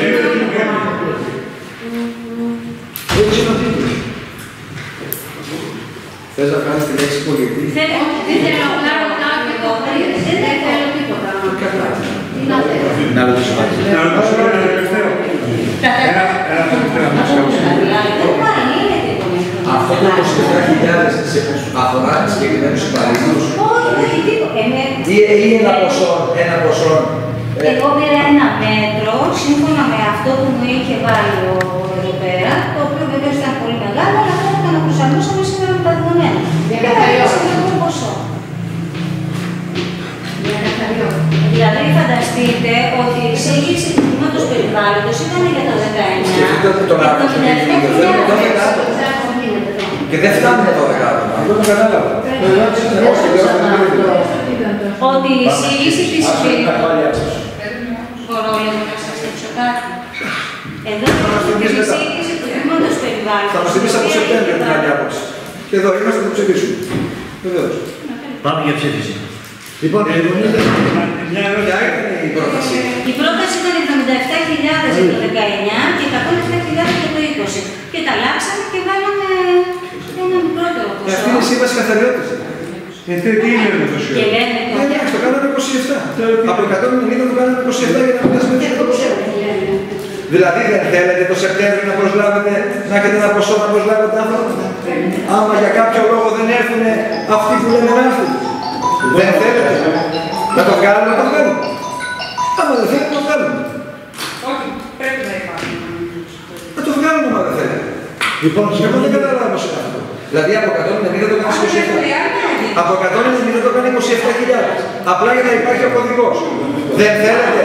Έτσι είναι ο τίτλος. Θες να κάνεις τη λέξη πολυετή? Δεν θέλω να ρωτάω και εγώ. Δεν θέλω τίποτα. Να ρωτήσω κάτι. Να ρωτήσω ένα τελευταίο. Ένα τελευταίο να σας αυτό το είκοσι επτά χιλιάδες αφορά συγκεκριμένους υπαλλήλους ή ένα ποσό, ένα ποσό. Εγώ πήρα ένα μέτρο, σύμφωνα με αυτό που μου είχε βάλει εδώ πέρα, το οποίο βεβαίως ήταν πολύ μεγάλο, αλλά τώρα το αναπροσαρμόσαμε σήμερα με τα δεδομένα. Για καθαριό. Το ποσό. Δηλαδή φανταστείτε ότι η εισήγηση του τμήματος περιβάλλοντος ήταν για το δεκαεννιά και δεν φτάνει το δεκαεννιά. Αυτό το κατάλαβα. Ότι η εισήγηση της περιβάλλοντος. Μπορώ λίγο να σας δείξω κάτι. Εδώ η εισήγηση του τμήματος περιβάλλοντος. Θα μας θυμίσει από Σεπτέμβριο την άλλη άποψη. Και εδώ είμαστε να το ψηφίσουμε. Βεβαίως. Πάμε για ψήφιση. Λοιπόν, μια ερώτηση ήταν η πρόταση. Η πρόταση ήταν εβδομήντα επτά χιλιάδες για το δεκαεννιά και εκατόν επτά χιλιάδες για το είκοσι. Και τα αλλάξαμε και βάλαμε ένα μικρότερο ποσό. Αυτή είναι η σύμβαση καθαριότητας. Γιατί τι είναι με το σιωπή. Ναι, το κάναμε είκοσι επτά. Από εκατόν ενενήντα το κάναμε είκοσι επτά για να μην δεσμεύσουμε το ποσό. Δηλαδή δεν θέλετε το Σεπτέμβριο να προσλάβετε, να έχετε ένα ποσό να προσλάβετε άνθρωπο. Άμα για κάποιο λόγο δεν έρθουν αυτοί που λέμε να έρθουν. Δεν θέλετε να το βγάλουμε, να το βγάλουμε. Άμα δεν θέλετε, να το βγάλουμε. Όχι, πρέπει να υπάρχει. Να το βγάλουμε, άμα δεν θέλετε. Λοιπόν, εγώ δεν καταλάβω πώς είναι αυτό. Δηλαδή από εκατόν ενενήντα το κάνει είκοσι επτά. Από εκατόν ενενήντα το κάνει είκοσι επτά χιλιάδες. Απλά για να υπάρχει ο κωδικός. Δεν θέλετε.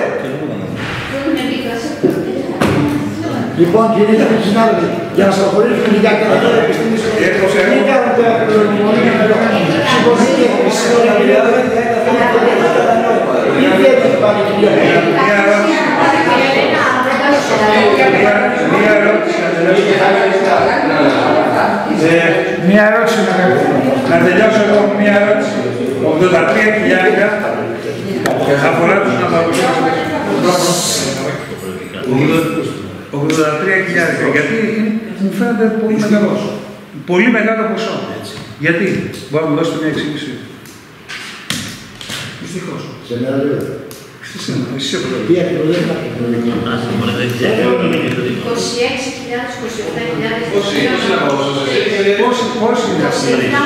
Λοιπόν, κύριε και συνάδελφοι, για να σας προχωρήσουμε για την Ελλάδα επιστήμης, μην κάνετε ακροδομονή για να το κάνετε. Συμφωνείτε ή θέλετε πάλι κυρία. Μία ερώτηση. Μία ερώτηση να τελειώσω εγώ με μία ερώτηση. ογδόντα τρία χιλιάρικα αφορά τους ναυαγωγούς. ογδόντα τρία χιλιάρικα. Γιατί μου φαίνεται πολύ μεγάλο. Πολύ μεγάλο ποσό. Γιατί, μπορώ να μου δώσετε μια εξήγηση. Δυστυχώς. Σε μένα λέω. Εσύ είσαι πρόεδρος. Τι αυτό δεν υπάρχει. είκοσι έξι χιλιάδες, είκοσι επτά χιλιάδες. Πόσοι είναι αυτοί.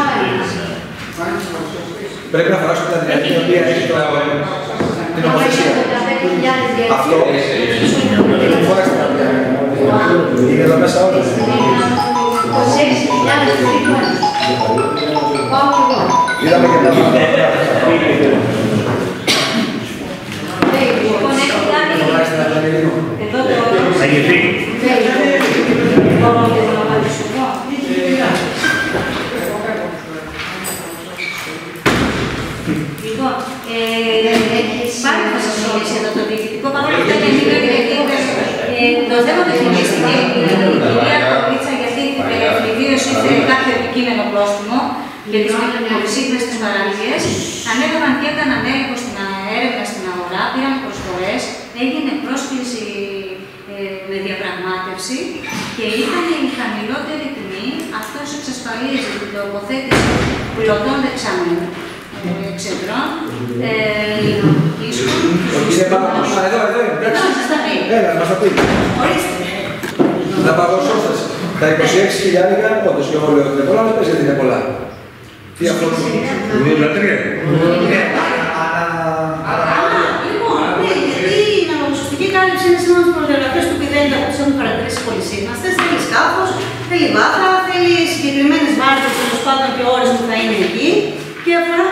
Πρέπει να φράσουμε τα δηλαδή η οποία έχει την νομοθεσία. Αυτό είναι εδώ μέσα όλα. είκοσι έξι χιλιάδες. Είδαμε και τα πράγματα. Θα γευτεί. Λοιπόν, πάλι θα σας ρωτήσω εδώ το διοικητικό, παρόλο που δεν είναι το θέμα το θυμίστηκε η κυρία Κορίτσα, γιατί ιδίως ήρθε κάποιο επικείμενο πρόστιμο για τις πολυσύχνες της παραλίες. Ανέλαβαν και έκαναν έλεγχο στην έρευνα στην αγορά, πήραν προσφορές, έγινε πρόσκληση με διαπραγμάτευση και ήταν η χαμηλότερη τιμή. Αυτός εξασφαλίζει την τοποθέτηση πιλωτών δεξαμενών, εξεδρών, ίσων. Κύριε Παπαδόπουλο, εδώ, εδώ είναι. Έλα, μας τα πει. Να παγωσώσας. Τα είκοσι έξι χιλιάρικα, όντως και εγώ λέω ότι είναι πολλά, αλλά πες γιατί είναι πολλά. Τι αυτό το ογδόντα τρία. προδιαγραφές του πι δέκα που τους έχουν χαρακτηρίσει πολυσύχναστες. Θέλει σκάφος, θέλει βάθρα, θέλει συγκεκριμένες βάρκες τέλος πάντων και ώρες που θα είναι εκεί. Και αφορά.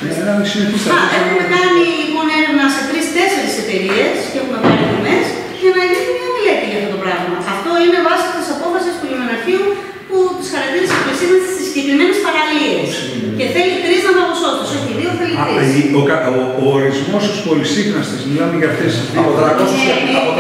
Έχουμε κάνει λοιπόν έρευνα σε τρεις-τέσσερις εταιρείες και έχουμε πάρει τιμές για να γίνει μια μελέτη για αυτό το πράγμα. Αυτό είναι βάση της απόφασης του λιμεναρχείου που τους χαρακτήρισε πολυσύχναστες στις συγκεκριμένες παραλίες. Και θέλει τρεις ναυαγοσώστες, όχι δύο, θέλει τρεις. Ο, ο, ο ορισμός στους πολυσύχναστες, μιλάμε για αυτές τις δύο. Από τριακόσιες και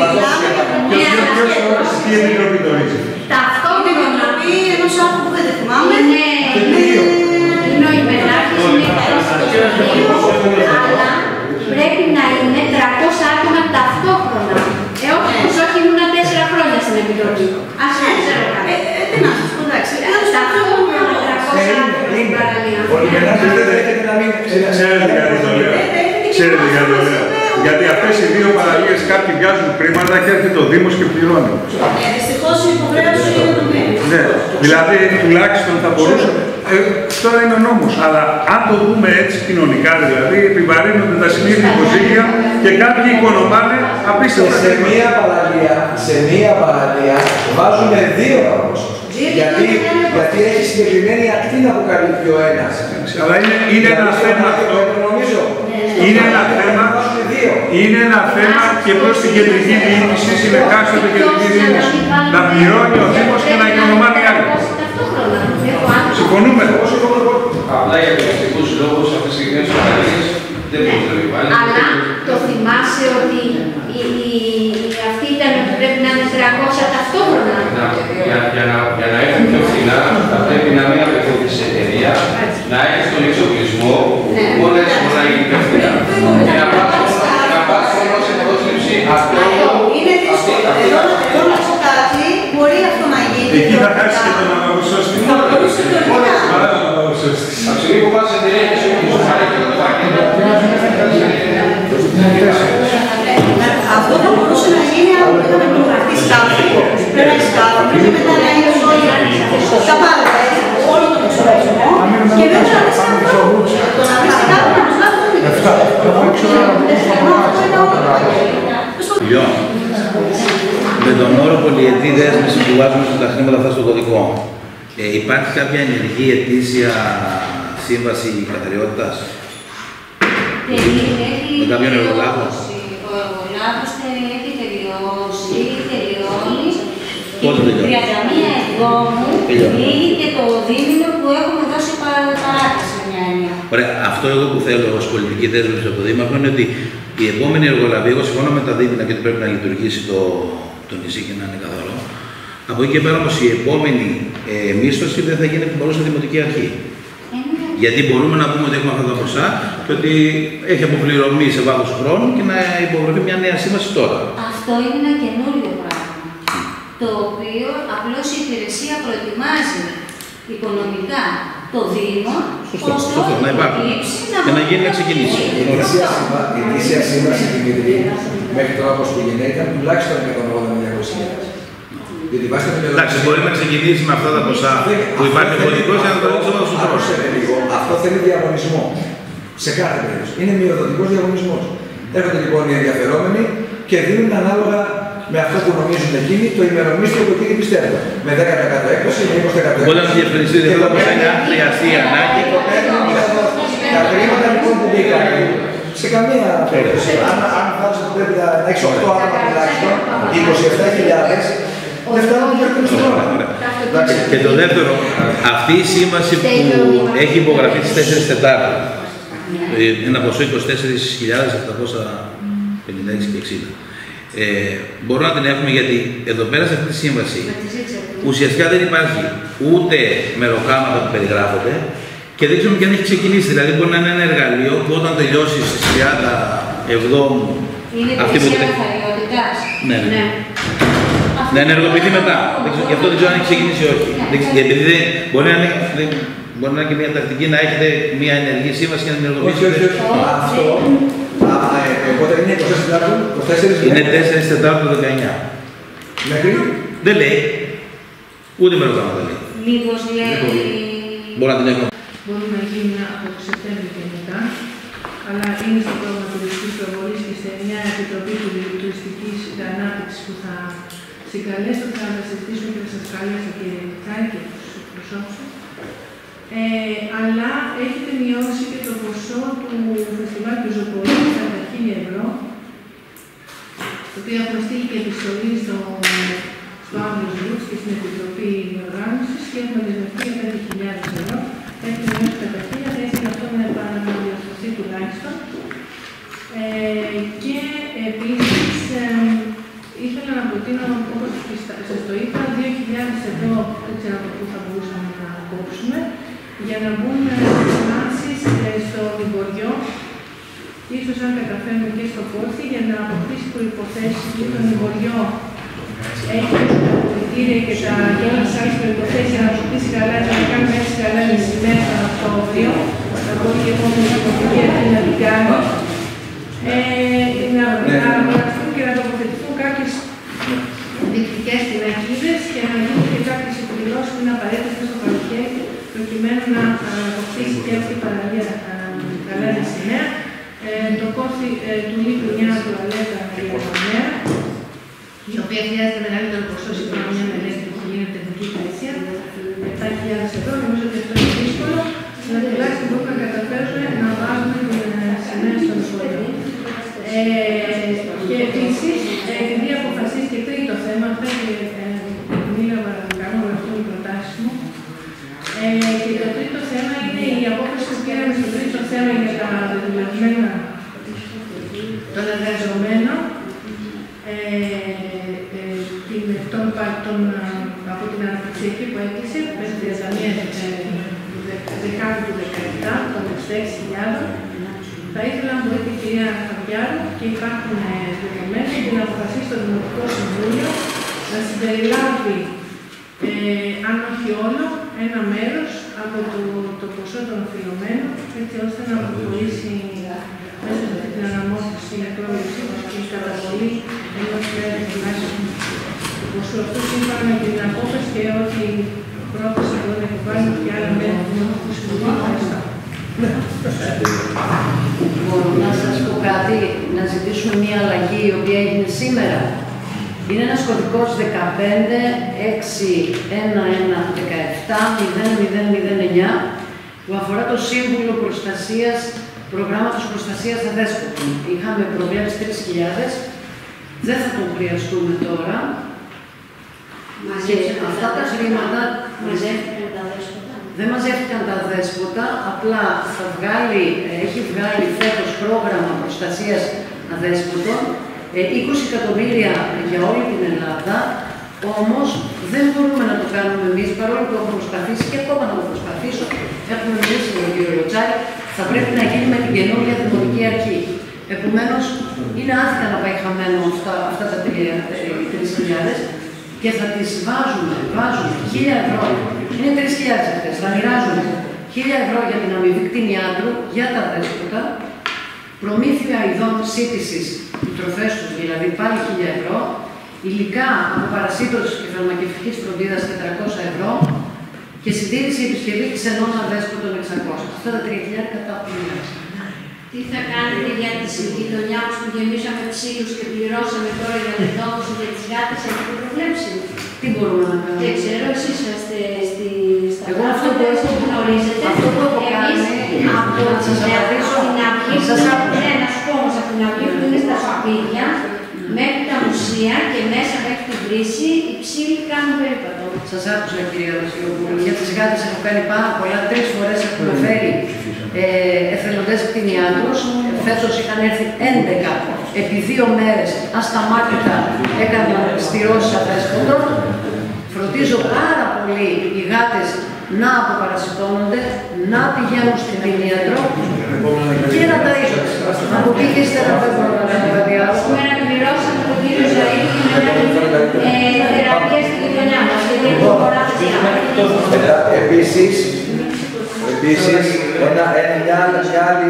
ποιος όρισε, τι επιτροπή το ορίζει. Ταυτόχρονα η επιτροπή ενός άνθρωπου που δεν θυμάμαι. Είναι ο υπεράρχης, είναι υπέροχος στο σχολείο, αλλά πρέπει να είναι τριακόσια άτομα ταυτόχρονα. Ε, όχι, όχι, ήμουν τέσσερα χρόνια στην επιτροπή. Ας δεν ξέρω κάτι. Τι να σας πω, εντάξει. Ταυτόχρονα τριακόσια άτομα στην παραλία. Ο λιμενάρχης δεν δέχεται να μην... Ξέρετε γιατί το λέω. Ξέρετε γιατί το λέω. Γιατί αυτές οι δύο παραλίες κάποιοι βγάζουν χρήματα και έρχεται ο Δήμος και πληρώνει. Δυστυχώς η υποχρέωση είναι το Δήμο. Ναι, δηλαδή τουλάχιστον θα μπορούσε. Ε, τώρα είναι ο νόμος, αλλά αν το δούμε έτσι κοινωνικά, δηλαδή επιβαρύνονται τα συνήθεια υποζύγια και κάποιοι οικονομάνε απίστευτα. Σε μία παραλία, σε μία παραλία βάζουν δύο ναυαγοσώστες. Γιατί, γιατί έχει συγκεκριμένη ακτίνα που καλύπτει ο ένας. Αλλά είναι, είναι ένα θέμα αυτό. Είναι ένα θέμα, είναι ένα θέμα και προς την κεντρική διοίκηση, συνεργάζεται η κεντρική διοίκηση. Να πληρώνει ο Δήμος και να οικονομάει άλλοι. Συμφωνούμε. Απλά για επιστημικούς λόγους αυτές οι συγκεκριμένες παραλίες δεν μπορείς να επιβάλλεις. Αλλά το θυμάσαι ότι αυτή ήταν ότι πρέπει να είναι τριακόσια ταυτόχρονα. Για να έρθει πιο φθηνά θα πρέπει να μην απευθύνεις σε εταιρεία, να έχεις τον εξοπλισμό που όλα έτσι μπορεί να γίνει πιο φθηνά. Και να πας μόνο σε πρόσληψη αυτό. Είναι δύσκολο. Εδώ να πω κάτι, μπορεί αυτό να γίνει. Εκεί θα χάσεις και τον ναυαγοσώστη. Θα μπορούσε το Από τη στιγμή που πας σε εταιρεία και σε εξοπλισμό θα έχει το πακέτο. Αυτό θα μπορούσε να γίνει αν είχαμε προγραφτεί σκάφη, πέρα σκάφη, και μετά να είναι όλοι τα πάντα, όλο τον εξοπλισμό και δεν θα αρέσει αυτό. Το να βρεις σκάφη να τους λάβει τον εξοπλισμό. Με τον όρο πολυετή δέσμευση που βάζουμε στα χρήματα αυτά στο κωδικό, ε, υπάρχει κάποια ενεργή ετήσια σύμβαση καθαριότητας με κάποιον εργολάβο? Ο εργολάβος έχει τελειώσει, τελειώνει. Πότε τελειώνει? τριάντα μία Εβδόμου λύγει και το δίμηνο που έχουμε δώσει παράταση με μια έννοια. Ωραία. Αυτό εγώ που θέλω ως πολιτική δέσμευση από το Δήμαρχο είναι ότι η επόμενη εργολαβή, εγώ συμφωνώ με τα δίμηνα και ότι πρέπει να λειτουργήσει το, το νησί και να είναι καθαρό. Από εκεί και πέρα όμως η επόμενη ε, μίσθωση δεν θα γίνει παρούσα δημοτική αρχή. Γιατί μπορούμε να πούμε ότι έχουμε αυτά τα ποσά και ότι έχει αποπληρωμή σε βάθος χρόνου και να υπογραφεί μια νέα σύμβαση τώρα. Αυτό είναι ένα καινούριο πράγμα. Το οποίο απλώς η υπηρεσία προετοιμάζει οικονομικά το Δήμο ώστε ό,τι προκύψει να να γίνει να ξεκινήσει. Η ετήσια σύμβαση την Κεντρική μέχρι τώρα όπως πήγαινε ήταν τουλάχιστον εκατόν ογδόντα με διακόσιες χιλιάδες. Εντάξει, μπορεί να ξεκινήσει με αυτά τα ποσά που υπάρχει ο κωδικός για να το ρίξει όλο στους δρόμους. Αυτό θέλει διαγωνισμό. Σε κάθε περίπτωση. Είναι μειοδοτικός διαγωνισμός. Έρχονται λοιπόν οι ενδιαφερόμενοι και δίνουν ανάλογα με αυτό που νομίζουν εκείνοι το ημερομίσθιο που εκείνοι πιστεύουν. Με δέκα τοις εκατό έκπτωση, με είκοσι τοις εκατό έκπτωση. Μπορεί να διευκρινιστεί ότι αυτά ποσά είναι αν χρειαστεί ανάγκη. Τα χρήματα λοιπόν που μπήκαν σε καμία περίπτωση. Αν φάσεις ότι πρέπει να έχεις οκτώ άτομα τουλάχιστον, είκοσι επτά χιλιάδες, δεν φτάνουν για τον χρόνο. Και το δεύτερο, αυτή η σύμβαση που έχει υπογραφεί τις τέσσερις Τετάρτου, ένα ποσό είκοσι τέσσερις χιλιάδες επτακόσια πενήντα έξι και εξήντα. Ε, μπορούμε να την έχουμε γιατί εδώ πέρα σε αυτή τη σύμβαση ουσιαστικά δεν υπάρχει ούτε μεροκάματα που περιγράφονται και δεν ξέρουμε και αν έχει ξεκινήσει. Δηλαδή μπορεί να είναι ένα εργαλείο που όταν τελειώσει στις τριάντα εβδόμου είναι αυτή που καθαριότητας. Ναι, ναι. Να ενεργοποιηθεί μετά. Γι' αυτό δεν ξέρω αν έχει ξεκινήσει ή όχι. Γιατί δεν, μπορεί, να είναι, δεν, μπορεί να είναι και μια τακτική να έχετε μια ενεργή σύμβαση και να την ενεργοποιήσετε. Όχι, όχι, όχι. Αυτό. Οπότε είναι είκοσι τέσσερα Είναι τέσσερις Τετάρτου δεκαεννιά. Μέχρι. Δεν λέει. Ούτε μεροκάματα λέει. Μήπως λέει. Μπορεί να την έχουμε. Μπορεί να γίνει από το Σεπτέμβριο και μετά. αλλά είναι στο πρόγραμμα τουριστικής προβολής και σε μια επιτροπή τουριστικής ανάπτυξης που θα συγκαλέσω, θα τα συζητήσουμε και θα σας καλέσω και κάνει και τους προσώπους. Ε, αλλά έχετε μειώσει και το ποσό του φεστιβάλ του Ζωοπολίου κατά χίλια ευρώ, το οποίο έχουμε στείλει και επιστολή στο, στο Άγγλος Groups και στην Επιτροπή Διοργάνωσης και έχουμε δεσμευτεί για πέντε χιλιάδες ευρώ. Έχουμε μειώσει κατά χίλια, θα ήθελα αυτό να επαναδιορθωθεί τουλάχιστον. Ε, και επίσης ε, ήθελα να προτείνω, όπως σας το είπα, δύο χιλιάδες ευρώ, δεν ξέρω από πού θα μπορούσαμε να κόψουμε, για να μπουν σημάσεις στο Λιμποριό, ίσως αν καταφέρουμε και στο Πόρθι, για να αποκτήσει προϋποθέσεις για τον Λιμποριό. Έχει τα κριτήρια και τα και όλες τις άλλες προϋποθέσεις για να αποκτήσει γαλάζια, να κάνουμε έτσι γαλάζια σημαία τον Οκτώβριο, να μπορεί και επόμενη υποτική αυτή να την κάνει. Ε, να αγοραστούν και να τοποθετηθούν κάποιες διοικητικές πινακίδες και να γίνουν και κάποιες εκδηλώσεις που είναι απαραίτητες στο καλοκαίρι, προκειμένου να αποκτήσει και αυτή η παραλία γαλάζια σημαία. Ε, το κόστος ε, του λίπου μια τουαλέτα για η οποία χρειάζεται μεγαλύτερο ποσό σύμφωνα με μια μελέτη που γίνεται τεχνική υπηρεσία, επτά χιλιάδες ευρώ. Νομίζω ότι αυτό είναι δύσκολο, αλλά τουλάχιστον μπορούμε να καταφέρουμε να βάλουμε την σημαία στον σχολείο. Ε, και επίσης, επειδή αποφασίσει και τρίτο θέμα, αυτά και μίλαβα να κάνω γραφτούν οι προτάσεις μου. Ε, και το τρίτο θέμα είναι η απόφαση που πήραμε στο τρίτο θέμα για τα δεδομένα των εργαζομένων. Ε, ε, την, τον, τον, από την αναπτυξιακή που έκλεισε μέχρι τριάντα μία δεκάτου του δεκαεπτά, των εξήντα έξι χιλιάδων. Θα ήθελα να μπορείτε, κυρία Χαβιάρου, και υπάρχουν δεδομένα για να αποφασίσει το Δημοτικό Συμβούλιο να συμπεριλάβει, ε, αν όχι όλο, ένα μέρος από το, το ποσό των οφειλωμένων, έτσι ώστε να προχωρήσει μέσα σε αυτή την αναμόρφωση στην εκπρόβλεψη και η καταβολή ενός μέρους τουλάχιστον του ποσού αυτού, σύμφωνα με την απόφαση και ό,τι πρόταση που δεν υποβάλλει και άλλα μέρη του Δημοτικού Συμβουλίου. Ευχαριστώ. Μπορώ να σας πω κάτι, να ζητήσουμε μια αλλαγή η οποία έγινε σήμερα. Είναι ένας κωδικός δεκαπέντε έξι ένα ένα δεκαεπτά μηδέν μηδέν μηδέν εννιά που αφορά το Σύμβουλο Προστασίας, Προγράμματος Προστασίας Αδέσποτων. Είχαμε προβλέψει τρεις χιλιάδες, δεν θα τον χρειαστούμε τώρα. Και αυτά τα χρήματα μαζεύτηκαν τα δέσποτα. Δεν μαζεύτηκαν τα δέσποτα, απλά θα βγάλει, έχει βγάλει φέτος πρόγραμμα προστασίας αδέσποτων, είκοσι εκατομμύρια για όλη την Ελλάδα, όμως δεν μπορούμε να το κάνουμε εμείς, παρόλο που έχουμε προσπαθήσει και ακόμα να το προσπαθήσω, έχουμε μιλήσει με τον κύριο Λοτσάρη, θα πρέπει να γίνει με την καινούργια Δημοτική Αρχή. Επομένως, είναι άδικα να πάει χαμένο αυτά, αυτά τα τρεις χιλιάδες και θα τις βάζουμε, βάζουμε χίλια ευρώ, είναι τρεις χιλιάδες αυτές, θα μοιράζουμε χίλια ευρώ για την αμοιβή κτηνιάτρου για τα δέσποτα, προμήθεια ειδών σύντησης του τροφές τους, δηλαδή πάλι χίλια ευρώ, υλικά από παρασίτωση και φαρμακευτικής φροντίδας τετρακόσια ευρώ και συντήρηση επισκευή της ενός αδέσποτων εξακόσια. Αυτά τα τρία χιλιάδες κατά πλήρωση. Τι θα κάνετε για τη γειτονιά μας που γεμίσαμε ξύλους και πληρώσαμε τώρα για την δόξη για τις γάτες, έχετε προβλέψει? Τι μπορούμε να κάνουμε? Δεν ξέρω, εσείς είστε στη... Εγώ αυτό που έχω γνωρίζετε. Αυτό που έχω κάνει, από την αυγή, ναι, να σου πω όμως, από την αυγή που είναι στα σπίτια, μέχρι τα μουσεία και μέσα μέχρι την κρίση, οι ξύλοι κάνουν περίπατο. Σας άκουσα, κυρία Βασιλοπούλου. Για τις γάτες έχω κάνει πάρα πολλά. Τρεις φορές έχουμε φέρει ε, εθελοντές κτηνιάτρους. Φέτος είχαν έρθει έντεκα επί δύο μέρες ασταμάτητα έκαναν στηρώσεις αδέσποτων. Φροντίζω πάρα πολύ οι γάτες να αποπαρασιτώνονται, να πηγαίνουν στην κτηνίατρο και να ταΐζονται. Από εκεί και ύστερα δεν μπορώ να κάνω κάτι άλλο. Σήμερα πληρώσαμε τον κύριο Ζαΐδη με θεραπεία στη γειτονιά μας. Επίσης, επίσης, ένα, ένα, μια, μια άλλη...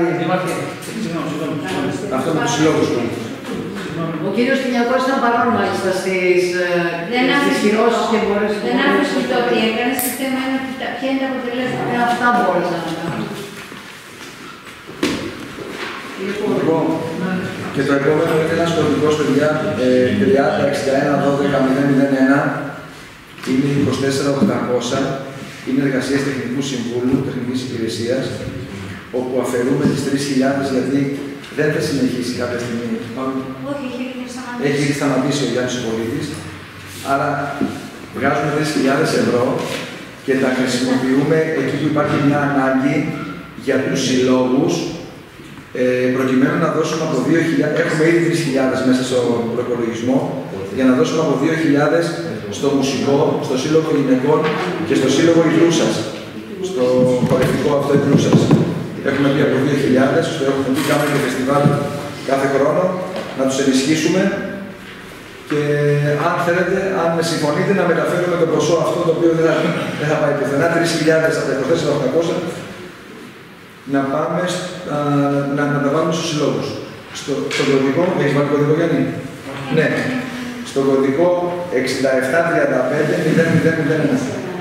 Αυτό με τους συλλόγους του. Ο κύριος Τινιακός ήταν παρόν μάλιστα στις κυρώσεις και μπορέσει. Δεν αμφισβητώ τι έκανε, το θέμα είναι ποια είναι τα αποτελέσματα. Αυτά μπόρεσα να κάνω. Λοιπόν, και το επόμενο είναι ένας κωδικός, παιδιά, τριάντα εξήντα ένα δώδεκα μηδέν μηδέν ένα, είναι είκοσι τέσσερα οκτακόσια, είναι εργασίες τεχνικού συμβούλου, τεχνικής υπηρεσίας, όπου αφαιρούμε τις τρεις χιλιάδες γιατί δεν θα συνεχίσει κάποια στιγμή. Όχι, έχει ήδη σταματήσει ο Γιάννης ο πολίτης, άρα βγάζουμε τρεις χιλιάδες ευρώ και τα χρησιμοποιούμε εκεί που υπάρχει μια ανάγκη για τους συλλόγους, ε, προκειμένου να δώσουμε από δύο χιλιάδες, έχουμε ήδη τρεις χιλιάδες μέσα στο προπολογισμό, για να δώσουμε από δύο χιλιάδες στο μουσικό, στο Σύλλογο Γυναικών και στο Σύλλογο Ιδρούσας, στο χορευτικό αυτό Ιδρούσας. Έχουμε πει από δύο χιλιάδες, το έχουμε πει, κάνουμε και φεστιβάλ κάθε χρόνο, να τους ενισχύσουμε και αν θέλετε, αν συμφωνείτε, να μεταφέρουμε το ποσό αυτό το οποίο δεν θα, δεν θα πάει πουθενά, τρεις χιλιάδες από τα είκοσι τέσσερα οκτακόσια, να πάμε, α, να, να τα βάλουμε στους συλλόγους. Στο, στον κωδικό, έχεις βάλει κωδικό Γιάννη? Ναι. Στον κωδικό εξήντα επτά τριάντα πέντε μηδέν μηδέν μηδέν ένα.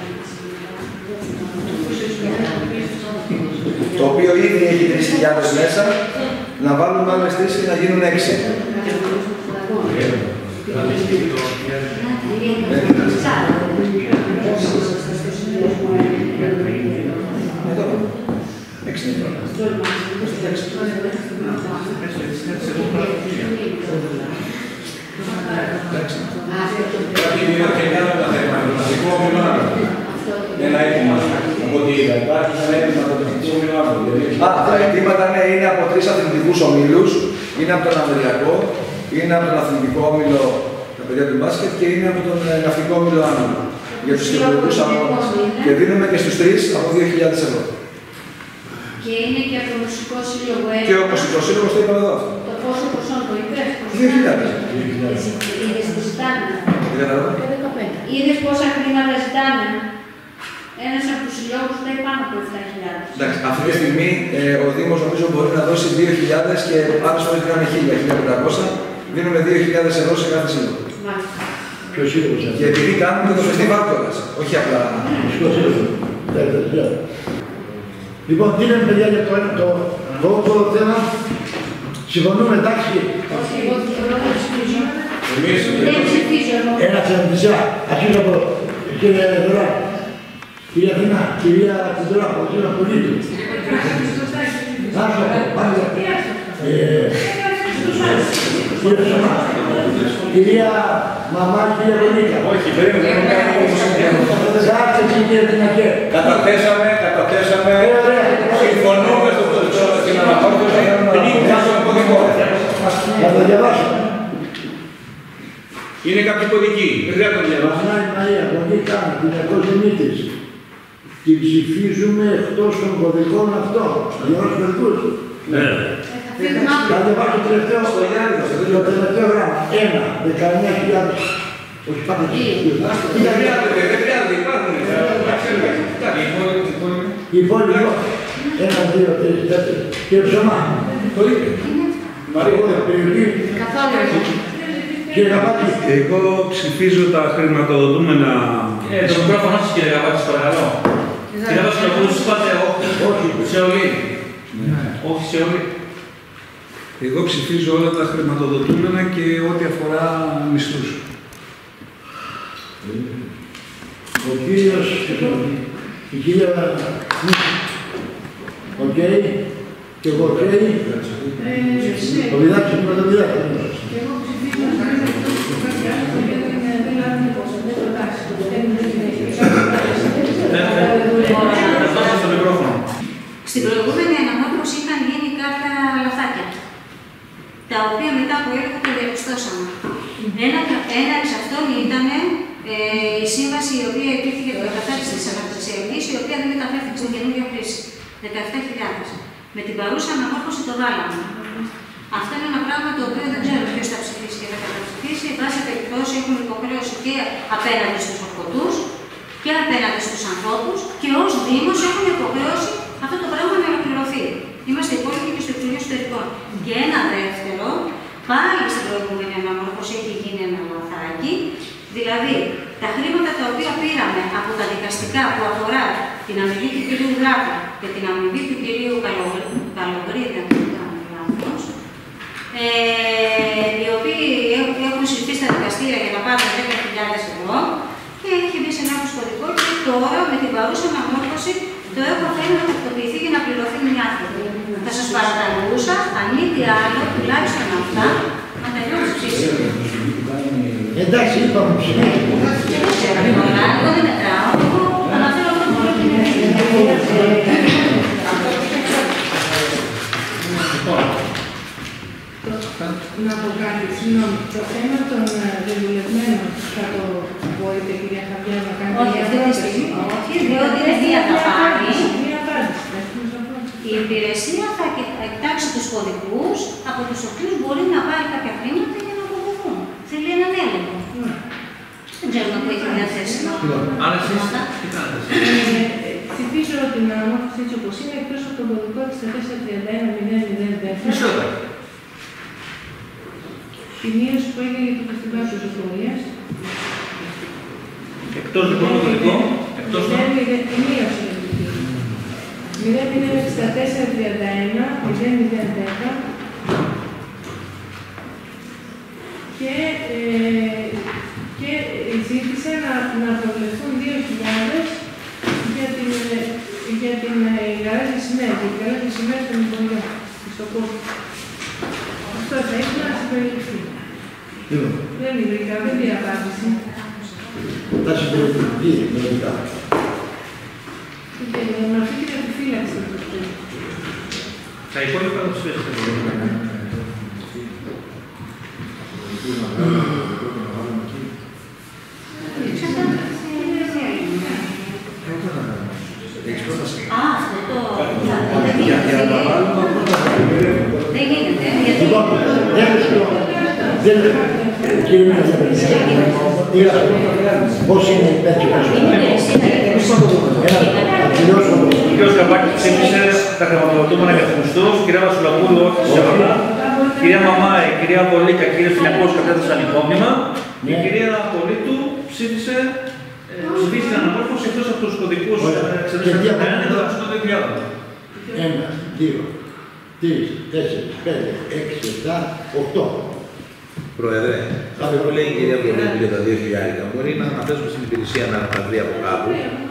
Το οποίο ήδη έχει τρεις χιλιάδες μέσα, να βάλουμε άλλες τρεις και να γίνουν έξι. Ένα έτοιμα από ό,τι είδα. Υπάρχει ένα έτοιμα από το τεχνικό ομιλό. Α, τα αιτήματα ναι, είναι από τρεις αθλητικούς ομίλους, είναι από τον Ανδριακό, είναι από τον αθλητικό όμιλο τα παιδιά του μπάσκετ και είναι από τον ναυτικό όμιλο Άνω για τους κοινωνικούς αγώνες. Και δίνουμε και στους τρεις από δύο χιλιάδες ευρώ. Και είναι και από το μουσικό σύλλογο. Και ο μουσικός σύλλογος το είπαμε εδώ αυτό. Το πόσο ποσό το είπες? δύο χιλιάδες. Είδες τι ζητάνε? Δεν Είδες πόσα χρήματα ζητάνε? Ένας από τους συλλόγους λέει πάνω από επτά χιλιάδες. Εντάξει, αυτή τη στιγμή ε, ο Δήμος νομίζω μπορεί να δώσει δύο χιλιάδες και άλλες φορές πήραμε χίλια, χίλια πεντακόσια. Δίνουμε δύο χιλιάδες ευρώ σε κάθε σύλλογο. Ποιο σύλλογος είναι? Και επειδή κάνουμε το φεστιβάλ κιόλας, όχι απλά. Ποιο σύλλογος. Λοιπόν, τι λέμε παιδιά για το ένα, το όγδοο θέμα. Συμφωνούμε, εντάξει. Όχι, εγώ δεν ψηφίζω. Δεν ψηφίζω. Ένα τσαντισιά. Αρχίζω από κύριε Δωρά. Κυρία Αθηνά, κυρία Κουντρά, ο κύριος Πολίτου. Άσο, πάμε. Κύριε Σωμά. Κυρία Μαμάλη, κυρία Βονίκα. Όχι, δεν είναι. Κάτσε κύριε Τινακέ. Καταθέσαμε, καταθέσαμε. Συμφωνούμε στην αναπόρτωση πριν κάνουμε κωδικό. Θα το διαβάσω. Είναι κάποιοι κωδικοί, δεν χρειάζεται να το διαβάσω. Μανάη Μαρία, Βονίκα, Τινακός Δημήτρης. Την ψηφίζουμε εκτός των κωδικών αυτών. Για όλους τους περικούς. Ναι. Θα διαβάσω το τελευταίο, το τελευταίο γράμμα. Ένα, δεκαεννιά χιλιάδες. Όχι πάντα Δεν χρειάζεται, δεν χρειάζεται, υπάρχουν. Οι υπόλοιποι, ένα, δύο, τρεις, τέσσερις. Κύριε Ψωμά. Το είπε. Μαρία, περιοχή. Καθόλου. Κύριε Καπάκη. Εγώ ψηφίζω τα χρηματοδοτούμενα. Ε, το μικρόφωνο σας κύριε Καπάκη, παρακαλώ. Κύριε Καπάκη, να τους είπατε όχι σε όλοι. Όχι σε όλοι. Εγώ ψηφίζω όλα τα χρηματοδοτούμενα και ό,τι αφορά μισθούς. Ο κύριος, η κυρία οκ, και εγώ οκ. Ο Βιδάκης με τον Βιδάκη. Εγώ ψηφίζω να μην εκτός κάποια άλλη, γιατί δεν λάβουμε πόσο, δεν προτάσει. Στην προηγούμενη αναμόρφωση είχαν γίνει κάποια λαθάκια, τα οποία μετά από έλεγχο τα διαπιστώσαμε. Ένα, ένα εξ αυτών ήταν ε, η σύμβαση η οποία υπήρχε για την καταθέτηση της αναπτυξιακής, η οποία δεν μεταφέρθηκε στην καινούργια χρήση, δεκαεπτά χιλιάδες. Με την παρούσα αναμόρφωση το βάλαμε. Αυτό είναι ένα πράγμα το οποίο δεν ξέρω ποιος θα ψηφίσει και θα καταψηφίσει. Εν πάση περιπτώσει, έχουμε υποχρέωση και απέναντι στους ορκωτούς και απέναντι στους ανθρώπους και ως Δήμος έχουμε υποχρέωση αυτό το πράγμα να ολοκληρωθεί. Είμαστε υπόλοιποι και στο Υπουργείο Εσωτερικών. Και ένα δεύτερο, πάλι στην προηγούμενη αναμόρφωση έχει γίνει ένα λαθάκι. Δηλαδή, τα χρήματα τα οποία πήραμε από τα δικαστικά που αφορά την αμοιβή του κυρίου Γράφα και την αμοιβή του κυρίου Καλογρίδη, αν δεν κάνω λάθος, ε, οι οποίοι έχουν συζητήσει στα δικαστήρια για να πάρουν δέκα χιλιάδες ευρώ και έχει μπει σε ένα κωδικό και τώρα με την παρούσα αναμόρφωση το έχω θέλει να τακτοποιηθεί και να πληρωθεί μια άνθρωποι. Θα σας παρακαλούσα, αν μη τι άλλο, τουλάχιστον αυτά, να τελειώσει ψήσιμο. Εντάξει, είπαμε ψηφίσιμο. Εγώ δεν μετράω, εγώ αναφέρω αυτό που πρέπει να είναι. Να πω κάτι, συγγνώμη. Το θέμα των δεδουλευμένων θα το μπορείτε, κυρία Χαβιά, να κάνετε Όχι, αυτή τη στιγμή. Όχι, διότι είναι μία θα πάρει. Η υπηρεσία θα εκτάξει τους κωδικούς από τους οποίους μπορεί να πάρει κάποια χρήματα για να αποδοθούν. Θέλει έναν έλεγχο. Δεν ξέρουμε πού έχει διαθέσιμο. Άρα εσείς τι κάνετε? Ψηφίζω την αναμόρφωση έτσι όπως είναι, εκτός από τον κωδικό της τετρακόσια τριάντα ένα μηδέν μηδέν τέσσερα. Μισό λεπτό. Τη μείωση που έγινε για το φεστιβάλ της Ζωφωνίας. Εκτός λοιπόν το κωδικό, εκτός το... Τη μείωση. μηδέν μηδέν εξήντα τέσσερα τριάντα ένα μηδέν μηδέν δέκα και, ε, και ζήτησε να, να προβλεφθούν δύο χιλιάδες για την, για την γαράζια σημαία, για την γαράζια σημαία στον Υπουργείο, στον κόσμο. Αυτό θα έχει να συμπεριληφθεί. Δεν βρήκα, δεν πήρα απάντηση. Θα συμπεριληφθεί μερικά. Και με αυτή την επιφύλαξη του αυτού. Τα υπόλοιπα θα τους φέρετε. Α, αυτό το... Δεν γίνεται, γιατί... Κύριε Μίνα, πώς είναι έτσι πόσο. Ο κ. Καπάκης ψήφισε τα χρηματοδοτούμενα για τους μισθούς, κυρία Βασιλοπούλου όχι σε όλα, κυρία Μαμάη, κυρία Πολίκα, κύριε Φιλιακός κατέθεσαν υπόμνημα, η κυρία Πολίτου ψήφισε ψηφίσει την αναμόρφωση εκτός από τους κωδικούς εξαιρέσεις στο δύο χιλιάδες. Ένα, δύο, τρεις, τέσσερις, πέντε, έξι, επτά, οκτώ. Πρόεδρε, αυτό που λέει η κυρία Πολίτου για τα δύο χιλιάδες μπορεί να αναθέσουμε στην υπηρεσία να αναπαυθεί από κάπου.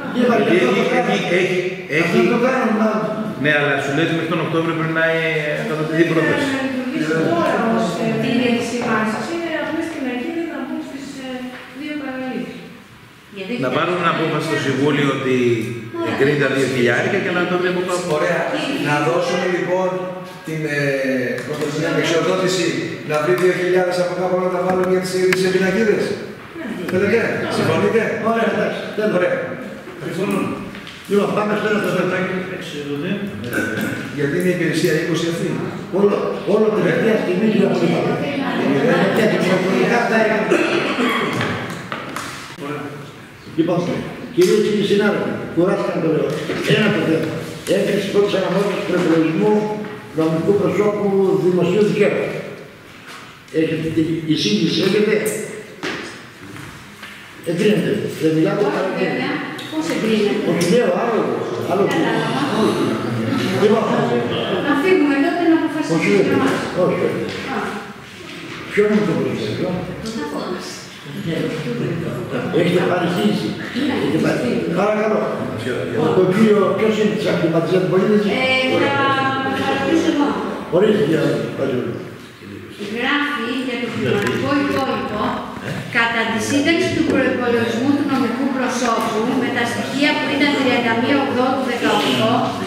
Έχει. Ναι, αλλά σου λέει ότι μέχρι τον Οκτώβριο πρέπει να κατατεθεί πρόταση. Την εξημάσεις είναι απλή στην αρχή να μπουν στις δύο παραλίες. Να πάρουν μια απόφαση στο Συμβούλιο ότι εγκρίνει τα δύο χιλιάδες και να το βλέπω κάπου. Ωραία. Να δώσουμε λοιπόν την εξοδότηση να βρει δύο χιλιάδες από κάπου να τα βάλουν για τις πινακίδες. Θέλετε, συμφωνείτε. Ωραία, εντάξει. Ωραία. Συμφωνούν. Λοιπόν, πάμε στο ένα το λεπτάκι. Γιατί είναι η υπηρεσία είκοσι αυτή. Όλο, όλο τελευταία στιγμή για να το και την προφορικά τα έκανε. Λοιπόν, κυρίες και κύριοι συνάδελφοι, κουράστηκαν το λέω. Ένα το θέμα. Έκριση πρώτης αναμόρφωσης του προϋπολογισμού νομικού προσώπου δημοσίου δικαίου. Έχετε την εισήγηση, έχετε. Εγκρίνεται. Δεν μιλάτε πάρα πολύ. Πώς εγκρίνεται. Όχι, λέω άλλο. Άλλο. Λοιπόν. Να φύγουμε τότε να αποφασίσουμε για μας. Όχι, όχι. Ποιο είναι το προσωπικό. Έχετε παρισίσει. Παρακαλώ. Το κύριο, ποιος είναι της Ακτιματικής Πολίτες. Θα ρωτήσω εγώ. Ορίστε, κύριε Παζούλη. Γράφει για το χρηματικό υπόλοιπο κατά τη σύνταξη του προϋπολογισμού του νομικού προσώπου με τα στοιχεία που ήταν τριάντα μία οκτώβρη του δεκαοκτώ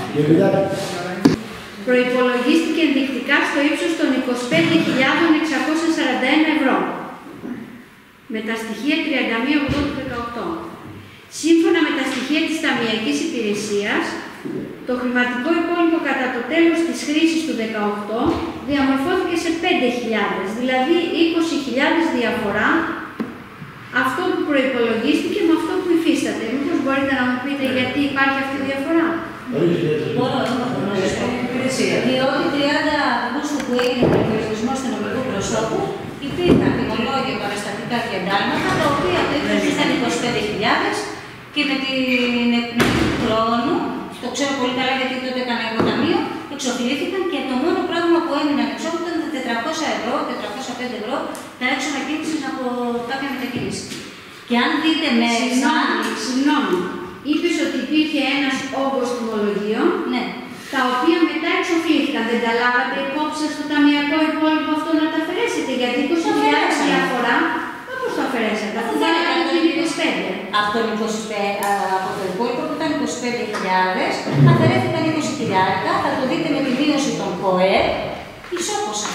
προϋπολογίστηκε ενδεικτικά στο ύψος των είκοσι πέντε χιλιάδες εξακόσια σαράντα ένα ευρώ με τα στοιχεία τριάντα μία οκτώβρη του δεκαοκτώ. Σύμφωνα με τα στοιχεία της Ταμειακής Υπηρεσίας, το χρηματικό υπόλοιπο κατά το τέλος της χρήσης του δεκαοκτώ διαμορφώθηκε σε πέντε χιλιάδες, δηλαδή είκοσι χιλιάδες διαφορά αυτό που προϋπολογίστηκε με αυτό που υφίσταται. Μήπως μπορείτε να μου πείτε γιατί υπάρχει αυτή η διαφορά. Μπορώ να σας πω την υπηρεσία. Διότι τριάντα Αυγούστου που έγινε ο προϋπολογισμός του νομικού προσώπου υπήρχαν τιμολόγια παραστατικά και εντάλματα, τα οποία το ύψος ήταν είκοσι πέντε χιλιάδες και με την εκπνοή του χρόνου, το ξέρω πολύ καλά γιατί τότε έκανα εγώ ταμείο, εξοφλήθηκαν και το μόνο πράγμα που έμειναν εξώπου ήταν τα τετρακόσια ευρώ, τετρακόσια πέντε ευρώ τα έξοδα κίνησης από κάποια μετακίνηση. Και αν δείτε μέσα... Συγγνώμη, συγγνώμη. Είπες ότι υπήρχε ένας όγκος τιμολογίων, ναι, τα οποία μετά εξοφλήθηκαν. Δεν τα λάβατε υπόψη στο ταμιακό υπόλοιπο αυτό να τα αφαιρέσετε, γιατί είκοσι χιλιάδες διαφορά, πώς το αφαιρέσατε, αφού δεν ήταν το είκοσι πέντε. Από το, από το υπόλοιπο που ήταν είκοσι πέντε χιλιάδες, αφαιρέθηκαν είκοσι χιλιάδες, θα το δείτε με τη μείωση των ΠΟΕ, ισόποσα.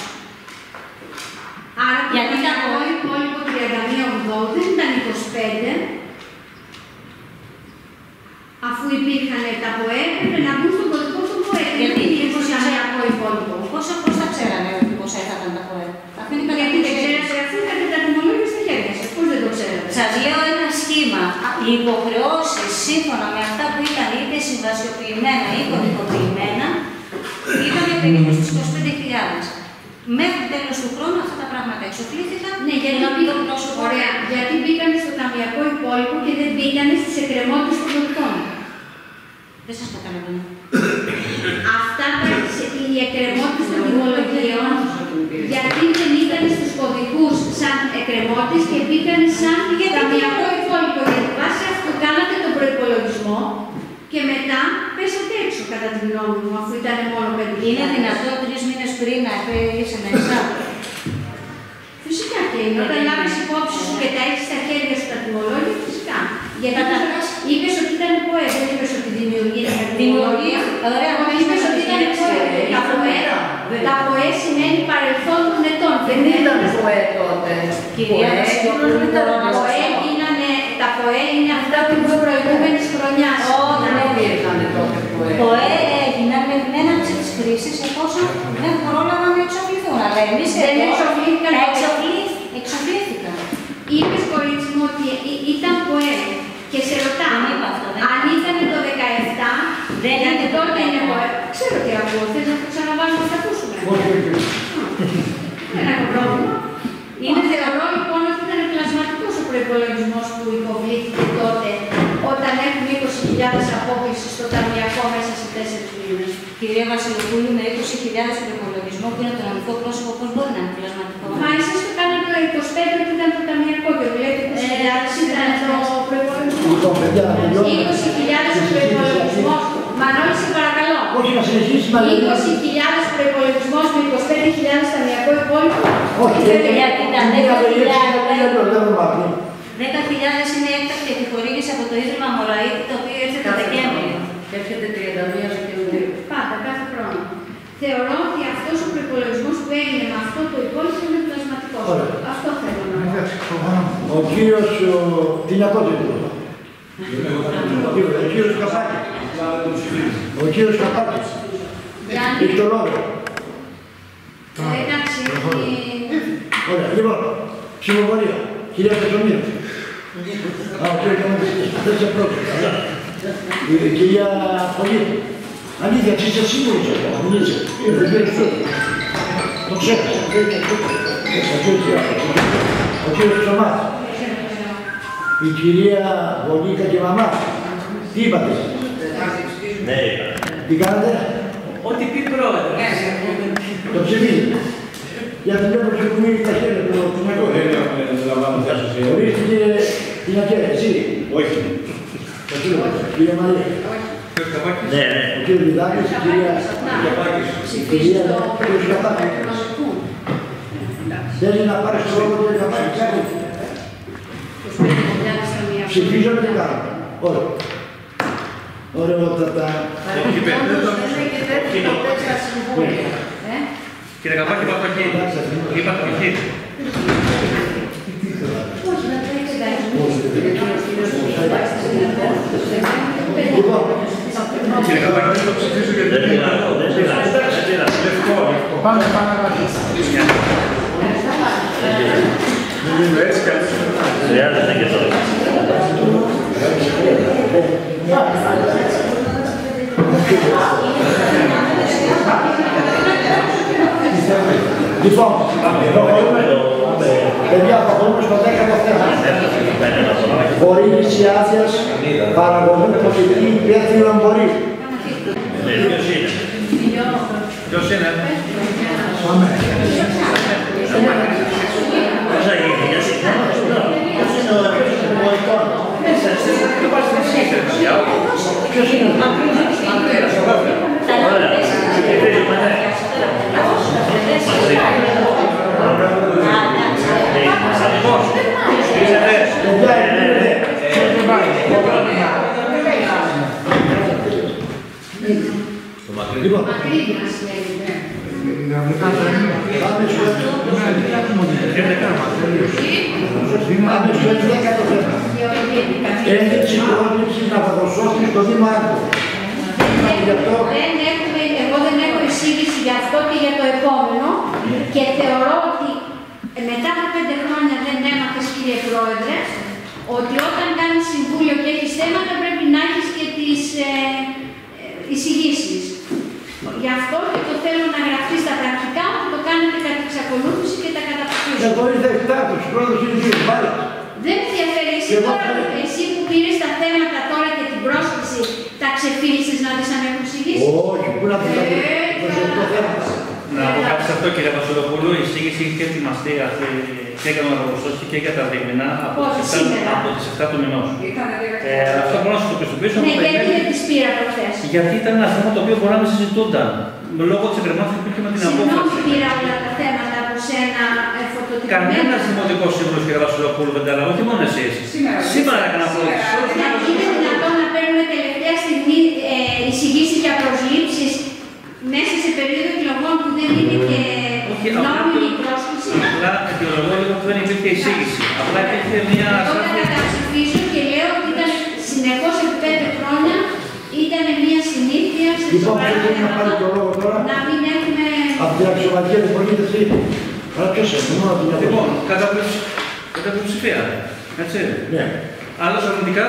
Άρα γιατί το υπόλοιπο τριάντα μία ογδόντα δεν ήταν είκοσι πέντε, αφού υπήρχαν τα ΠΟΕ, έπρεπε να μπουν στον κωδικό του ΠΟΕ. Γιατί είκοσι από υπόλοιπο. Πόσα πώς τα ξέρανε ότι πόσα ήταν τα ΠΟΕ. Γιατί δεν ξέρατε, αφού είχατε τα τιμολόγια στα χέρια σας. Πώς δεν το ξέρατε. Σας λέω ένα σχήμα. Οι υποχρεώσεις σύμφωνα με αυτά που ήταν είτε συμβασιοποιημένα ή κωδικοποιημένα ήταν περίπου στις είκοσι πέντε χιλιάδες. Μέχρι τέλος του χρόνου αυτά τα πράγματα εξοφλήθηκαν. Ναι, γιατί, πήγαν, ωραία, γιατί μπήκαν στο ταμιακό υπόλοιπο και δεν μπήκαν στις εκκρεμότητες των κωδικών. Δεν σας καταλαβαίνω. Αυτά οι εκκρεμότητες των τιμολογίων, γιατί δεν ήταν στους κωδικούς σαν εκκρεμότητες και μπήκαν σαν ταμιακό υπόλοιπο. Γιατί βάσει αυτού κάνατε τον προϋπολογισμό και μετά πέσατε έξω, κατά τη γνώμη μου, αφού ήταν μόνο πέντε. Είναι δυνατόν τρεις μήνες πριν να είσαι ένα εξάμηνο. Φυσικά και είναι. Όταν λάβεις υπόψη σου και τα έχεις στα χέρια σου τα τιμολόγια, φυσικά. Γιατί είπες ότι ήταν ΠΟΕ, δεν είπες ότι δημιουργήθηκε δημιουργία. Ωραία, είπες ότι ήταν ΠΟΕ. Τα ΠΟΕ σημαίνει παρελθόν των ετών. Δεν ήταν ΠΟΕ τότε. Κυρία Βασιλοπούλου, τα ΠΟΕ είναι αυτά που είναι προηγούμενης χρονιάς. Όχι, δεν υπήρχαν τότε ΠΟΕ. ΠΟΕ έγιναν με την έναρξη της κρίσης εφόσον δεν πρόλαβαν να εξοφληθούν. Αλλά εμείς δεν εξοφλήθηκαν. Εξοφλήθηκαν. Είπες, κορίτσι μου, ότι ήταν ΠΟΕ. Και σε ρωτάμε, αν ήταν το δεκαεπτά, δεν γιατί τότε είναι ΠΟΕ. Ξέρω τι ακούω, θες να το ξαναβάλουμε να τα ακούσουμε. Δεν έχω πρόβλημα. Είναι θεωρώ λοιπόν ότι ήταν πλασματικός ο προϋπολογισμός που υποβλήθηκε τότε, όταν έχουμε είκοσι χιλιάδες απόκληση στο ταμιακό μέσα σε τέσσερις μήνες. Κυρία Βασιλοπούλου, με είκοσι χιλιάδες προϋπολογισμό που είναι το νομικό πρόσωπο, πώς μπορεί να είναι πλασματικό. Μα εσείς το κάνατε το είκοσι πέντε που ήταν το ταμιακό και βλέπετε είκοσι χιλιάδες ήταν το προϋπολογισμό. είκοσι χιλιάδες ο προϋπολογισμός. Μανώλη, σε παρακαλώ. Όχι, να συνεχίσει να λέει. είκοσι χιλιάδες προϋπολογισμός με είκοσι πέντε χιλιάδες ταμιακό υπόλοιπο. Όχι, γιατί ήταν δέκα χιλιάδες. δέκα χιλιάδες είναι έκτακτη επιχορήγηση από το Ίδρυμα Μωραήτη, το οποίο έρχεται το Δεκέμβριο. Έρχεται τριάντα μία Δεκεμβρίου. Πάντα, κάθε χρόνο. Θεωρώ ότι αυτός ο προϋπολογισμός που έγινε με αυτό το υπόλοιπο είναι πλασματικός. Αυτό θέλω να πω. Ο κύριος, τι να πω τίποτα. Ο κύριος Καπάκης. Ο κύριος Καπάκης. Έχει το λόγο. Εντάξει. Ωραία, λοιπόν, ψηφοφορία. Κυρία Πετρονίου. Α, ο κύριος Καπάκης. Δεν σε πρόκειται. Η κυρία Πολίτη. Αλήθεια, είσαι σίγουρος ακόμα, δεν είσαι. Δεν ξέρεις τότε. Το ξέχασα. Ο κύριος Ψωμάς. Η κυρία Βολίκα και μαμά. Τι είπατε. Ναι, είπα. Τι κάνατε. Ό,τι πει πρόεδρο. Το ψηφίζετε. Γιατί δεν προσεκουμίζει τα χέρια του κοινωνικού. Δεν λαμβάνω θέση. Ορίστε κύριε Πινακέρα, εσύ. Όχι. Ο κύριος, κύριε Μαρία. Ναι, ναι. Ο κύριος Βιδάκης, η κυρία Καπάκης. Η κυρία Καπάκης. Θέλει να πάρει στο λόγο κύριε Καπάκης. Ψηφίζομαι και κάνω. Ωραία. Ωραιότατα. Κύριε Καπάκη, είπα το εκεί. Είπα το εκεί. Κύριε Καπάκη, δεν το ψηφίζω γιατί δεν πειράζει. Δεν πειράζει. Λευκό, λευκό. Πάμε παρακάτω. Δεν είναι έτσι καλώς. Χρειάζεται και τώρα. Λοιπόν, παιδιά, θα μπορούμε στο δέκατο θέμα. Χορήγηση άδειας παραγωγή προσεκτική υπεύθυνου εμπορίου. Ποιος είναι. Ποιος είναι. Πάμε. πάει στην εισήγηση. Ποιος είναι ο Αντρέας? Λοιπόν, Ένδειξη πρόληψης να παθοσώσει στο Δήμο Άγκου. Εγώ δεν έχω εισήγηση για αυτό και για το επόμενο και θεωρώ ότι μετά από πέντε χρόνια δεν έμαθες, κύριε Πρόεδρε, ότι όταν κάνεις συμβούλιο και έχεις θέματα πρέπει να έχεις και τις ε, εισηγήσεις. Γι' αυτό και το θέλω να γραφτεί στα πρακτικά ότι το κάνετε κατά εξακολούθηση και τα καταπιστούσατε. Εγώ ήρθα εκτάτως, πρώτος είναι δύο μπάλα. Δεν με ενδιαφέρει εσύ τώρα, εσύ που πήρες τα θέματα τώρα και την πρόσκληση, τα ξεφύλισες να δεις αν έχουν εισηγήσει. Όχι, πού να δεις το θέμα. Να πω κάτι σε αυτό, κύριε Βασιλοπούλου, η εισήγηση είχε ετοιμαστεί και για τον Αγροποσώση και για τα δείμηνα από τις εφτά του μηνός. Ε, αυτό μπορώ να σας το πιστοποιήσω. Ναι, γιατί δεν τις πήρα προχθές. Γιατί ήταν ένα θέμα το οποίο μπορεί να συζητούνταν. Λόγω της εκκρεμότητας που υπήρχε με την απόφαση. Συγγνώμη, πήρα όλα τα θέματα από σένα φωτοτυπωμένα. Κανένας δημοτικός σύμβουλος, κύριε Βασιλοπούλου, δεν τα έλαβε, όχι μόνο εσείς. Σήμερα έκανα πρόβληση. Είναι δυνατόν να παίρνουμε τελευταία στιγμή εισηγήσεις για προσλήψεις μέσα σε περίοδο εκλογών που δεν είναι και νόμιμη η πρόσκληση. Απλά αιτιολογώ λίγο που δεν υπήρχε εισήγηση. Απλά υπήρχε μια. Εγώ τα καταψηφίζω και λέω ότι ήταν συνεχώς επί πέντε χρόνια ήταν μια συνήθεια σε Λοιπόν, πρέπει να πάρει το λόγο τώρα. Να μην έχουμε. Από την αξιωματική αντιπολίτευση. Αλλά ποιος είναι, μόνο την απολύτευση. Λοιπόν, κατά πλειοψηφία. Έτσι. Ναι. Άλλος αρνητικά.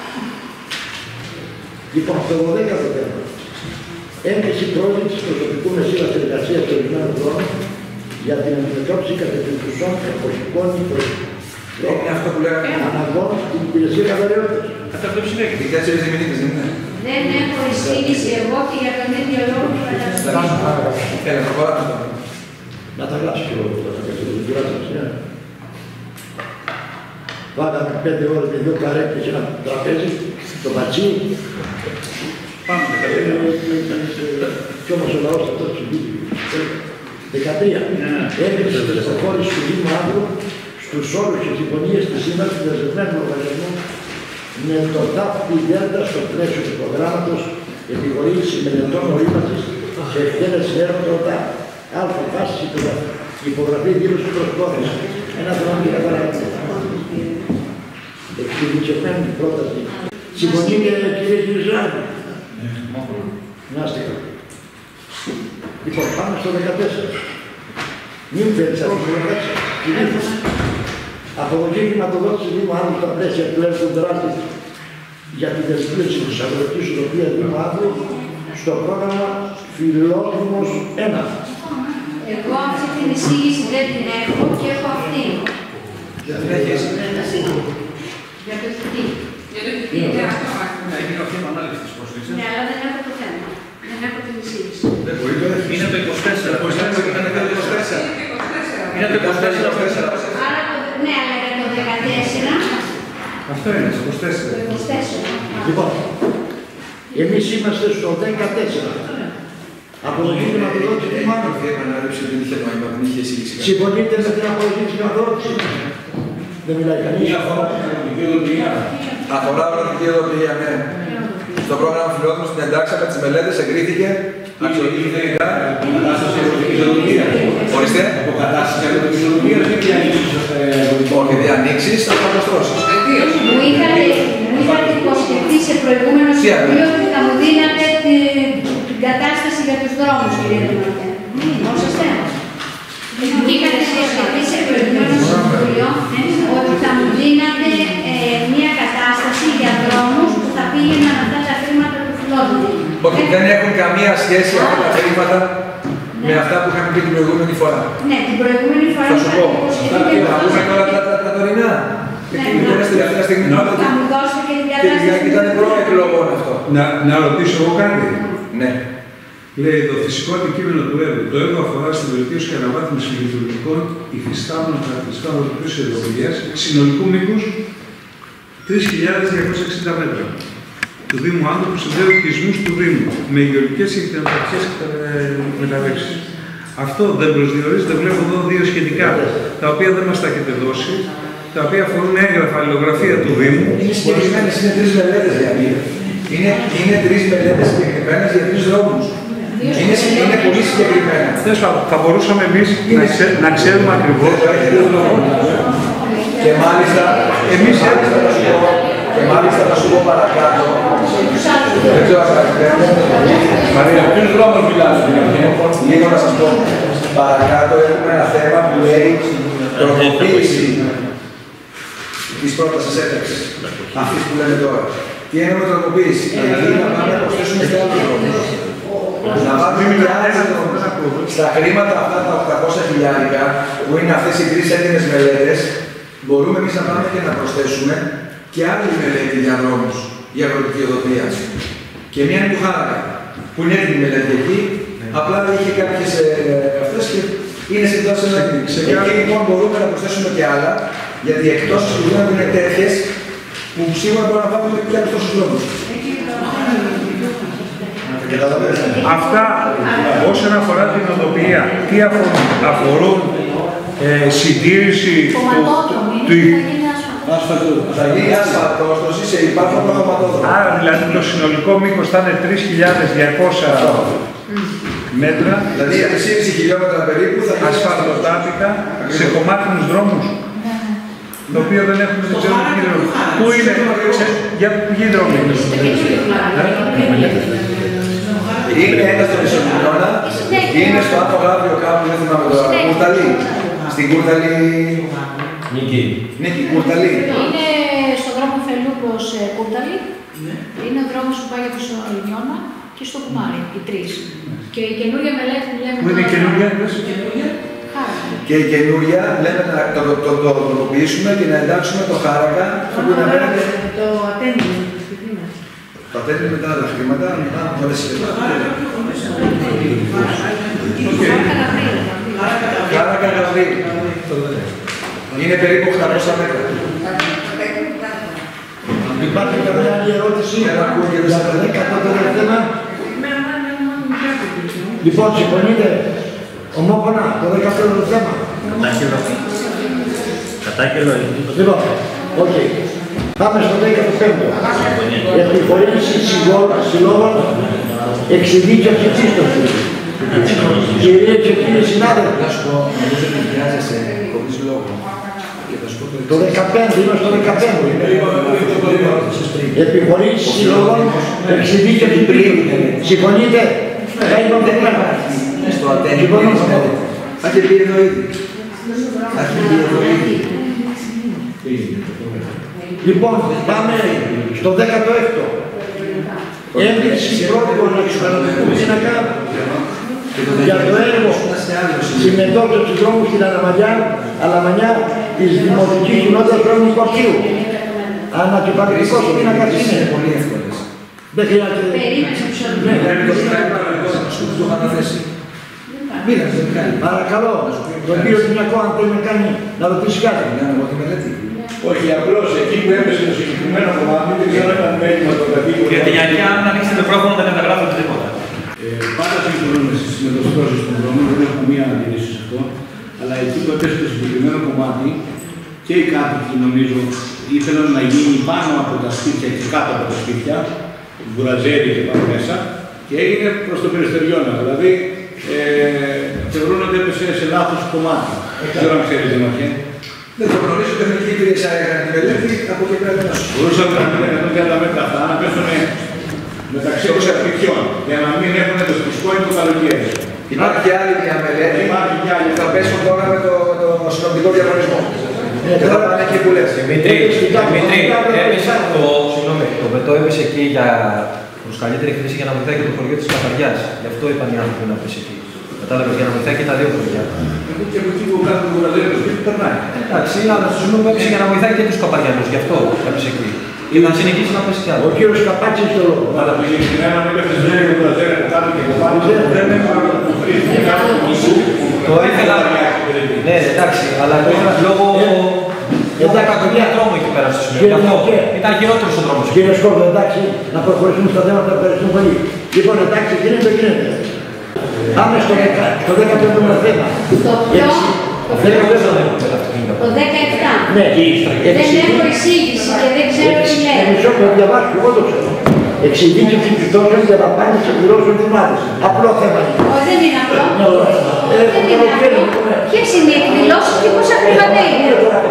Λοιπόν, το δωδέκατο θέμα. Έγκριση πρόληψης προσωπικού με σύμβαση εργασίας του ορισμένου χρόνου για την αντιμετώπιση κατευθυντουσών εποχικών Είναι αυτό που λέγαμε. αναγκών στην υπηρεσία καταλληλότητας. Κατά πλειοψηφία και οι τέσσερις διμηνίτες, δεν είναι. Δεν έχω εισήγηση εγώ και για τον ίδιο λόγο που καταψηφίζω. Έλα, θα πάρω το. Να τα γράψει και εγώ που θα κάνει την κουράτσα. Βάλαμε πέντε ώρες με δύο καρέκλες και ένα τραπέζι, το μπατσί. Πάμε Κι όμως ο λαός αυτό ψηφίζει. δεκατρία. Έγκριση της προχώρησης του Δήμου Άγκου στους όρους και συμφωνίες της σύμβασης του δεσμευμένου οργανισμού με το ΤΑΠ-Πι ΔΕΛΤΑ στο πλαίσιο του προγράμματος επιχορήγηση μελετών ορίμασης σε εκτέλεση έργων του ΤΑΠ. Αλφα φάση υπογραφή δήλωση προσπάθειας. Ένα θέμα και καταλαβαίνετε. Εξειδικευμένη πρόταση. Συμφωνείτε, κύριε Κυριζάκη. Να είστε καλά. Λοιπόν, πάμε στο δεκατέσσερα. Μην φέρεις από το δεκατέσσερα. Κυρίως, αποδοχή χρηματοδότηση Δήμου Άνδρου στα πλαίσια του έργου δράση για την δεσμεύση της αγροτικής οδοπίας Δήμου Άνδρου στο πρόγραμμα Φιλόδημος ένα. Εγώ αυτή την εισήγηση δεν την έχω και έχω αυτή. Δεν την έχεις. Για το εθνική. Για το εθνική, δεν αυτό. Έχει γραφτεί με ανάλυση της πρόσκλησης. Ναι, αλλά δεν έχω το θέμα. Δεν έχω την εισήγηση. Είναι το είκοσι τέσσερα. Είναι το είκοσι τέσσερα. Άρα, ναι, αλλά για το δεκατέσσερα. Αυτό είναι, το είκοσι τέσσερα. Το είκοσι τέσσερα. Λοιπόν, εμείς είμαστε στο δεκατέσσερα. Αποδοχή χρηματοδότηση του Μάνου. Συμφωνείτε με την αποδοχή της χρηματοδότησης. Δεν μιλάει κανείς. Αφορά αγροτική οδοποιία, ναι. Στο πρόγραμμα Φιλόδημος στην εντάξει με τις μελέτες εγκρίθηκε αξιολογική γενικά κατάσταση αγροτικής οδοποιίας. Ορίστε. Αποκατάσταση αγροτικής οδοποιίας ή διανοίξεις. Όχι, διανοίξεις, θα το αποστρώσεις. Μου είχατε υποσχεθεί σε προηγούμενο συμβούλιο ότι θα μου δίνατε την κατάσταση για τους δρόμους, κύριε Δημαρχέ. Θυμόσαστε. Μου είχατε υποσχεθεί σε προηγούμενο συμβούλιο ότι θα μου δίνατε μια κατάσταση για δρόμους που θα πήγαιναν αυτά τα χρήματα του Φιλόδημου. Όχι, δεν έχουν καμία σχέση αυτά τα χρήματα με αυτά που είχαμε πει την προηγούμενη φορά. Ναι, την προηγούμενη φορά θα σου πω. Θα πούμε τώρα τα τωρινά. Γιατί είναι στην τελευταία στιγμή. Θα μου δώσετε και την κατάσταση. Ήταν προεκλογών αυτό. Να ρωτήσω εγώ κάτι. Ναι. Λέει το φυσικό αντικείμενο του έργου. Το έργο αφορά στη βελτίωση και αναβάθμιση λειτουργικών υφιστάμενων χαρακτηριστικών αγροτικής οδοποιίας συνολικού μήκους τρεις χιλιάδες διακόσια εξήντα μέτρα του Δήμου Άντρου που συνδέει οικισμούς του Δήμου με γεωργικές και κτηνοτροφικές μεταλλεύσεις. Αυτό δεν προσδιορίζεται, βλέπω εδώ δύο σχετικά, τα οποία δεν μας τα έχετε δώσει, τα οποία αφορούν έγγραφα, αλληλογραφία του Δήμου. Είναι συγκεκριμένες, είναι τρεις μελέτες για μí. Είναι, είναι τρεις μελέτες συγκεκριμένες για τρεις δρόμους. Είναι, είναι πολύ συγκεκριμένα. Θα μπορούσαμε εμείς να, ξέ, να ξέρουμε ακριβώς. Και μάλιστα, εμείς μάλιστα θα σου πω, και μάλιστα θα σου πω παρακάτω. Δεν ξέρω αν καταλαβαίνετε. Μαρία, ποιους δρόμους μιλάς? Λίγο να σας πω. Παρακάτω έχουμε ένα θέμα που λέει τροποποίηση της πρότασης ένταξης. Αυτής που λέμε τώρα. Τι εννοούμε τροποποίηση? Δηλαδή να πάμε να προσθέσουμε και άλλους δρόμους. Να βάλουμε και άλλους δρόμους. Στα χρήματα αυτά τα οκτακόσια χιλιάρικα, που είναι αυτές οι τρεις έντιμες μελέτες, μπορούμε εμείς να πάμε και να προσθέσουμε και άλλη μελέτη για δρόμους, για αγροτική οδοτρία. Και μια είναι του Χάρακα, που είναι έτοιμη μελέτη εκεί, απλά είχε κάποιες ε, αυτές και είναι σε τάση να γίνει. Εκεί λοιπόν μπορούμε να προσθέσουμε και άλλα, γιατί οι εκτόσεις που γίνονται είναι τέτοιες, που σίγουρα μπορούμε να βάλουμε και άλλους τόσους δρόμους. Αυτά όσον αφορά την οδοποιία, τι αφορούν, αφορούν ε, συντήρηση του... Θα γίνει ασφαλτόστοση σε υπάρχοντα χωματόδρομα. Άρα δηλαδή το συνολικό μήκος θα είναι τρεις χιλιάδες διακόσια μέτρα. Δηλαδή για τρία κόμμα πέντε χιλιόμετρα περίπου θα γίνει ασφαλτοτάτικα σε κομμάτινους δρόμους. Το οποίο δεν έχουμε δεν ξέρω ποιοι δρόμοι. Πού είναι, για ποιοι δρόμοι είναι. Είναι ένα στο Μεσογειώνα, είναι στο Άνω Γάβριο κάπου, δεν θυμάμαι τώρα, Κουρταλή. Στην Κουρταλή... Νίκη. Νίκη, Κουρταλή. Είναι στον δρόμο Φελού προς Κουρταλή. Είναι ο δρόμος που πάει από το Λιμιώνα και στο Κουμάρι, οι τρεις. Και η καινούργια μελέτη που λέμε... Πού είναι η καινούργια, Και η καινούργια λέμε να το τροποποιήσουμε και να εντάξουμε το Χάρακα. Το ατένιμο. Το ατένιμο μετά τα χρήματα, μετά από τα συλλογικά. Χάρακα Γαβρή. Είναι περίπου οκτακόσια μέτρα. Υπάρχει καμία άλλη ερώτηση για το δέκατο θέμα? Λοιπόν, συμφωνείτε ομόφωνα το δέκατο θέμα? Κατάκελο. Κατάκελο. Λοιπόν, οκ. Πάμε στο δέκατο πέμπτο. Επιχορήγηση συλλόγων εξειδίκευση πίστοσης. Κυρίες και κύριοι συνάδελφοι, το δεκαπέντε, είμαι στο δεκαπέντε. Επιχορήγηση συλλόγων εξειδίκευση πίστοσης. Συμφωνείτε? Θα είπαμε δεν πράγμα. Στο ατένιμο. Θα και πει εδώ ήδη. Θα και πει εδώ ήδη. Λοιπόν, πάμε στο δέκατο έκτο. Έγκριση πρότυπων εξοικονομικού πίνακα για το έργο συμμετόχευση δρόμου στην Αλαμανιά, Αλαμανιά της Δημοτικής Κοινότητας Δρόμου Κορτίου. Ανακεφαλικός πίνακας είναι. Πολύ εύκολες. Δεν χρειάζεται. Ναι, το είχα αναθέσει. Παρακαλώ, τον κύριο Τινιακό, αν θέλει να κάνει, να ρωτήσει κάτι. Να τη μελέτη. Όχι, απλώς εκεί που έπεσε το συγκεκριμένο κομμάτι, δεν ξέρω αν ήταν μέλημα το κατοίκον. Κύριε Τινιακή, αν ανοίξετε το μικρόφωνο δεν καταγράφετε τίποτα. Πάντα συμφωνούμε στις μεταστρώσεις των δρόμων, δεν έχουμε μία αντίρρηση σε αυτό. Αλλά εκεί που έπεσε το συγκεκριμένο κομμάτι, και οι κάτοικοι νομίζω ήθελαν να γίνει πάνω από τα σπίτια και κάτω από τα σπίτια, βουραζέρι και πάνω μέσα, και έγινε προς το περιστεριώνα. Δηλαδή, ε, θεωρούν ότι έπεσε σε λάθος κομμάτι. Δεν ξέρω αν ξέρετε, Μαρκέ. Δεν το γνωρίζω, τεχνική υπηρεσία έκανε τη μελέτη, από εκεί πρέπει να σου. Μπορούσαμε να πούμε εκατόν τριάντα μέτρα αυτά, να πέσουν μεταξύ των σπιτιών, για να μην έχουν το σπιτικό το καλοκαίρι. Υπάρχει και άλλη μια μελέτη που θα πέσουν τώρα με το, το συνοπτικό διαγωνισμό. Και θα πάνε εκεί που λες. Δημήτρη, Δημήτρη, έπεσε το, συγγνώμη, το βετό έπεσε εκεί για προς καλύτερη χρήση για να βοηθάει και το χωριό της Καπαριάς. Γι' αυτό είπαν οι άνθρωποι να πέσει εκεί. Κατάλαβες, για να βοηθάει και τα δύο χωριά. Και από εκεί που κάνουν το βουραζέρι, το σπίτι περνάει. Εντάξει, αλλά στους νούμους έπεσε για να βοηθάει και τους Καπαριανούς. Γι' αυτό έπεσε εκεί. Ή να συνεχίσει να πέσει κι άλλο. Ο κύριος Καπάτσης το λόγο. Αλλά το συγκεκριμένο μην έπεσε στο ίδιο βουραζέρι που κάνουν και το πάνω, δεν έχουμε το χρήση. Το ήθελα. Ναι, εντάξει, αλλά το ήθελα λόγω Εντάξει, παιδιά, δρόμο εκεί πέρα στο σημείο. Ήταν χειρότερο ο δρόμο. Κύριε Σκόρδο, εντάξει, να προχωρήσουμε στα θέματα, ευχαριστούμε πολύ. Λοιπόν, εντάξει, γίνεται, γίνεται. Πάμε στο δέκατο θέμα. Το Το δεκαεπτά. Ναι. Δεν έχω εισήγηση και δεν ξέρω τι λέει. Μισό που διαβάσω, εγώ το ξέρω. Εξειδίκευση πιστώσεων για να πάνε σε πληρώσουν θυμάτες. Απλό θέμα είναι. Όχι, δεν είναι απλό. Δεν είναι απλό. Ποιες είναι οι εκδηλώσεις και πόσα χρήματα είναι.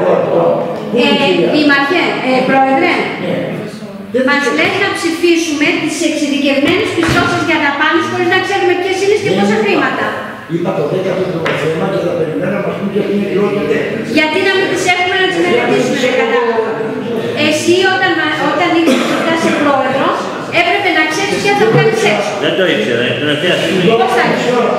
Δήμαρχε, πρόεδρε, μας λέει να ψηφίσουμε τις εξειδικευμένες πιστώσεις για δαπάνες χωρίς να ξέρουμε ποιες είναι και πόσα χρήματα. Είπα το δέκατο θέμα και θα περιμένω να μας πούν ποια είναι η ποιότητα. Γιατί να μην τις έχουμε να τις μελετήσουμε, δεν κατάλαβα. Εσύ όταν, όταν ήρθες μετά σε πρόεδρο, έπρεπε να ξέρεις ποια θα βγάλεις έξω. Δεν το ήξερα, την τελευταία στιγμή. Πώς θα ήξερα.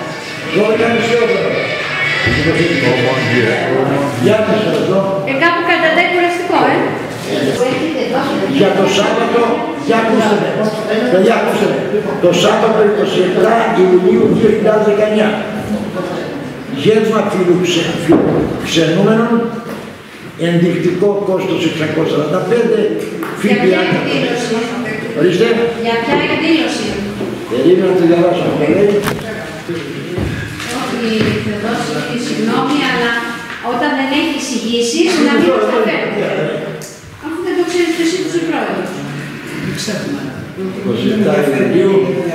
Ε, κάπου κατά τα κουραστικό, ε. Για το Σάββατο, για ακούστε με, παιδιά ακούστε με, το Σάββατο είκοσι επτά Ιουλίου δύο χιλιάδες δεκαεννιά, γεύμα φιλοξενούμενων, ενδεικτικό κόστος εξακόσια σαράντα πέντε, ΦΠΑ. Ορίστε. Για ποια εκδήλωση. Περίμενα να τη διαβάσω αυτό λέει. Όχι, θα δώσει τη συγγνώμη, αλλά όταν δεν έχει εισηγήσεις, να μην μας τα φέρνει. Αφού δεν το ξέρεις εσύ που είσαι πρόεδρος. είκοσι επτά Ιουλίου.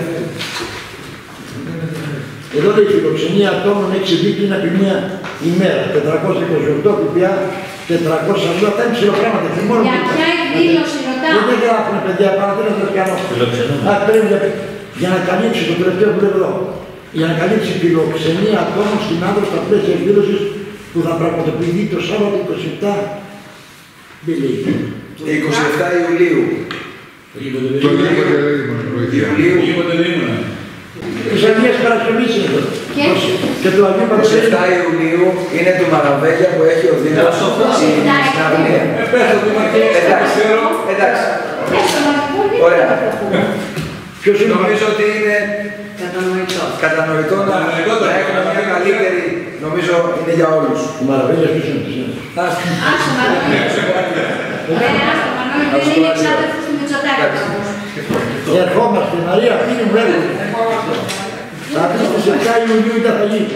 Εδώ λέει φιλοξενία ατόμων έξι δίκτυα επί μία ημέρα. τετρακόσια είκοσι οκτώ ΦΠΑ, τετρακόσια ογδόντα. Αυτά είναι ψηλοπράγματα. Για ποια εκδήλωση ρωτάω. Δεν γράφουν παιδιά πάνω, δεν θα σας κάνω. Για να καλύψει το τελευταίο που λέω εδώ. Για να καλύψει φιλοξενία ατόμων στην άδεια στα πλαίσια εκδήλωσης που θα πραγματοποιηθεί το Σάββατο είκοσι επτά. Δεν λέει. είκοσι επτά Ιουλίου. Το Ιουλίου. Ιουλίου. Τις Αγίες Παρασκευής είναι εδώ. Και το Αγίου είκοσι επτά Ιουλίου είναι το Μαραβέγια που έχει ο Δήμος στην συναυλία. Εντάξει, εντάξει. Ωραία. Ποιος είναι? Νομίζω ότι είναι Κατανοητό. κατανοητό να έχουμε μια καλύτερη, νομίζω είναι για όλους. Ο Μαραβέγιας ποιος είναι? Άσο Μανώλη. Άσο Μανώλη, δεν είναι εξάδελφος του Μητσοτάκη. Ερχόμαστε, Μαρία, πήγαινε μου έρχεται. Θα πεις στις επτά Ιουλίου ήταν θα γίνει.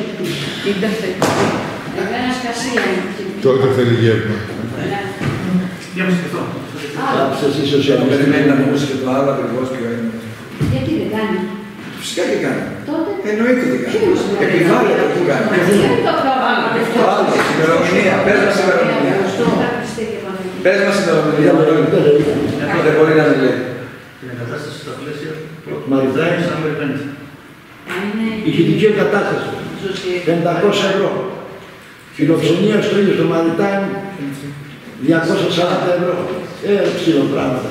Εμένα σκασία είναι. Τότε θέλει γεύμα. Για να σκεφτώ. Άψε εσύ σοσιαλιστή. Περιμένει να ακούσει και το άλλο ακριβώς ποιο είναι. Γιατί δεν κάνει. Φυσικά και κάνει. Τότε. Εννοείται ότι κάνει. Επιβάλλεται που κάνει. Άλλο, ημερομηνία. Πες μας ημερομηνία. Πες μας ημερομηνία. Δεν μπορεί να μην λέει. Την εγκατάσταση στα πλαίσια Μαριτράκη. Ηχητική εγκατάσταση. πεντακόσια ευρώ. Φιλοξενία στο ίδιο στο Μαριτάιν. διακόσια σαράντα ευρώ. Ε, ψηλό πράγματα.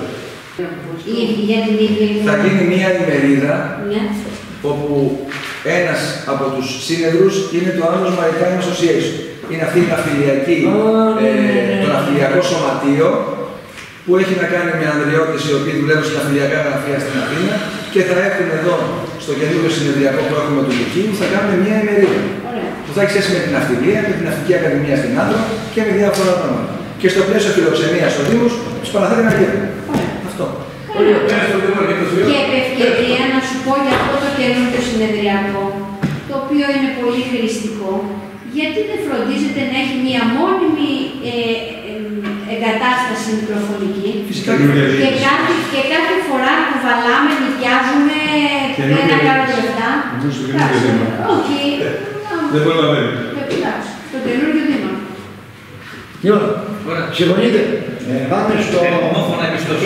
Θα γίνει μία ημερίδα Ναι. όπου ένας από τους σύνεδρους είναι το Annos Maritime Association. Είναι αυτή η ναυτιλιακή, ε, το ναυτιλιακό σωματείο που έχει να κάνει με ανδριώτες οι οποίοι δουλεύουν σε ναυτιλιακά γραφεία στην Αθήνα και θα έχουν εδώ στο καινούργιο συνεδριακό που έχουμε του Λυκείου, θα κάνουμε μία ημερίδα. Που θα έχει σχέση με την ναυτιλία, με την Ναυτική Ακαδημία στην Άντρα και με διάφορα πράγματα. Και στο πλαίσιο φιλοξενίας ο Δήμος τους παραθέτει να γίνει. Αυτό. Και επ' ευκαιρία να σου πω για αυτό το καινούργιο συνεδριακό, το οποίο είναι πολύ χρηστικό, γιατί δεν φροντίζεται να έχει μία μόνιμη ε, ε, εγκατάσταση μικροφωνική και κάθε, και κάθε φορά που βαλάμε, νοικιάζουμε ένα κάρο λεφτά. Όχι. Δεν προλαβαίνει. Εντάξει, το καινούργιο Δήμο. Λοιπόν, συμφωνείτε. Πάμε στο... Ομόφωνα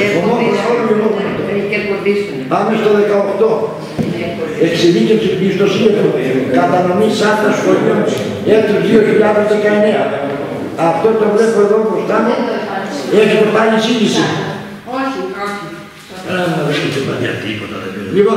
Πάμε στο δεκαοκτώ. Εξειδίκευση πιστοσύνη κατανομή άκρας σχολείων έτους δύο χιλιάδες δεκαεννέα. Αυτό το βλέπω εδώ μπροστά μου. Έχετε πάλι εισήγηση. Όχι, όχι. Λοιπόν,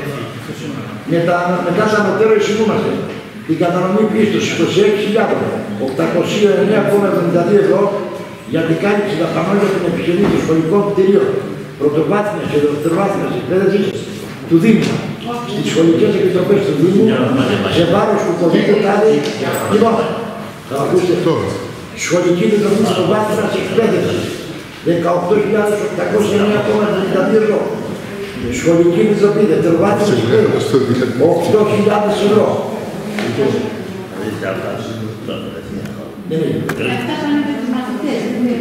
μετά τα ανωτέρω εισηγούμαστε. Την κατανομή πίστος είκοσι έξι χιλιάδες οκτακόσια εννέα κόμμα εβδομήντα δύο ευρώ για την κάλυψη δαπανών για την επιχειρήση των σχολικών κτηρίων πρωτοβάθμιας και δευτεροβάθμιας εκπαίδευσης του Δήμου στις σχολικές επιτροπές του Δήμου σε βάρος του κωδικού τάδε. Λοιπόν, θα ακούσετε Σχολική Επιτροπή στο Βάθμας Εκπαίδευσης, δεκαοκτώ χιλιάδες οκτακόσια εννέα κόμμα τριάντα δύο ευρώ. Σχολική Επιτροπή Δευτεροβάθμιας Εκπαίδευσης, οκτώ χιλιάδες ευρώ. Αυτά πάνε με τους μαθητές.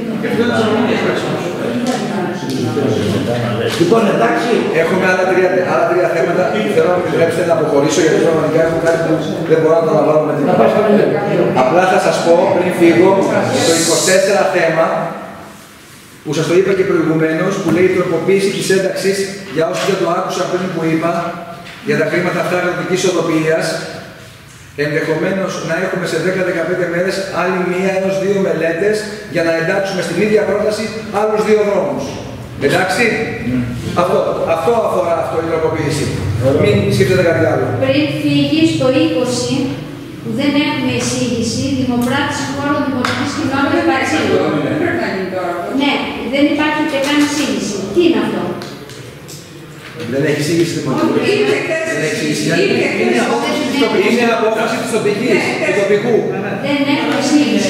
Λοιπόν, εντάξει, έχουμε άλλα τρία, άλλα τρία θέματα. Θέλω να μου επιτρέψετε να αποχωρήσω γιατί πραγματικά έχω κάτι που δεν μπορώ να το αναβάλω με την απόφαση. Απλά θα σας πω πριν φύγω το είκοσι τέσσερα θέμα που σας το είπα και προηγουμένως, που λέει η τροποποίηση της ένταξης για όσους δεν το άκουσαν πριν που είπα για τα χρήματα αυτά αγροτικής οδοποιίας. Ενδεχομένως να έχουμε σε δέκα με δεκαπέντε μέρες άλλη μία έως δύο μελέτες για να εντάξουμε στην ίδια πρόταση άλλους δύο δρόμους. Εντάξει, mm. αυτό, αυτό αφορά αυτό η τροποποίηση. Μην σκέφτεται κάτι άλλο. Πριν φύγει στο είκοσι, που δεν έχουμε εισήγηση, δημοπράτηση χώρου δημοτικής κοινότητας Πατσίου. Ναι, δεν υπάρχει ούτε καν εισήγηση. Τι είναι αυτό? Δεν έχει εισήγηση δημοτική. Δεν έχει εισήγηση. Είναι απόφαση της τοπικής, του τοπικού. Δεν έχουμε εισήγηση.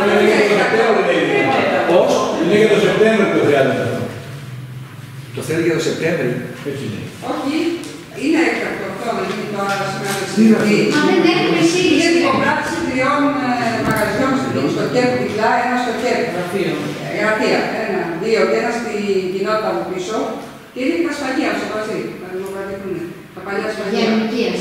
Πώς? Είναι για το Σεπτέμβριο το χρειάζεται. Το θέλει για το Σεπτέμβριο. Όχι, είναι έκτακτο αυτό να γίνει τώρα σήμερα. Μα δεν έχουμε εισήγηση. Είναι δημοπράτηση τριών μαγαζιών στο κέρδο διπλά, ένα στο κέρδο γραφεία. Ένα, δύο και ένα στην κοινότητα μου πίσω. Και είναι η Κασφαγία στο Βασί, να δημοκρατικούν. Τα παλιά σφαγεία. Για ενοικίαση.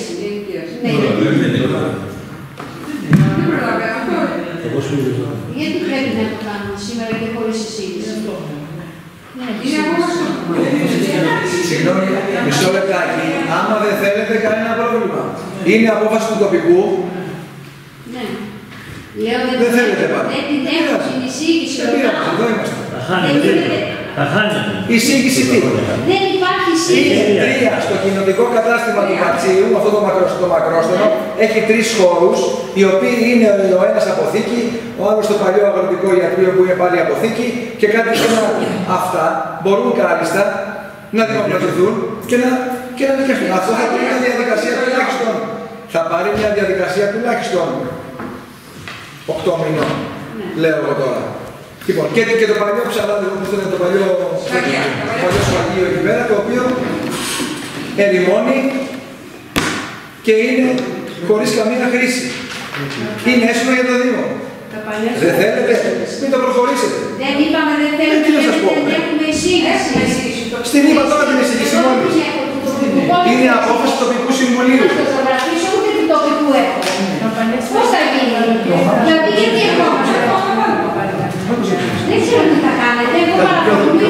Δεν προλαβαίνω αυτό. Γιατί πρέπει να το κάνουμε σήμερα και χωρίς εισήγηση? Είναι απόφαση. Συγγνώμη, μισό λεπτάκι. Άμα δεν θέλετε, κανένα πρόβλημα. Είναι απόφαση του τοπικού. Ναι. Λέω δεν θέλετε πάλι. Δεν την έχω την εισήγηση. Εδώ είμαστε. Θα χάνετε. Εισήγηση τι? Δεν υπάρχει εισήγηση. Είναι τρία. Στο κοινοτικό κατάστημα του Πατσίου, αυτό το, μακρό, το μακρόστονο, έχει τρεις χώρους, οι οποίοι είναι ο ένας αποθήκη, ο άλλος το παλιό αγροτικό ιατρείο που είναι πάλι αποθήκη και κάτι τέτοια. Αυτά μπορούν κάλλιστα να δημοκρατηθούν και να, και να νοικιαστούν. Αυτό θα πάρει μια διαδικασία τουλάχιστον. Θα πάρει μια διαδικασία τουλάχιστον οκτώ μηνών, λέω εγώ τώρα. Λοιπόν, και, και το παλιό ψαλάδι, όπως είναι το παλιό σφαγείο εκεί πέρα, το οποίο ερημώνει και είναι χωρίς καμία χρήση. Είναι έσοδο για το Δήμο. Δεν θέλετε, μην το προχωρήσετε. Δεν είπαμε δεν θέλετε, δεν έχουμε εισήγηση. Στην είπα τώρα την εισήγηση μόλις. Είναι απόφαση του τοπικού συμβουλίου. Να το ζωγραφίσω ούτε του τοπικού έχω. Πώς θα γίνει? Δηλαδή γιατί ερχόμαστε? Δεν ξέρω τι θα κάνετε, εγώ παρακολουθώ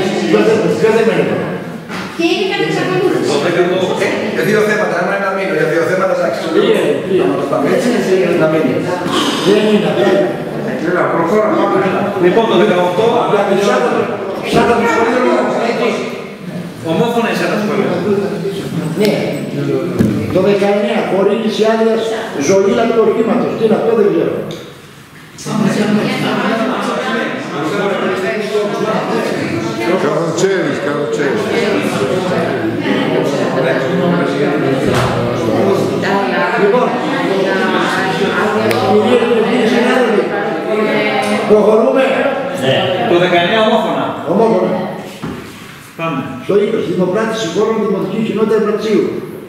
και είναι κατά εξακολούθηση. Για δύο θέματα, άμα είναι να μείνω, για δύο θέματα θα αξιολογήσω. Να το πάμε έτσι, να μείνει. Δεν είναι, δεν είναι. Λοιπόν, το δεκαοκτώ, Ψάτα το σχολείο. ομόφωνα εσένα σχολείο. Ναι. Το δεκαεννέα, χορήγηση άδειας ζωήλα του οχήματος. Τι είναι αυτό, δεν ξέρω. Καροτσέρις, καροτσέρις. Λοιπόν, προχωρούμε. Το δεκαεννέα ομόφωνα. Ομόφωνα. Πάμε. Στο είκοσι, δημοπράτηση χώρων Δημοτική Κοινότητα Εμπρατσίου.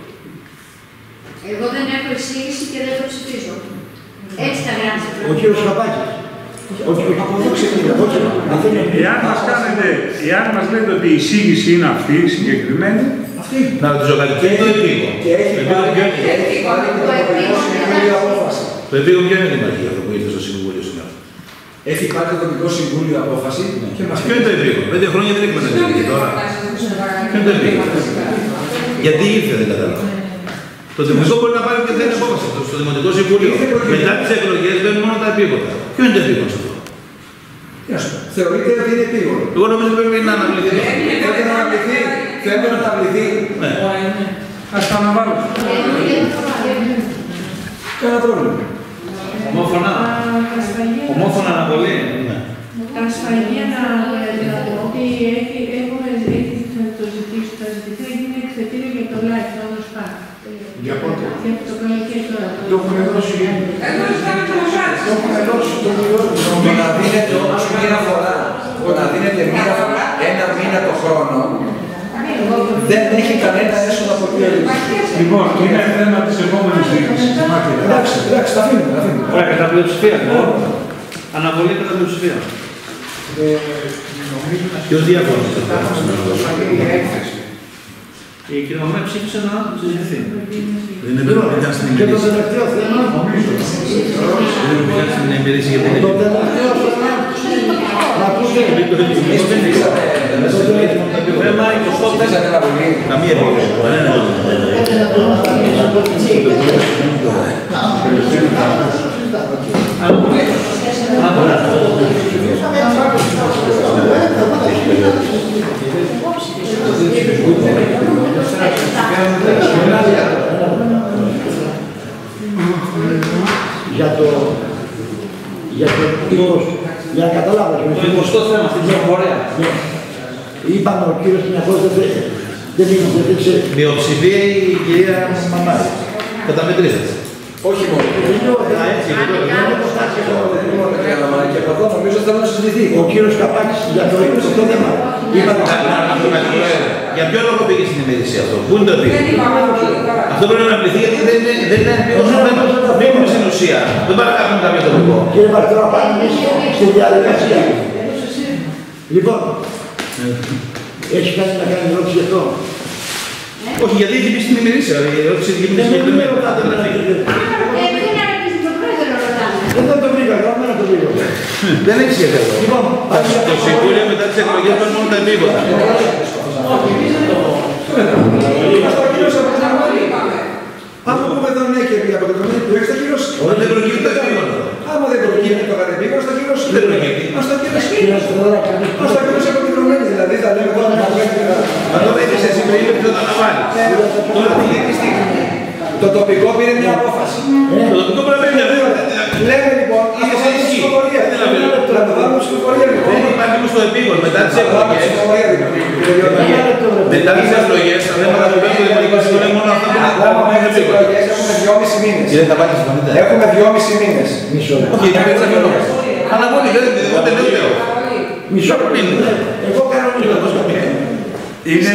Εγώ δεν έχω εισήγηση και δεν το ψηφίζω. Έτσι τα γράψα. Ο κύριος Καπάκης. Όχι, από εδώ ξεκινά. Εάν μας κάνετε, εάν μας λέτε ότι η εισήγηση είναι αυτή, συγκεκριμένη, αυτή. Να το ζωγραφική το επίγον. Και έχει πάρει και το Συμβούλιο απόφαση. Το επίγον ποιο είναι η μαγεία αυτό που ήρθε στο Συμβούλιο σήμερα? Έχει πάρει το τοπικό Συμβούλιο απόφαση και μας ποιο είναι το επίγον? Πέντε χρόνια δεν έχουμε μεταξύ τώρα. Ποιο είναι το επίγον? Γιατί ήρθε, δεν καταλάβω. Το Δημοτικό μπορεί να πάρει και δεν απόφαση στο Δημοτικό Συμβούλιο. Μετά τις εκλογές μπαίνουν μόνο τα επίγοντα. Ποιο είναι το επίγον σε αυτό? Θεωρείτε ότι είναι επίγον. Εγώ νομίζω πρέπει να αναβληθεί. Θέλετε να αναβληθεί. Θέλετε να αναβληθεί. Ναι. Ας το αναβάλω. Κάνα πρόβλημα. Ομόφωνα. Ομόφωνα αναβολή. Τα σφαγεία να ότι έχουμε το ζητήσει, θα ζητηθεί να γίνει εκθετήριο για το live, το όντως πάρει. Για πότε? Για το καλοκαίρι τώρα. Το έχουμε δώσει. Το έχουμε δώσει. Το έχουμε δώσει. μήνα το χρόνο, δεν έχει κανένα έσοδο από την ελληνική. Λοιπόν, είναι θέμα της επόμενης δίκης. Εντάξει, εντάξει, τα αφήνουμε, τα αφήνουμε. Ωραία, κατά πλειοψηφία. Αναβολή κατά πλειοψηφία. Ποιος διαφωνεί? Η κυρία Μαμέ ψήφισε να συζητηθεί. Δεν είναι πρέπει να κάνει στην ημερήσια. Και το τελευταίο θέμα, Δεν είναι πρέπει να κάνει στην ημερήσια γιατί το τελευταίο θέμα, να ακούσετε, Εμείς ψηφίσαμε θέμα είκοσι τέσσερα αναβολή. καμία για το για το είκοσι, για να καταλάβετε. Το εικοστό θέμα στην ψηφοφορία. Είπαμε ο κύριος Τινιακός δεν είναι. Μειοψηφία η κυρία Μαμάρη. Καταμετρήσατε. Όχι μόνο. Και από εδώ νομίζω ότι θα να συζητηθεί. Ο κύριος Καπάκης για το είκοσι το θέμα. Για ποιο λόγο πήγε στην ημερήσια αυτό, πού είναι το επίγον? Αυτό πρέπει να πληθεί γιατί δεν είναι επίγον στο θέμα. Μείνουμε στην ουσία. Δεν παρακάτουμε κάποιο τοπικό. Κύριε Παστρό, πάμε εμείς στη διαδικασία. Λοιπόν, έχει κάνει να κάνει ερώτηση γι' αυτό? Όχι, γιατί έχει πει στην ημερήσια. Η ερώτηση έχει πει στην ημερήσια. Δεν το βρήκα, δεν το βρήκα. Δεν έχει σχέδιο. Το Συμβούλιο μετά τις εκλογές παίρνει μόνο τα επίβοτα. Αν το πούμε εδώ ναι και από το κομμάτι του έξω θα κυρώσει. Δεν προκύπτει το επίβοτα. Άμα δεν προκύπτει το κατεπίγον, θα κυρώσει. Δεν προκύπτει. Ας τα κυρώσει. Ας τα κυρώσει από την κομμάτι, δηλαδή θα λέμε τώρα να βγαίνει. Μα το έχεις εσύ πριν και θα το αναβάλεις. Τώρα τι γίνεται στιγμή. Το τοπικό πήρε μια απόφαση. Το τοπικό πρέπει να παίρνει μια απόφαση. Λέμε λοιπόν, είναι σε ψηφοφορία. Να το βάλουμε ψηφοφορία λοιπόν. Δεν υπάρχει στο επίγον μετά τις εκλογές. Μετά τις εκλογές, τα θέματα που παίρνουν το Δημοτικό Συμβούλιο είναι μόνο αυτά που είναι επίγον. Έχουμε δυόμισι μήνες. Έχουμε δυόμισι μήνες. Όχι, δεν παίρνει αυτό. Αναβολή, δεν είναι ούτε. Μισό μήνυ. Εγώ κάνω μισό. Είναι...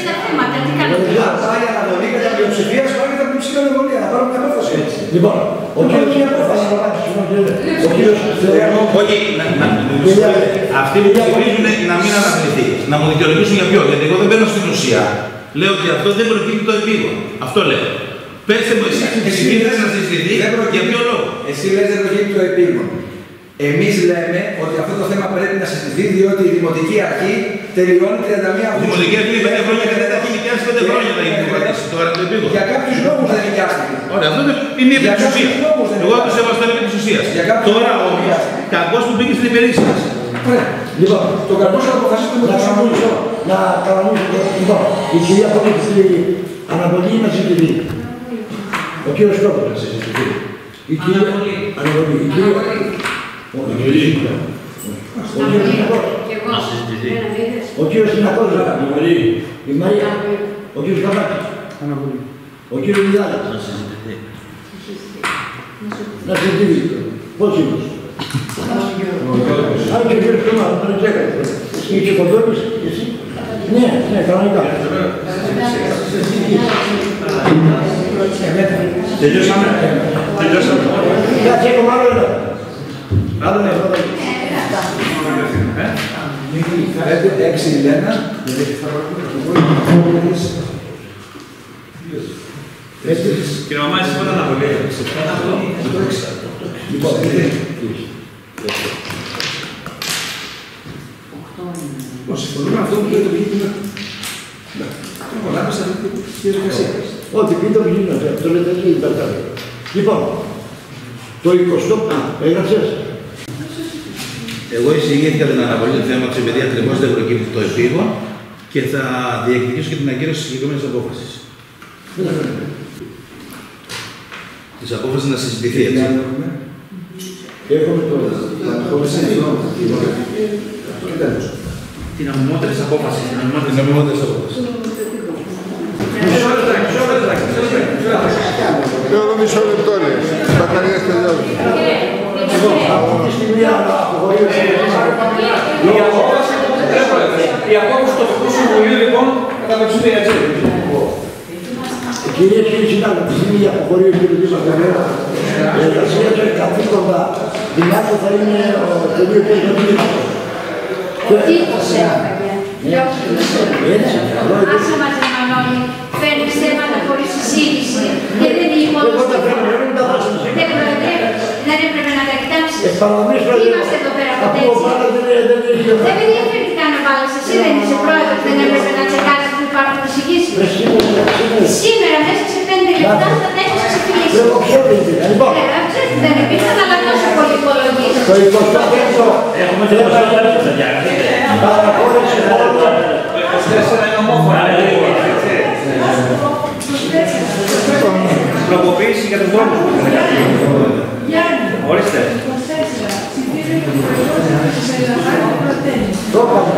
Πάει αναβολή κατά πλειοψηφία, πάει κατά πλειοψηφία αναβολή. Να πάρουμε μια απόφαση. Λοιπόν, ο κύριος μια απόφαση. Ο κύριος όχι, αυτοί που ψηφίζουν να μην αναβληθεί. Να μου δικαιολογήσουν για ποιο. Γιατί εγώ δεν μπαίνω στην ουσία. Λέω ότι αυτό δεν προκύπτει το επίγον. Αυτό λέω. Πέστε μου εσείς, εσύ θέλετε να συζητηθεί για ποιο λόγο. Εσύ λες δεν προκύπτει το επίγον. Εμείς λέμε ότι αυτό το θέμα πρέπει να συζητηθεί διότι η Δημοτική Αρχή τελειώνει τριάντα μία Αυγούστου. Η Δημοτική Αρχή είναι πέντε χρόνια και δεν τα έχει νοικιάσει πέντε χρόνια να γίνει κρατήσει. Τώρα το επίγον. Για κάποιους λόγους δεν νοικιάστηκε. Ωραία, αυτό είναι επί της ουσίας. Εγώ το σεβαστώ επί της ουσίας. Τώρα όμως, κακός που μπήκε στην υπηρεσία σας. Ωραία. Λοιπόν, το κακός θα αποφασίσουμε με το Συμβούλιο. Να κανονίσουμε. Λοιπόν, η κυρία Πολίτη αναβολή να συζητηθεί. Ο κύριος Κόπος να συζητηθεί. Η κυρία Αναβολή. Η κυρία ο κύριος Τινιακός, η Μαρία, ο κύριος Καπάκης, ο κύριος Μιδάλης. Να συζητήσει. Πώς είναι. Άρα και ο κύριος Κομμάτων, δεν τσέκατε. Η Τσικοδόνης, εσύ. Ναι, ναι, κανονικά. Τελειώσαμε. Τελειώσαμε. Κάτσε το άλλο εδώ. Άλλο είναι αυτό. Πέντε, έξι, Λένα. Κύριε Μαμά, εσείς πότε αναβολή. Λοιπόν, συμφωνούμε αυτό που λέει το Βηγήτημα. Το κολλάμε σε αυτή τη διαδικασία. Ό,τι πει το Βηγήτημα, το λέτε εκεί υπερτάβει. Λοιπόν, το εικοστό, α, έγραψες. Εγώ εισηγήθηκα την αναβολή του θέματος επειδή ακριβώς δεν προκύπτει το επίγον και θα διεκδικήσω και την ακύρωση της συγκεκριμένης απόφασης. Της απόφασης να συζητηθεί έτσι. Έχουμε το Την νομιμότητα της απόφασης. Την νομιμότητα της απόφασης. Μισό λεπτάκι, μισό λεπτάκι. Εδώ μισό λεπτό λέει. Μπαταρίες τελειώνουν. Αυτή τη στιγμή αποχωρεί. Η απόφαση που δεν πρέπει Η απόφαση του τοπικού συμβουλίου λοιπόν καταψηφίστηκε έτσι. Κυρίες και κύριοι συνάδελφοι, τη στιγμή για αποχωρεί ο κ. Δήμαρχος Βερβέρα, η εργασία και καθήκοντα δυνάμει θα είναι το δύο χιλιάδες δεκαεπτά. Τι τους έφαγε, διότι τους έφαγε. Άσε μας ρε Μανώλη, φέρνεις θέματα χωρίς συζήτηση και δεν είναι υπόλοιπο. Δεν προεδρεύει, δεν έπρεπε να τα κοιτάξεις. Είμαστε εδώ πέρα από τέτοια. Δεν με ενδιαφέρει τι κάνω βάλες, εσύ δεν είσαι πρόεδρος, δεν έπρεπε να τσεκάσεις που υπάρχουν εισηγήσεις. Σήμερα μέσα σε πέντε λεπτά θα τα έχεις ξεφυλίσει. Δεν υπήρχαν αλλά τόσο πολύ υπολογίσεις. Το εικοστό πέμπτο έχουμε το εικοστό πέμπτο, παιδιά. παραχώρηση μόνο. Το είκοσι τέσσερα είναι ομόφωνα. Τροποποίηση για τους δρόμους. Ορίστε. Το είπαμε.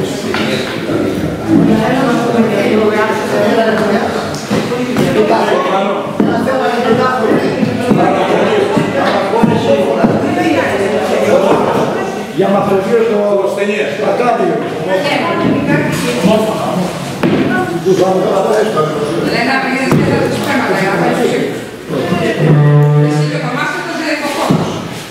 Για μαθητείο στο Πατάδιο. Του θα μου τώρα έστω. Λένα πήγαινες και θα τους πέματα για να πέφτει. Εσύ το κομμάτι το ζεϊκοφόνος.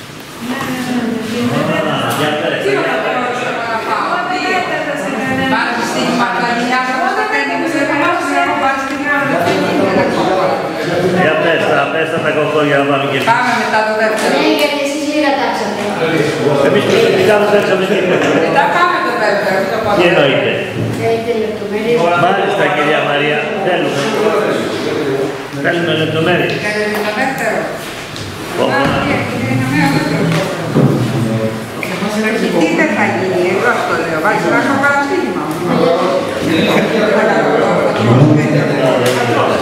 Τι ώρα τώρα όσο παραπάω. Πάρεις στην Μακλανιά, θα μας τα παίρνει και σε περάσεις να πάρεις την ώρα να παίρνει. Για πες τα, πες τα τα κοκόρια να πάμε και εμείς. Πάμε μετά το δεύτερο. Ναι, γιατί εσείς λίγα τάξατε. Εμείς προσωπικά δεν παίξαμε τίποτα. Μετά πάμε το δεύτερο, το πρώτο. Τι εννοείται. Έχετε λεπτομέρειες. Μάλιστα κυρία Μαρία, θέλουμε. Θέλουμε λεπτομέρειες. Θέλετε το δεύτερο. Τι δεν θα γίνει, εγώ αυτό λέω. Βάζεις να έχω παραστήγημα.